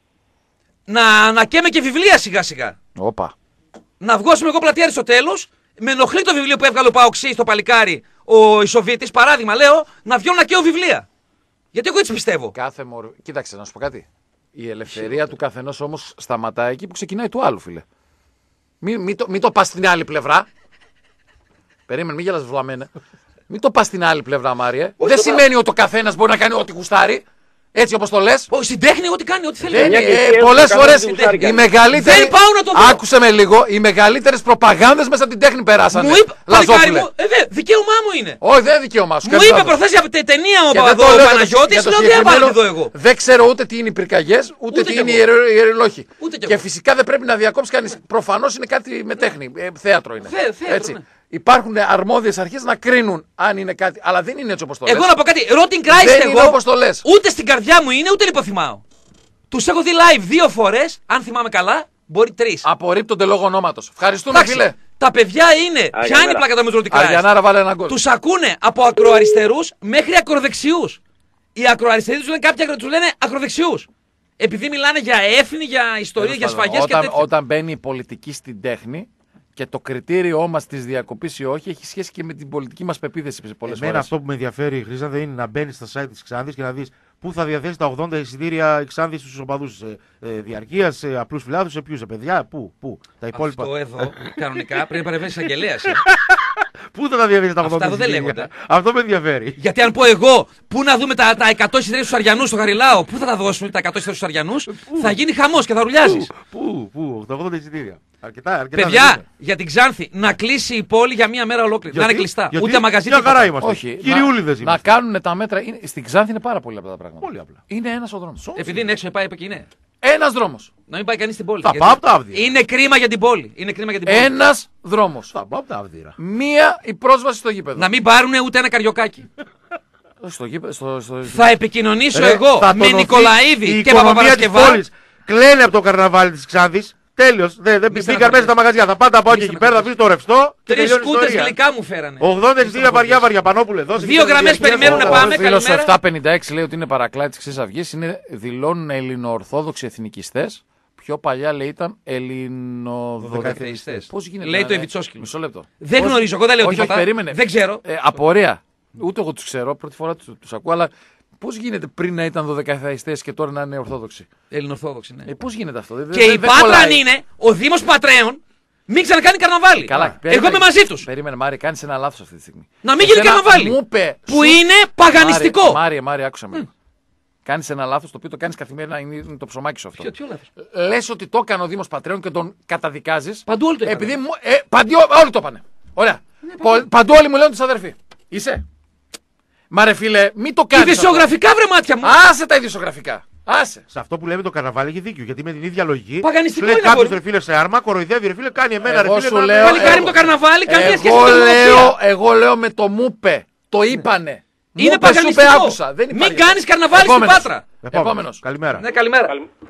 Να καίμε και βιβλία σιγά σιγά. Όπα. Να βγώσουμε εγώ πλατεία στο τέλος. Με ενοχλεί το βιβλίο που έβγαλε ο Παοξή στο παλικάρι ο Ισοβίτης. Παράδειγμα, λέω να βγαίνουν να καίω βιβλία. Γιατί εγώ έτσι πιστεύω. Κοίταξε, να σου πω κάτι. Η ελευθερία του καθενός όμως σταματάει εκεί που ξεκινάει του άλλου, φίλε. Μην το πας στην άλλη πλευρά. Περίμενε, μην γελάς βλαμμένε. Μην το πας στην άλλη πλευρά, Μάριε. Δεν σημαίνει ότι ο καθένας μπορεί να κάνει ό,τι γουστάρει. Έτσι όπως το λες. Στην τέχνη, ό,τι κάνει, ό,τι θέλει. Πολλές φορές οι μεγαλύτεροι. Δεν πάω να το δω. Άκουσε με λίγο. Οι μεγαλύτερες προπαγάνδες μέσα από την τέχνη περάσανε. Μου είπε, παλικάρι μου, δικαίωμά μου είναι. Όχι, δεν είναι δικαίωμά σου. Μου είπε προχθές για ταινία ο Παναγιώτης, λέω δεν πάω να δω εγώ. Δεν ξέρω ούτε τι είναι οι πυρκαγιές, ούτε τι είναι οι ιερολόχοι. Και φυσικά δεν πρέπει να διακόψει κανείς. Προφανώς είναι κάτι με τέχνη. Θέατρο είναι. Υπάρχουν αρμόδιες αρχές να κρίνουν αν είναι κάτι. Αλλά δεν είναι έτσι όπως το λες. Εγώ να πω κάτι. Ρότιν Κράιστ εγώ. Είναι όπως το λες. Ούτε στην καρδιά μου είναι, ούτε λιποθυμάω. Τους έχω δει live 2 φορές, αν θυμάμαι καλά. Μπορεί 3. Απορρίπτονται λόγω ονόματος. Ευχαριστούμε, φίλε. Τα παιδιά είναι. Ποια είναι η πλάκα με τον Ρότιν Κράιστ. Αριανάρα, βάλε έναν γκολ. Τους ακούνε από ακροαριστερούς μέχρι ακροδεξιούς. Οι ακροαριστεροί τους λένε κάποιοι τους λένε ακροδεξιούς. Επειδή μιλάνε για έθνη, για ιστορίες, για σφαγές και τέτοια. Όταν μπαίνει η πολιτική στην τέχνη. Και το κριτήριό μας της διακοπής ή όχι έχει σχέση και με την πολιτική μας πεποίθηση πολλές φορές. Αυτό που με ενδιαφέρει, Χρήσα, δεν είναι να μπαίνεις στα site της Ξάνθης και να δεις πού θα διαθέσει τα 80 εισιτήρια Ξάνθης στους οπαδούς. Σε διαρκείας, σε απλούς φιλάδους, σε ποιους, σε παιδιά, πού. Τα υπόλοιπα. Αυτό εδώ κανονικά πρέπει να παρεμβαίνει εισαγγελέας. Πού θα τα διαθέσει τα 80 Αυτά δεν λέγονται. Αυτό με ενδιαφέρει. Γιατί αν πω εγώ, πού να δούμε τα 100 εισιτήρια στους Αριανούς στο Χαριλάο, πού θα τα δώσουμε τα 100 εισιτήρια στους Αριανούς, θα γίνει χαμός και θα ρουλιάζεις. Πού, τα 80 εισιτήρια. Αρκετά, παιδιά, για την Ξάνθη, να κλείσει η πόλη για μία μέρα ολόκληρη. Να είναι κλειστά. Ούτε μαγαζί. Όχι, κυριούλιδες να κάνουν τα μέτρα. Στην Ξάνθη είναι πάρα πολύ απλά τα πράγματα. Πολύ απλά. Είναι ένας ο δρόμος. Επειδή είναι έξω, πάει και είναι. Ένας δρόμος. Να μην πάει κανείς στην πόλη. Θα πάω από τα Άβδηρα. Είναι κρίμα για την πόλη. Ένας δρόμος. Θα πάω από τα Άβδηρα. Μία η πρόσβαση στο γήπεδο. Να μην πάρουν ούτε ένα καριοκάκι. Στο θα επικοινωνήσω εγώ με Νικολαίδη και Παπαπαρασκευά. Κλαίνε από το καρναβάλι της Ξάνθης. Τέλειος. Δεν μπήκαν μέσα στα μαγαζιά. Θα πάτε από εκεί πέρα, θα βρει το ρευστό. 3 σκούτες γλυκά μου φέρανε. 80 εισιτήρια βαριά Πανόπουλε. 2 γραμμές περιμένουν να πάμε. Ο φίλος 756 λέει ότι είναι παρακλάτη της Χρυσής Αυγής. Δηλώνουν ελληνοορθόδοξοι εθνικιστές. Πιο παλιά λέει ήταν ελληνοδεκαεθνιστές. Πώς γίνεται. Λέει το Ιβιτσόσκυλο. Μισό λεπτό. Δεν γνωρίζω, εγώ δεν λέω τίποτα. Δεν ξέρω. Απορία. Ούτε εγώ τους ξέρω, πρώτη φορά τους ακούω, αλλά. Πώς γίνεται πριν να ήταν 12 και τώρα να είναι Ορθόδοξοι. Ελληνοορθόδοξοι, ναι. Πώς γίνεται αυτό. Και η Πάτρα αν είναι ο Δήμος Πατρέων, μην ξανακάνει καρναβάλι. Καλά, εγώ είμαι μαζί τους. Περίμενε, Μάρη, κάνεις ένα λάθος αυτή τη στιγμή. Να μην γίνει καρναβάλι. Που είναι παγανιστικό. Μάρη, άκουσα με. Κάνεις ένα λάθος το οποίο το κάνεις καθημερινά, είναι το ψωμάκι σου αυτό. Ποιο λάθος. Λες ότι το έκανε ο Δήμος Πατρέων και τον καταδικάζεις. Παντού όλοι το έκανε. Παντού όλοι το πάνε. Ωραία. Παντού όλοι μου λένε τους αδερφοί. Είσαι. Μα ρε φίλε, μην το κάνεις. Ειδησιογραφικά βρε μάτια μου. Άσε τα ειδησιογραφικά. Άσε. Σε αυτό που λέμε το καρναβάλι έχει δίκιο. Γιατί με την ίδια λογική. Παγανιστικό λέει είναι. Κάποιος ρε φίλε σε άρμα, κοροϊδεύει ρε φίλε, κάνει εμένα ρε φίλε. Παλικάρι με το καρναβάλι, καμία σχέση με το εγώ λέω με το μούπε. Το είπανε. Είναι παγανιστικό. Μην κάνεις καρναβάλι στην Πάτρα. Επόμενος. Καλημέρα. Ναι, καλημέρα.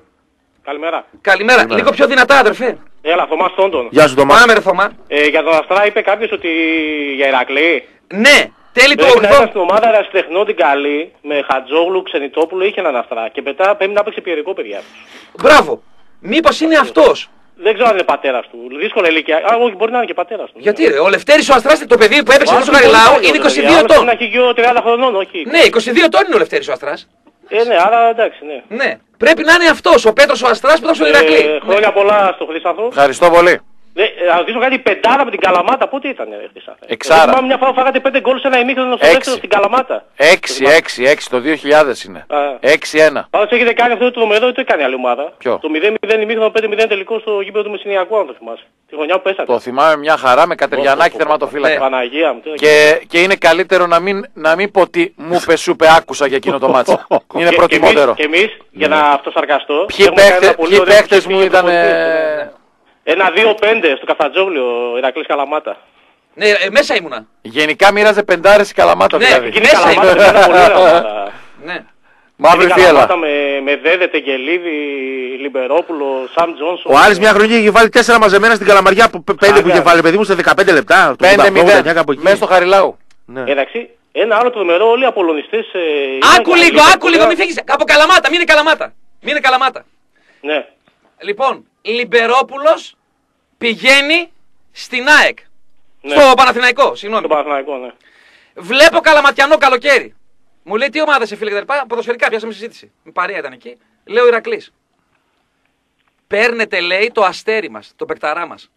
Καλημέρα. Λίγο πιο δυνατά, αδερφέ. Έλα, Θωμάς Τόντον. Γεια σου, Θωμά. Πάμε, ρε Θωμά. Για τον Αστρά είπε κάποιος ότι για Ηρακλή. Ναι, Τέλη του 80. Στην ομάδα Ερασιτεχνών την καλή, με Χατζόγλου, Ξενιτόπουλο, είχε έναν Αστρά. Και μετά πρέπει να παίξει Πιερικό, παιδιά. Μπράβο. Μήπως είναι αυτός. Δεν ξέρω αν είναι πατέρας του. Δύσκολα ηλικία. Όχι, μπορεί να είναι και πατέρας του. Γιατί ρε, ο Λευτέρης ο Αστράς, το παιδί που έπαιξε στο Χαριλάου, είναι 22 ετών. Είναι και 30 χρονών, όχι. Ναι, 22 ετών είναι ο Λευτέρης ο Αστράς. Ναι, άρα εντάξει, ναι. Ναι. Πρέπει να είναι αυτός, ο Πέτρος ο Αστράς που ήταν στο Ηρακλή. Χρόνια πολλά στο Χρυσάνθο. Ευχαριστώ πολύ. Να ρωτήσω κάτι, πεντάρα με την Καλαμάτα, πότε ήταν Χρυσάνθο? Εξάρα. Μια φορά φάγατε 5 γκολ σε ένα ημίχρονο στο δεύτερο στην Καλαμάτα. 6, το 2000 είναι. 6-1. Πάντως έχετε κάνει αυτό το τρομερό ή το έκανε άλλη ομάδα? Ποιο? Το 0-0 ημίχρονο 5-0 τελικό στο γήπεδο του Μεσσηνιακού, αν το θυμάσαι. Τη χρονιά που πέσατε. Το θυμάμαι μια χαρά με Κατεριανάκη τερματοφύλακα. Παναγία μου. Και είναι καλύτερο να μην πω τι μου είπε, σου είπε, άκουσα για εκείνο το μάτσο. Είναι προτιμότερο. Και εμείς, για να αυτοσαρκαστώ, ποιοι παίχτες μου ήταν... 1-2-5 στο Καφτατζόγλιο, Ηρακλής Καλαμάτα. Ναι, μέσα ήμουνα. Γενικά μοίραζε πεντάρες η Καλαμάτα. Ναι, δηλαδή. και μέσα ήμουνα. Ναι. Μαύρη φιέλα. Με Δέδε, Τεγγελίδη, Λιμπερόπουλο, Σαμ Τζόνσον. Ο Άρης μια χρονιά είχε βάλει 4 μαζεμένα στην Καλαμαριά, 5 που είχε βάλει παιδί μου σε 15 λεπτά. 5-0 μέσα στο Χαριλάου. Εντάξει, ένα άλλο τρομερό, όλοι οι Απολωνιστές... Άκου λίγο, μην φύγεις. Από Καλαμάτα, μην είναι Καλαμάτα. Ναι. Λοιπόν, Λιμπερόπουλος πηγαίνει στην ΑΕΚ. Ναι. Στο Παναθηναϊκό, συγγνώμη. Στο Παναθηναϊκό, ναι. Βλέπω Καλαματιανό καλοκαίρι. Μου λέει τι ομάδα σε φίλε κτλ. Ποδοσφαιρικά πιάσαμε συζήτηση. Με παρέα ήταν εκεί. Λέω Ηρακλής. Παίρνετε λέει το αστέρι μας, το παικταρά μας.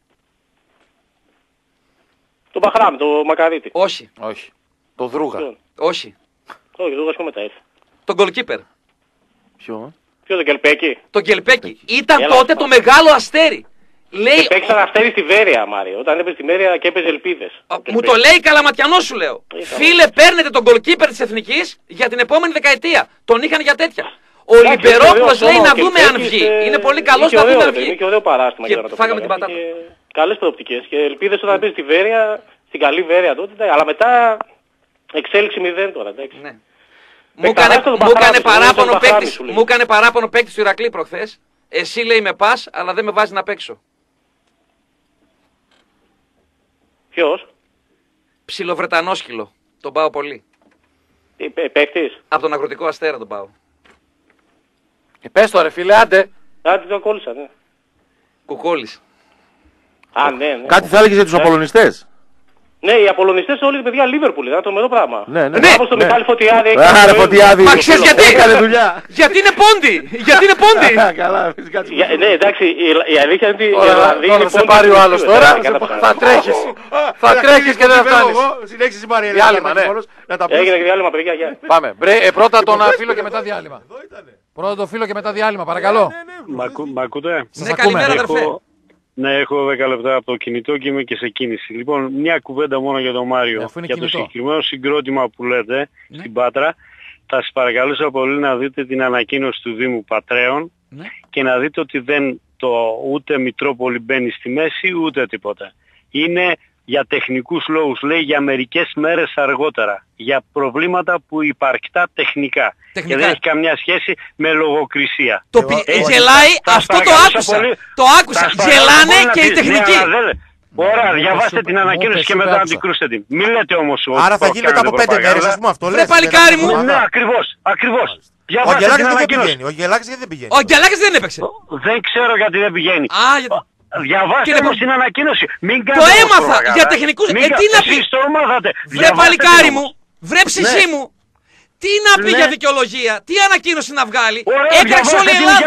Το Μπαχράμ, το Μακαρίτη. Όχι. Το Δρούγα. Όχι. Όχι, ο Δρούγας που μετά ήρθε. Τον goalkeeper. Ποιο το Γκελπέκι? Το Γκελπέκι. Ήταν τότε το μεγάλο αστέρι. Λέει... Παίξαν αστέρι στη Βέρεια, Μάριο. Όταν έπαιζε στη Βέρεια και έπαιζε ελπίδες. Μου το λέει Καλαματιανό σου λέω. Φίλε, παίρνετε τον goalkeeper της Εθνικής για την επόμενη δεκαετία. Τον είχαν για τέτοια. Ο Λιμπερόπουλος λέει να δούμε αν βγει. Είναι πολύ καλός να δούμε αν βγει. Είναι και ωραίο παράστημα για να το φάγαμε την πατάτα. Καλές προοπτικές. Και ελπίδες όταν παίζει στη Βέρεια, στην καλή Βέρεια τότε. Αλλά μετά εξέλιξη 0 τώρα. Ναι. Μου έκανε παράπονο παίκτης του Ηρακλή προχθές. Εσύ λέει με πας, αλλά δεν με βάζει να παίξω. Ποιος? Ψιλοβρετανόσκυλο. Τον πάω πολύ. Παίκτης? Από τον Αγροτικό Αστέρα τον πάω. Πες το ρε φίλε, άντε. Άντε τον κόλλησα, ναι. Κουκόλης. Ναι. Κάτι θα έλεγες για τους Απολωνιστές? Ναι, οι Απολωνιστές όλοι οι παιδιά Λίβερπουλ, ήταν τρομερό πράγμα. Ναι. Όπως το Μιχάλη Φωτιάδη. Άρα Φωτιάδη. Μα ξέρεις γιατί έκανε δουλειά? Γιατί είναι πόντι. Καλά, ναι, εντάξει, η αλήθεια είναι ότι η Ιρλανδία είναι πόντι. Θα σε πάρει ο άλλος τώρα, θα τρέχεις. Θα τρέχεις και δεν θα φτάνεις. Συνέχισε Μαρία. Διάλειμμα, ναι. Έγινε και διάλειμμα, παιδιά. Πάμε. Πρώτα τον φίλο και μετά διάλειμμα. Πρώτα τον φίλο και μετά διάλειμμα, παρακαλώ. Μ' ακούτε? Ναι, καλημέρα αδερφέ. Ναι, έχω 10 λεπτά από το κινητό και είμαι και σε κίνηση. Λοιπόν, μια κουβέντα μόνο για τον Μάριο. Για το συγκεκριμένο συγκρότημα που λέτε στην Πάτρα, θα σας παρακαλούσα πολύ να δείτε την ανακοίνωση του Δήμου Πατρέων και να δείτε ότι δεν ούτε Μητρόπολη μπαίνει στη μέση ούτε τίποτα. Είναι για τεχνικούς λόγους, λέει, για μερικές μέρες αργότερα. Για προβλήματα που υπαρκτά τεχνικά. Και δεν έχει καμιά σχέση με λογοκρισία. Γελάει, αυτό το άκουσα. Το άκουσα. Γελάνε και οι τεχνικοί. Ωραία, διαβάστε την ανακοίνωση και μετά αντικρούστε την. Μην λέτε όμως ότι... Άρα θα γίνει μετά από 5 μέρες, ας πούμε, αυτό λες. Ρε παλικάρι μου. Ναι, ακριβώς. Ο Γελάκης δεν πηγαίνει. Ο Γελάκης δεν πηγαίνει. Ο Γελάκης δεν έπαιξε. Δεν ξέρω γιατί δεν πηγαίνει. Διαβάστε όμως την ανακοίνωση. Μην κάνετε το έμαθα για τεχνικούς. Τι να πει. Βρε παλικάρι μου. Βρε ψησί μου. Τι να πει για δικαιολογία, τι ανακοίνωση να βγάλει. Έκραξε όλη η Ελλάδα.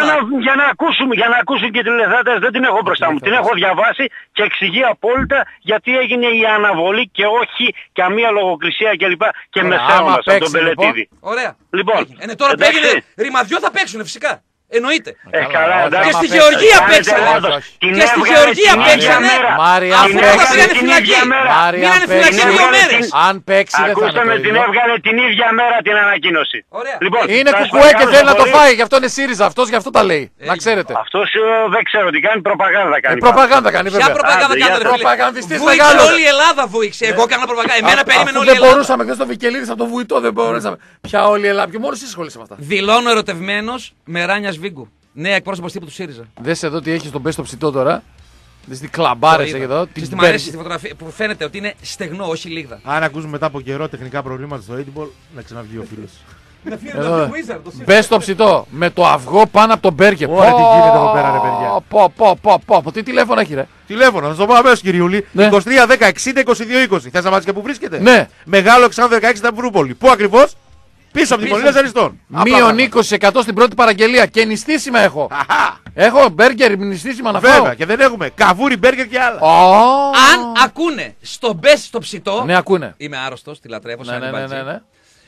Για να ακούσουν και οι τηλεθεατές, δεν την έχω μπροστά μου. Την έχω διαβάσει και εξηγεί απόλυτα γιατί έγινε η αναβολή και όχι καμία λογοκρισία κλπ. Και μεσαίωνας από τον Πελετίδη. Ωραία. Λοιπόν, τώρα που έγινε ρημαδιό θα παίξουν φυσικά. Εννοείται. Καλά, και στη Γεωργία παίξανε. Και στη Γεωργία παίξανε. Αφού τα πήγανε φυλακή. Μείνανε φυλακή 2 μέρες. Αν παίξει δεν θα είναι. Την έβγαλε την ίδια μέρα την ανακοίνωση. Λοιπόν, είναι κουκουέ και θέλει να το φάει. Γι' αυτό είναι ΣΥΡΙΖΑ. Αυτός γι' αυτό τα λέει. Να ξέρετε. Αυτός δεν ξέρω τι κάνει. Προπαγάνδα κάνει. Προπαγάνδα κάνει βέβαια. Ποια προπαγάνδα κάνει? Προπαγανδιστής μεγάλος. Βουητό όλη η Ελλάδα βουήξε. Εγώ έκανα προπαγάνδα. Εμένα περίμενε όλη η Ελλάδα. Δεν μπορούσαμε χθες στο Βικελίδης από το βουητό. Δεν μπορούσαμε. Πια όλη η Ελλάδα. Και μόνο εσύ ασχολείσαι με αυτά. Δηλώνω ερωτευμένος με Ράνια Σβίγκου. Νέα εκπρόσωπος τύπου του ΣΥΡΙΖΑ. Δες εδώ τι έχεις τον πες στο ψητό τώρα. Τι κλαμπάρες εδώ. Τι μ' αρέσει στη φωτογραφία που φαίνεται ότι είναι στεγνό, όχι λίγδα. Αν ακούσουμε μετά από καιρό τεχνικά προβλήματα στο 8ball, να ξαναβγεί ο φίλος. Μπες στο ψητό με το αυγό πάνω από τον μπέργκερ. Ωραία, τι γίνεται εδώ πέρα, ρε παιδιά. Τι τηλέφωνο έχει, ρε. Τηλέφωνο, θα σου το πω αμέσως, κυριούλη. 23 10 60 22 20. Θες να μάθεις και που βρίσκεται. Ναι. Μεγάλο Εξάνδρου 16 στα Βρούπολη. Πού ακριβώς? Πίσω από την Πολυνές Αριστών. Μείον 20% στην πρώτη παραγγελία και νηστίσιμα έχω. Έχω μπέργκερ, νηστίσιμα να φάω. Βέβαια, και δεν έχουμε καβούρι, μπέργκερ και άλλα. Αν ακούνε στο μπες στο ψητό. Ναι, ακούνε. Είμαι άρρωστος, τη λατρεύω. Ναι.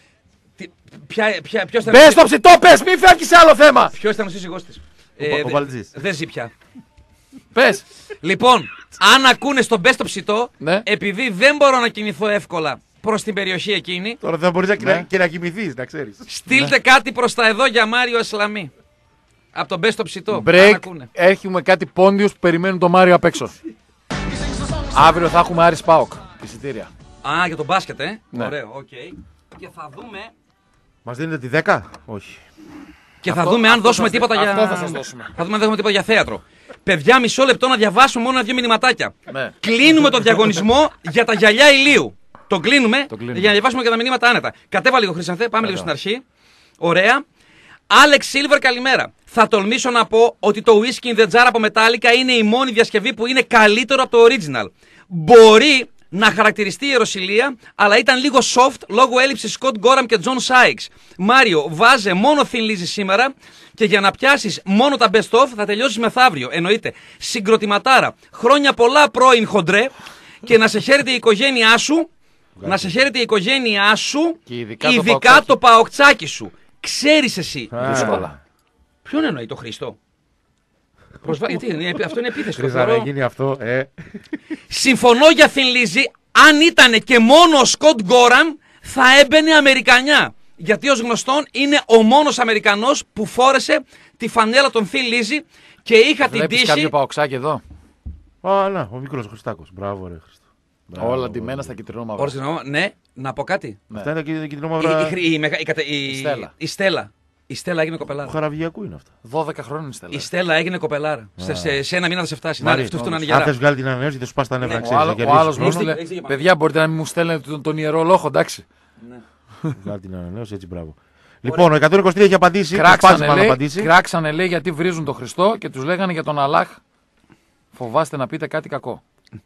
Μπες στο ψητό, πες, μη φεύγεις σε άλλο θέμα. Ποιος ήταν ο σύζυγός της? Ο Βαλτζής. Δεν ζει πια. Πες. Λοιπόν, αν ακούνε στο μπες στο ψητό, επειδή δεν μπορώ να κινηθώ εύκολα προς την περιοχή εκείνη. Τώρα δεν μπορείς και να κοιμηθείς, να ξέρεις. Στείλτε κάτι προς τα εδώ για Μάριο Ασλαμή. Από τον μπες στο ψητό. Break, έχουμε κάτι πόντιους που περιμένουν το Μάριο απ' έξω. Αύριο θα έχουμε Άρης ΠΑΟΚ. Εισιτήρια. Α, για τον μπάσκετ, Ναι. Ωραίο, οκ. Και θα δούμε. Μας δίνετε τη 10? Όχι. Και θα δούμε αν δώσουμε τίποτα για. Αυτό θα σας δώσουμε. Θα δούμε αν δώσουμε τίποτα για θέατρο. Παιδιά, μισό λεπτό να διαβάσουμε μόνο 2 μηνυματάκια. Ναι. Κλείνουμε το διαγωνισμό για τα γυαλιά ηλίου. Το κλείνουμε για να διαβάσουμε και τα μηνύματα άνετα. Κατέβα λίγο, Χρυσανθέ, πάμε λίγο στην αρχή. Ωραία. Άλεξ Σίλβερ, καλημέρα. Θα τολμήσω να πω ότι το Whisky in the Jar από Metallica είναι η μόνη διασκευή που είναι καλύτερο από το original. Μπορεί να χαρακτηριστεί η Ιεροσυλία, αλλά ήταν λίγο soft λόγω έλλειψης Scott Gorham και John Sykes. Μάριο, βάζε μόνο Thin Lizzy σήμερα και για να πιάσεις μόνο τα best of θα τελειώσεις μεθαύριο. Εννοείται. Συγκροτηματάρα. Χρόνια πολλά πρώην χοντρέ και να σε χαίρεται η οικογένειά σου. Να σε χαίρεται η οικογένειά σου, ειδικά το παοκτσάκι σου. Ξέρεις εσύ. Δύσκολα. Ποιον εννοεί, το Χριστό? Γιατί αυτό είναι επίθεση. Χρυσάρα, γίνει αυτό, Συμφωνώ για Thin Lizzy. Αν ήταν και μόνο ο Σκοτ Γκόραμ θα έμπαινε Αμερικανιά. Γιατί ως γνωστόν είναι ο μόνος Αμερικανός που φόρεσε τη φανέλα των Thin Lizzy και είχα την τύχη. Βλέπεις κάποιο παοξάκι εδώ? Να, ο μικρός Χριστάκος. Μπράβο, ρε Χριστό. Όλα ντυμένα στα κυτρινό μαύρα. Ναι, να πω κάτι. Αυτά είναι τα κυτρινό μαύρα. Η Στέλλα. Η Στέλλα έγινε κοπελάρα. Του Χαραβιακού είναι αυτά. 12 χρόνια η Στέλλα. Η Στέλλα έγινε κοπελάρα. Σε ένα μήνα θα σε φτάσει. Αν θες βγάλει την ανανέωση, δεν σου πας τα νεύρα. Ο άλλος μου λέει, παιδιά, μπορείτε να μην μου στέλνετε τον ιερό λόγο, εντάξει. Βγάλει την ανανέωση, έτσι, μπράβο. Λοιπόν, ο 123 έχει απαντήσει. Κράξανε, λέει, γιατί βρίζουν τον Χριστό και τους λέγανε για τον Αλάχ. Φοβάστε να πείτε κάτι κακό.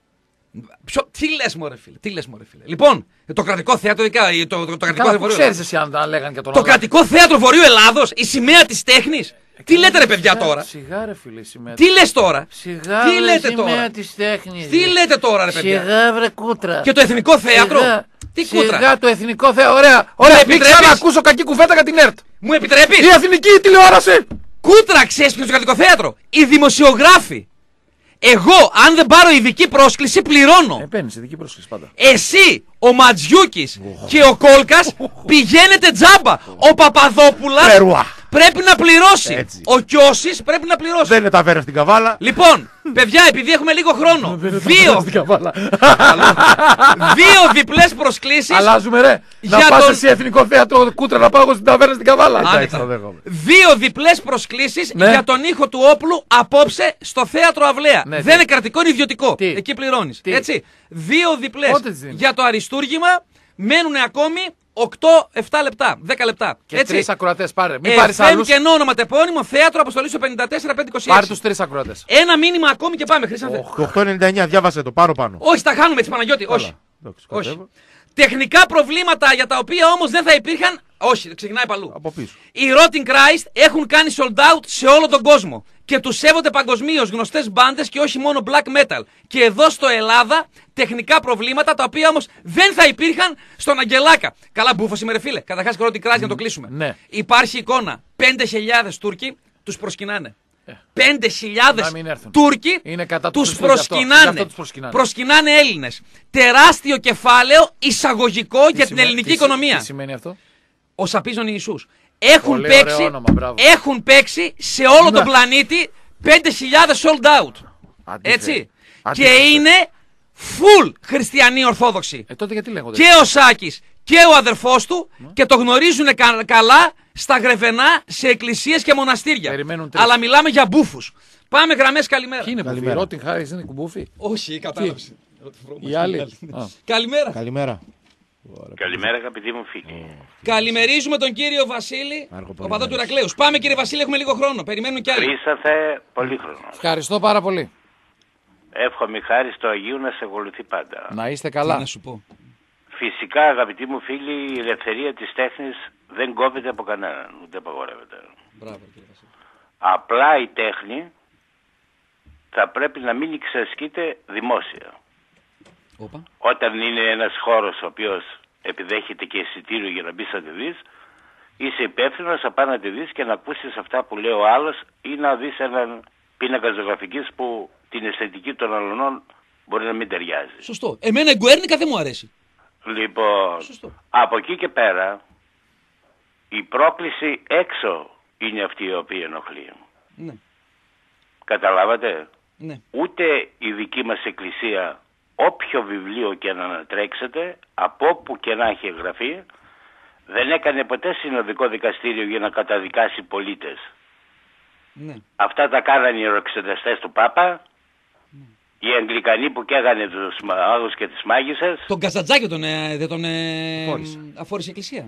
Τι λες μωρέ φίλε. Λοιπόν, το κρατικό θέατρο, το κρατικό θέατρο. Ξέρεις εσύ αν λέγανε και τον Το κρατικό θέατρο Βορείου Ελλάδος, η σημαία της τέχνης. Τι λέτε ρε παιδιά τώρα? Σιγά ρε φίλε, σημαία. Τι λες τώρα? Σιγά τι λέτε σημαία της τέχνης. Τι λέτε τώρα ρε παιδιά? Σιγά βρε κούτρα. Και το εθνικό θέατρο. Τι κούτρα? Σιγά το εθνικό θέατρο. Ωραία, μην ξανακούσω κακή κουβέντα για την ΕΡΤ. Μου επιτρέπεις? Η εθνική τηλεόραση. Κούτρα, ξέρεις ποιο είναι το κρατικό θέατρο? Οι δημοσιογράφοι. Εγώ, αν δεν πάρω ειδική πρόσκληση, πληρώνω. Παίρνεις ειδική πρόσκληση πάντα. Εσύ, ο Ματζιούκης και ο Κόλκας πηγαίνετε τζάμπα. Ο Παπαδόπουλας πρέπει να πληρώσει. Έτσι. Ο Κιώσης πρέπει να πληρώσει. Δεν είναι ταβέρνα στην Καβάλα. Λοιπόν, παιδιά, επειδή έχουμε λίγο χρόνο. Δύο διπλές προσκλήσεις. Αλλάζουμε ρε. Να πας εσύ εθνικό θέατρο κούτρα, να πάω εγώ στην ταβέρνα στην Καβάλα. Δύο διπλές προσκλήσεις για τον ήχο του όπλου απόψε στο θέατρο Αυλαία. Δεν είναι κρατικό, είναι ιδιωτικό. Εκεί πληρώνεις. Έτσι. Δύο διπλές για το αριστούργημα. Μένουν ακόμη 8-7 λεπτά, 10 λεπτά. Και 3 ακροατές πάρε. Μην πάρεις άλλους. Και ενώ ονοματεπώνυμο, θέατρο αποστολή στο 54-526. Πάρε τους 3 ακροατές. Ένα μήνυμα ακόμη και πάμε, Χρυσάνθε. 8,99, διάβασε το, πάρω πάνω. Όχι, τα χάνουμε έτσι, Παναγιώτη. Όχι. Τεχνικά προβλήματα για τα οποία όμως δεν θα υπήρχαν. Όχι, ξεκινάει παλού. Από πίσω. Οι Rotting Christ έχουν κάνει sold out σε όλο τον κόσμο. Και τους σέβονται παγκοσμίως γνωστές μπάντες και όχι μόνο black metal. Και εδώ στο Ελλάδα τεχνικά προβλήματα τα οποία όμως δεν θα υπήρχαν στον Αγγελάκα. Καλά, μπούφος είμαι ρε φίλε. Καταρχάς Rotting Christ για να το κλείσουμε. Ναι. Υπάρχει εικόνα. 5.000 Τούρκοι τους προσκυνάνε. 5.000 Τούρκοι τους προσκυνάνε. Προσκυνάνε Έλληνες. Τεράστιο κεφάλαιο εισαγωγικό για την ελληνική οικονομία. Τι σημαίνει αυτό? Ο Σαπίζων Ιησούς. Έχουν παίξει σε όλο τον πλανήτη 5.000 sold out. Έτσι. Και είναι full χριστιανοί Ορθόδοξοι. Τότε γιατί λέγονται? Και ο Σάκης και ο αδερφός του και το γνωρίζουν καλά στα Γρεβενά, σε εκκλησίες και μοναστήρια. Αλλά μιλάμε για μπούφους. Πάμε γραμμές, καλημέρα. Ποιοι είναι Κουμπούφι, Ρότιν Χάρις είναι Κουμπούφι. Όχι, κατάλαβε. Οι άλλοι. Καλημέρα. Καλημέρα. Καλημέρα, αγαπητοί μου φίλοι. Καλημερίζουμε τον κύριο Βασίλη, ο παδό του Ηρακλέου. Πάμε, κύριε Βασίλη, έχουμε λίγο χρόνο. Περιμένουμε κι άλλοι. Χρήσατε πολύ χρόνο. Ευχαριστώ πάρα πολύ. Εύχομαι χάρη στο Αγίου να σε ακολουθεί πάντα. Να είστε καλά. Να σου πω. Φυσικά, αγαπητοί μου φίλοι, η ελευθερία της τέχνης δεν κόβεται από κανέναν, ούτε απαγορεύεται. Μπράβο, κύριε Βασίλη. Απλά η τέχνη θα πρέπει να μην εξασκείται δημόσια. Οπα. Όταν είναι ένας χώρος ο οποίος επιδέχεται και εισιτήριο για να μπεις να τη δεις, είσαι υπεύθυνος να πας να τη δεις και να ακούσεις αυτά που λέει ο άλλος ή να δεις έναν πίνακα ζωγραφικής που την αισθητική των αλλωνών μπορεί να μην ταιριάζει. Σωστό. Εμένα η Γκουέρνικα δεν μου αρέσει. Λοιπόν, σωστό. Από εκεί και πέρα η πρόκληση έξω είναι αυτή η οποία ενοχλεί. Ναι. Καταλάβατε? Ναι. Ούτε η δική μας εκκλησία, όποιο βιβλίο και να ανατρέξετε, από όπου και να έχει εγγραφεί, δεν έκανε ποτέ συνοδικό δικαστήριο για να καταδικάσει πολίτες. Ναι. Αυτά τα κάνανε οι ερωξεταστές του Πάπα, οι Αγγλικανοί που καίγανε τους μάγους και τις μάγισσες. Τον Καζαντζάκη δεν τον αφόρησε η εκκλησία.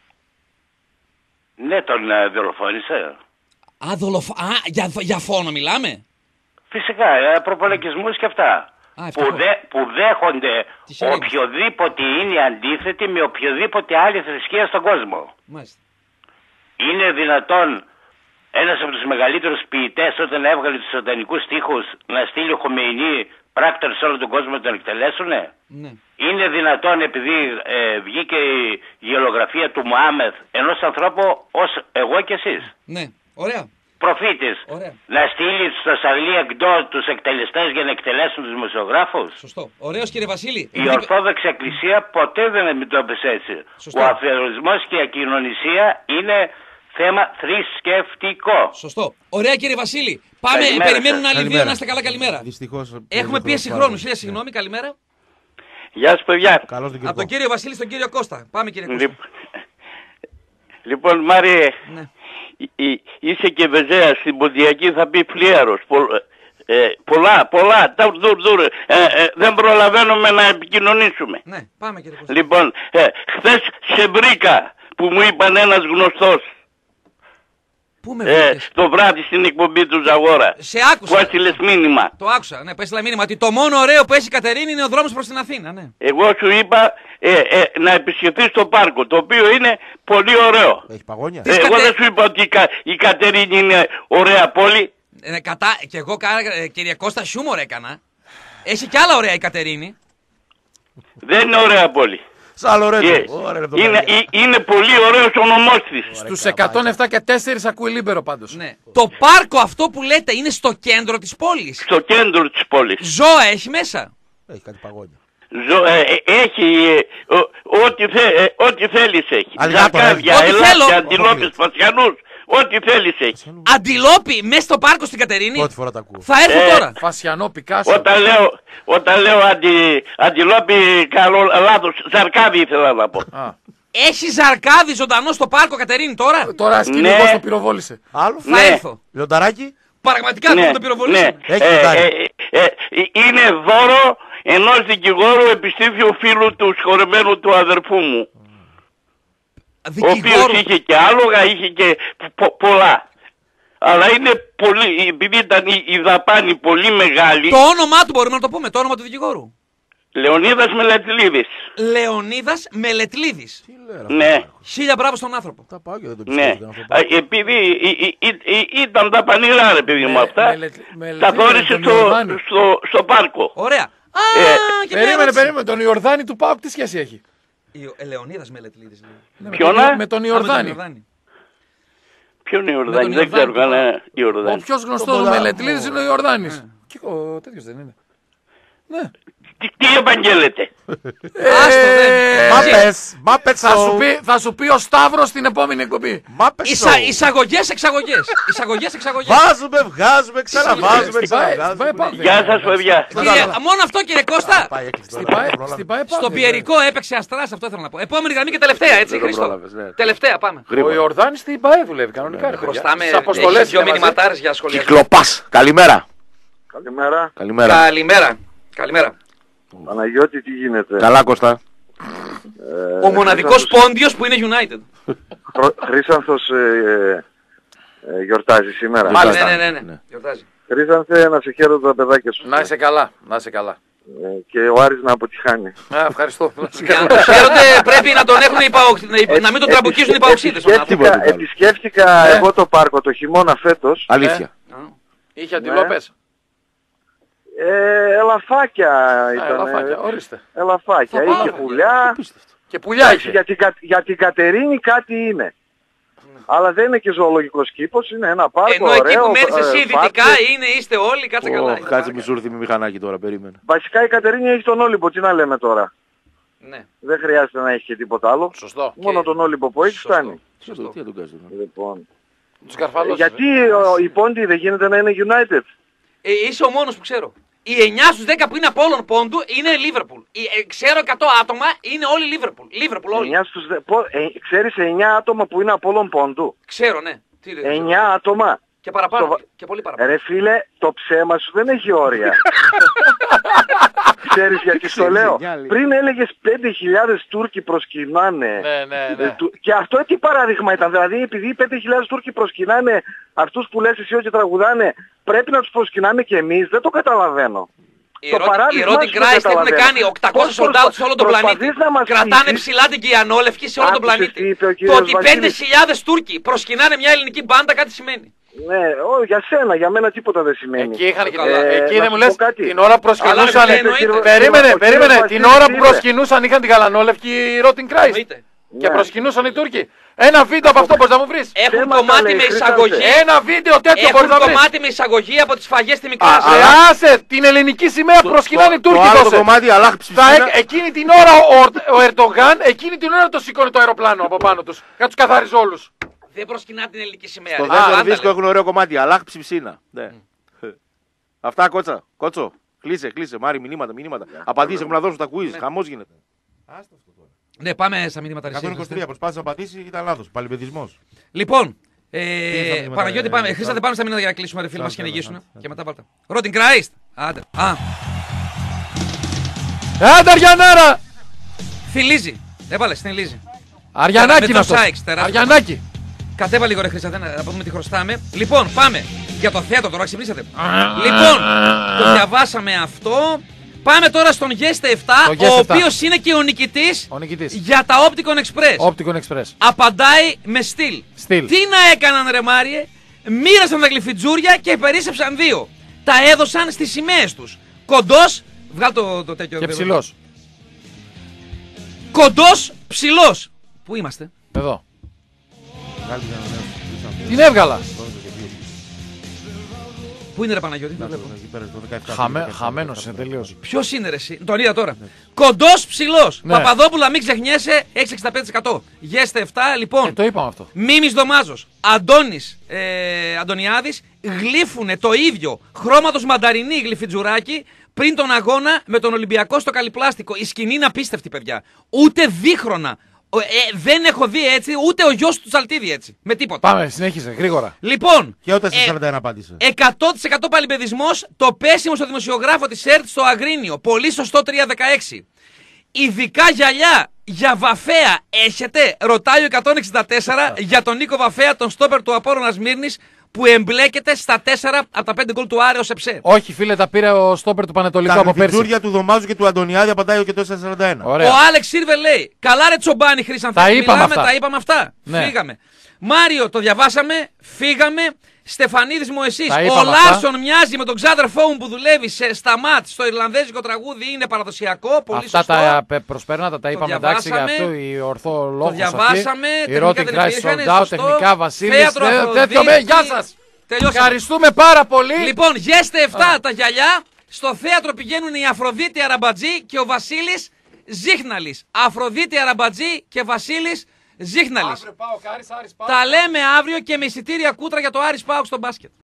Ναι, τον δολοφόνησε. Για φόνο μιλάμε. Φυσικά, προπολογισμούς και αυτά. Που δέχονται οποιοδήποτε είναι αντίθετη με οποιοδήποτε άλλη θρησκεία στον κόσμο. Μάλιστα. Είναι δυνατόν ένας από τους μεγαλύτερους ποιητές όταν έβγαλε τους σατανικούς στίχους να στείλει ο Χομεϊνή πράκτορες σε όλο τον κόσμο να τον εκτελέσουνε? Ναι. Είναι δυνατόν επειδή βγήκε η γεωλογραφία του Μωάμεθ ενός ανθρώπου ως εγώ και εσείς? Ναι, ωραία. Προφήτης, να στείλει στο Σαρλί Εκντό τους εκτελεστές για να εκτελέσουν τους δημοσιογράφους? Σωστό. Ωραίος, κύριε Βασίλη. Η Ορθόδοξη Εκκλησία ποτέ δεν αντιμετώπισε έτσι. Σωστό. Ο αφιερισμός και η ακοινωνισία είναι θέμα θρησκευτικό. Σωστό. Ωραία, κύριε Βασίλη. Πάμε, περιμένουν άλλοι δύο, να είστε καλά, καλημέρα. Δυστυχώς. Έχουμε πίεση χρόνου. Συγγνώμη, καλημέρα. Γεια σας, παιδιά. Από τον κύριο Βασίλη στον κύριο Κώστα. Πάμε, κύριε Κώστα. Λοιπόν, Μάριε, ναι. Είσαι και Βεζέα, στην Ποντιακή θα πει φλίαρος. Πολλά, δεν προλαβαίνουμε να επικοινωνήσουμε. Ναι, πάμε, κύριε Κώστα. Λοιπόν, χθες σε βρήκα που μου είπαν ένας γνωστός. Πού με βρήκες? Το βράδυ στην εκπομπή του Ζαγόρα. Σε άκουσα. Που έστειλες μήνυμα. Το άκουσα, ναι, που έστειλα μήνυμα ότι το μόνο ωραίο που έχει η Κατερίνη είναι ο δρόμος προς την Αθήνα, ναι. Εγώ σου είπα να επισκεφθείς το πάρκο, το οποίο είναι πολύ ωραίο. Έχει παγόνια. Εγώ δεν σου είπα ότι η Κατερίνη είναι ωραία πόλη. Και εγώ, κύριε Κώστα, χιούμορ έκανα. Έχει κι άλλα ωραία η Κατερίνη. Δεν είναι ωραία πόλη. Είναι πολύ ωραίος ο νομός της. Στους 107 και 4 ακούει Λίμπερο πάντως. Ναι. Το πάρκο αυτό που λέτε είναι στο κέντρο της πόλης. Στο κέντρο της πόλης. Ζώα έχει μέσα? Έχει κάτι παγόνια. Έχει ό,τι θέλεις έχει. Ζακάδια, ελάτια, αντιλόπες, πασιανούς. Ό,τι θέλεις έχει. Αντιλόπι μέσα στο πάρκο στην Κατερίνη. Πρώτη φορά τα ακούω. Θα έρθω τώρα. Φασιανό, Πικάσο. Όταν λέω αντιλόπι, καλό λάθος, ζαρκάδι ήθελα να πω. Έχει ζαρκάδι ζωντανό στο πάρκο Κατερίνη τώρα? Τώρα σκηνικός το πυροβόλησε. Άλλο. Θα έρθω. Λιονταράκι. Πραγματικά δεν το πυροβολήσει. Είναι δώρο ενός δικηγόρου επιστήφιου φίλου του συγχωρεμένου του αδερφού μου. Ο οποίος είχε και άλογα, είχε και πολλά. Αλλά είναι πολύ, επειδή ήταν η δαπάνη πολύ μεγάλη. Το όνομά του μπορούμε να το πούμε, το όνομα του δικηγόρου. Λεωνίδας Μελετλίδης. Λεωνίδας Μελετλίδης. Ναι. Χίλια μπράβο στον άνθρωπο. Τα πάω και δεν το πιστεύω. Ναι. Επειδή ήταν τα πανηρά, ρε παιδί μου αυτά, τα δόρισε στο πάρκο. Ωραία. Περίμενε, τον Ιορδάνη του ΠΑΟΚ τι σχέση έχει? Λεωνίδας Μελετλίδης. Ποιον? Με τον Ιορδάνη. Ποιον Ιορδάνη? Δεν ξέρω κανένα Ιορδάνη. Ο πιο γνωστός Μελετλίδης είναι ο Ιορδάνης. Και ο τέτοιος δεν είναι? Ναι. Τι επαγγέλλεται. Θα σου πει ο Σταύρος στην επόμενη εκπομπή. Εισαγωγές. Βάζουμε, βγάζουμε, ξαναβάζουμε, ξαναβγάζουμε. Γεια σας παιδιά. Μόνο αυτό κύριε Κώστα. Στο Πιερικό έπαιξε Αστράς, αυτό ήθελα να πω. Επόμενη γραμμή και τελευταία, έτσι Χρήστο. Τελευταία, πάμε. Ο Ιορδάνης στην ΠΑΕ δουλεύει κανονικά. Χρωστάμε 2 μηνυματάρες για σχολιασμό. Κυκλοπάς, καλημέρα. Καλημέρα. Παναγιώτη, τι γίνεται? Καλά, Κώστα. Ο μοναδικός Πόντιος που είναι United. Χρήσανθος γιορτάζει σήμερα. Ναι. Γιορτάζει. Χρήσανθε, να σε χαίρω τα παιδάκια σου. Να είσαι καλά. Και ο Άρης να αποτυχάνει. Ευχαριστώ. Για να το χαίρονται πρέπει να τον έχουν να μην τον τραμπουκίζουν οι παοξίδες. Επισκέφτηκα εγώ το πάρκο το χειμώνα φέτος. Αλήθεια. Είχε αντιλόπες. Ελαφάκια ήταν. Ελαφάκια, ορίστε. Ελαφάκια. Είχε πουλιά. Και πουλιά είχε. Για την Κατερίνη κάτι είναι. Αλλά δεν είναι και ζωολογικός κήπος, είναι ένα πάρκο. Ενώ ωραίο, εκεί που μένεις εσύ δυτικά είστε όλοι, κάτσε καλά. Κάτσε μη σου έρθει με μηχανάκι τώρα, περίμενε. Βασικά η Κατερίνη έχει τον Όλυμπο, τι να λέμε τώρα. Ναι. Δεν χρειάζεται να έχει και τίποτα άλλο. Σωστό. Μόνο τον Όλυμπο που έχει φτάνει. Σωστό. Τι θα τον κάνεις τώρα. Λοιπόν. Γιατί η Πόντι δεν γίνεται να είναι United? Είσαι ο μόνος που ξέρω. Οι 9 στους 10 που είναι από όλων πόντου είναι Liverpool. Ξέρω 100 άτομα είναι όλοι Liverpool όλοι. Ξέρεις 9 άτομα που είναι από όλων πόντου? Ξέρω, ναι. 9 άτομα. Και παραπάνω. Και πολύ παραπάνω. Ρε φίλε, το ψέμα σου δεν έχει όρια. Ξέρεις γιατί στο λέω? Πριν έλεγες 5.000 Τούρκοι προσκυνάνε. Ναι. Και αυτό τι παράδειγμα ήταν? Δηλαδή επειδή 5.000 Τούρκοι προσκυνάνε αυτούς που λες εσύ ότι τραγουδάνε, πρέπει να τους προσκυνάμε και εμείς? Δεν το καταλαβαίνω. Οι Rotting Christ έχουν κάνει 800 sold out σε όλο τον πλανήτη. Κρατάνε ψηλά την Κιανόλευκη σε όλο τον πλανήτη. Το ότι 5.000 Τούρκοι προσκυνάνε μια ελληνική μπάντα κάτι σημαίνει. Ναι, για σένα, για μένα τίποτα δεν σημαίνει. Εκεί δεν μου λες, την ώρα προσκυνούσαν. Περίμενε, την ώρα που προσκυνούσαν είχαν την Γαλανόλευκη Rotting Christ. Και προσκυνούσαν οι Τούρκοι. Ένα βίντεο από αυτό μπορείς να μου βρεις. Έχουν κομμάτι με εισαγωγή. Ένα βίντεο τέτοιο μπορείς να βρεις. Έχουν κομμάτι με εισαγωγή από τις σφαγές στη Μικρά. Άσε, την ελληνική σημαία προσκυνάνε οι Τούρκοι. Το άλλο κομμάτι αλλάχψη. Εκείνη την ώρα ο Ερντογάν, εκείνη την ώρα το σηκώνει το αεροπλάνο από πάνω τους. Να τους καθαρίζει όλους. Δεν προσκυνά την ελληνική σημαία. Στο δεύτερο δίσκο έχουν ωραίο κομμάτι. Αλλάχψη ψήνα. Αυτά κότσο. Κλείσε. Μάρι, μηνύματα. Απαντήσει, έχουν να δώσουν τα quiz. Χαμός γίνεται. Ναι, πάμε στα μηνύματα. 123 προσπάθησε να απαντήσει, ήταν λάθος. Παλιπαιδισμός. Λοιπόν, Παναγιώτη, πάμε. Χρήστατε, πάμε στα μηνύματα για να κλείσουμε, ρε φίλοι μας, και να γυρίσουν. Και μετά βάλτε. Rotting Christ. Άντε. Άντε, Αριανάρα! Φιλίζει. Έβαλε, την Ελίζη. Αριανάκι να αυτό. Αριανάκι. Κατέβα λίγο ρε Χρήστατε, να πούμε τι χρωστάμε. Λοιπόν, πάμε. Για το θέατρο τώρα, ξυπνήσατε. Λοιπόν, το διαβάσαμε αυτό. Πάμε τώρα στον Γέστε 7, ο οποίος είναι και ο νικητής για τα Opticon Express. Απαντάει με στυλ. Τι να έκαναν ρε Μάριε, μοίρασαν τα γλυφιτζούρια και περίσσεψαν 2. Τα έδωσαν στις σημαίες τους. Κοντός, βγάλ το τέτοιο. Και ψηλός. Κοντός, ψηλός. Πού είμαστε? Εδώ. Την έβγαλα. Πού είναι ρε Παναγιώτη? Χαμένος είναι τελείως. Ποιος είναι ρε εσύ? Τον είδα τώρα. Κοντός ψηλός. Παπαδόπουλα, μην ξεχνιέσαι, 6,65%. Γέστε 7, λοιπόν. Το είπαμε αυτό. Μίμης Δωμάζος, Αντώνης Αντωνιάδης γλύφουνε το ίδιο χρώματος μανταρινή γλυφιτζουράκι πριν τον αγώνα με τον Ολυμπιακό στο Καλυπλάστικο. Η σκηνή είναι απίστευτη, παιδιά. Ούτε δίχρονα. Δεν έχω δει έτσι, ούτε ο γιος του Τσαλτίδη έτσι. Με τίποτα. Πάμε, συνέχισε, γρήγορα. Λοιπόν, και ο 441 απάντησε. 100% παλιπαιδισμός, το πέσιμο στο δημοσιογράφο της ΕΡΤ στο Αγρίνιο. Πολύ σωστό 316. Ειδικά γυαλιά για Βαφέα έχετε? Ρωτάει ο 164 για τον Νίκο Βαφέα, τον στόπερ του Απόλλωνα Σμύρνης, που εμπλέκεται στα 4 από τα 5 γκολ του Άρεο Σεψέ. Όχι, φίλε, τα πήρε ο στόπερ του Πανετολικού από πέρσι. Τα βιτζούρια του Δωμάζου και του Αντωνιάδη απαντάει και το 441. Ο Άλεξ Σίρβε λέει: καλά ρε Τσομπάνι, Χρήσανθε. Τα είπαμε αυτά. Ναι. Φύγαμε. Μάριο, το διαβάσαμε. Φύγαμε. Στεφανίδης μου εσείς. Ο Λάρσον μοιάζει με τον ξάδερφό μου που δουλεύει στα ΜΑΤ στο Ιρλανδέζικο τραγούδι. Είναι παραδοσιακό. Πολύ αυτά σωστό. τα προσπέρνα, τα είπαμε εντάξει για αυτό. Η ορθό λόγος. Το διαβάσαμε. Η Rotting Christ sold out. Τεχνικά Βασίλης. Τέτοιο γεια σας. Τελειώσαμε. Ευχαριστούμε πάρα πολύ. Λοιπόν, Γέστε 7 τα γυαλιά. Στο θέατρο πηγαίνουν η Αφροδίτη Αραμπατζή και ο Βασίλης Ζίχναλης. Αφροδίτη Αραμπατζή και Βασίλης Ζίχναλης. Τα λέμε αύριο και με εισιτήρια κούτρα για το Άρης ΠΑΟΚ στο μπάσκετ.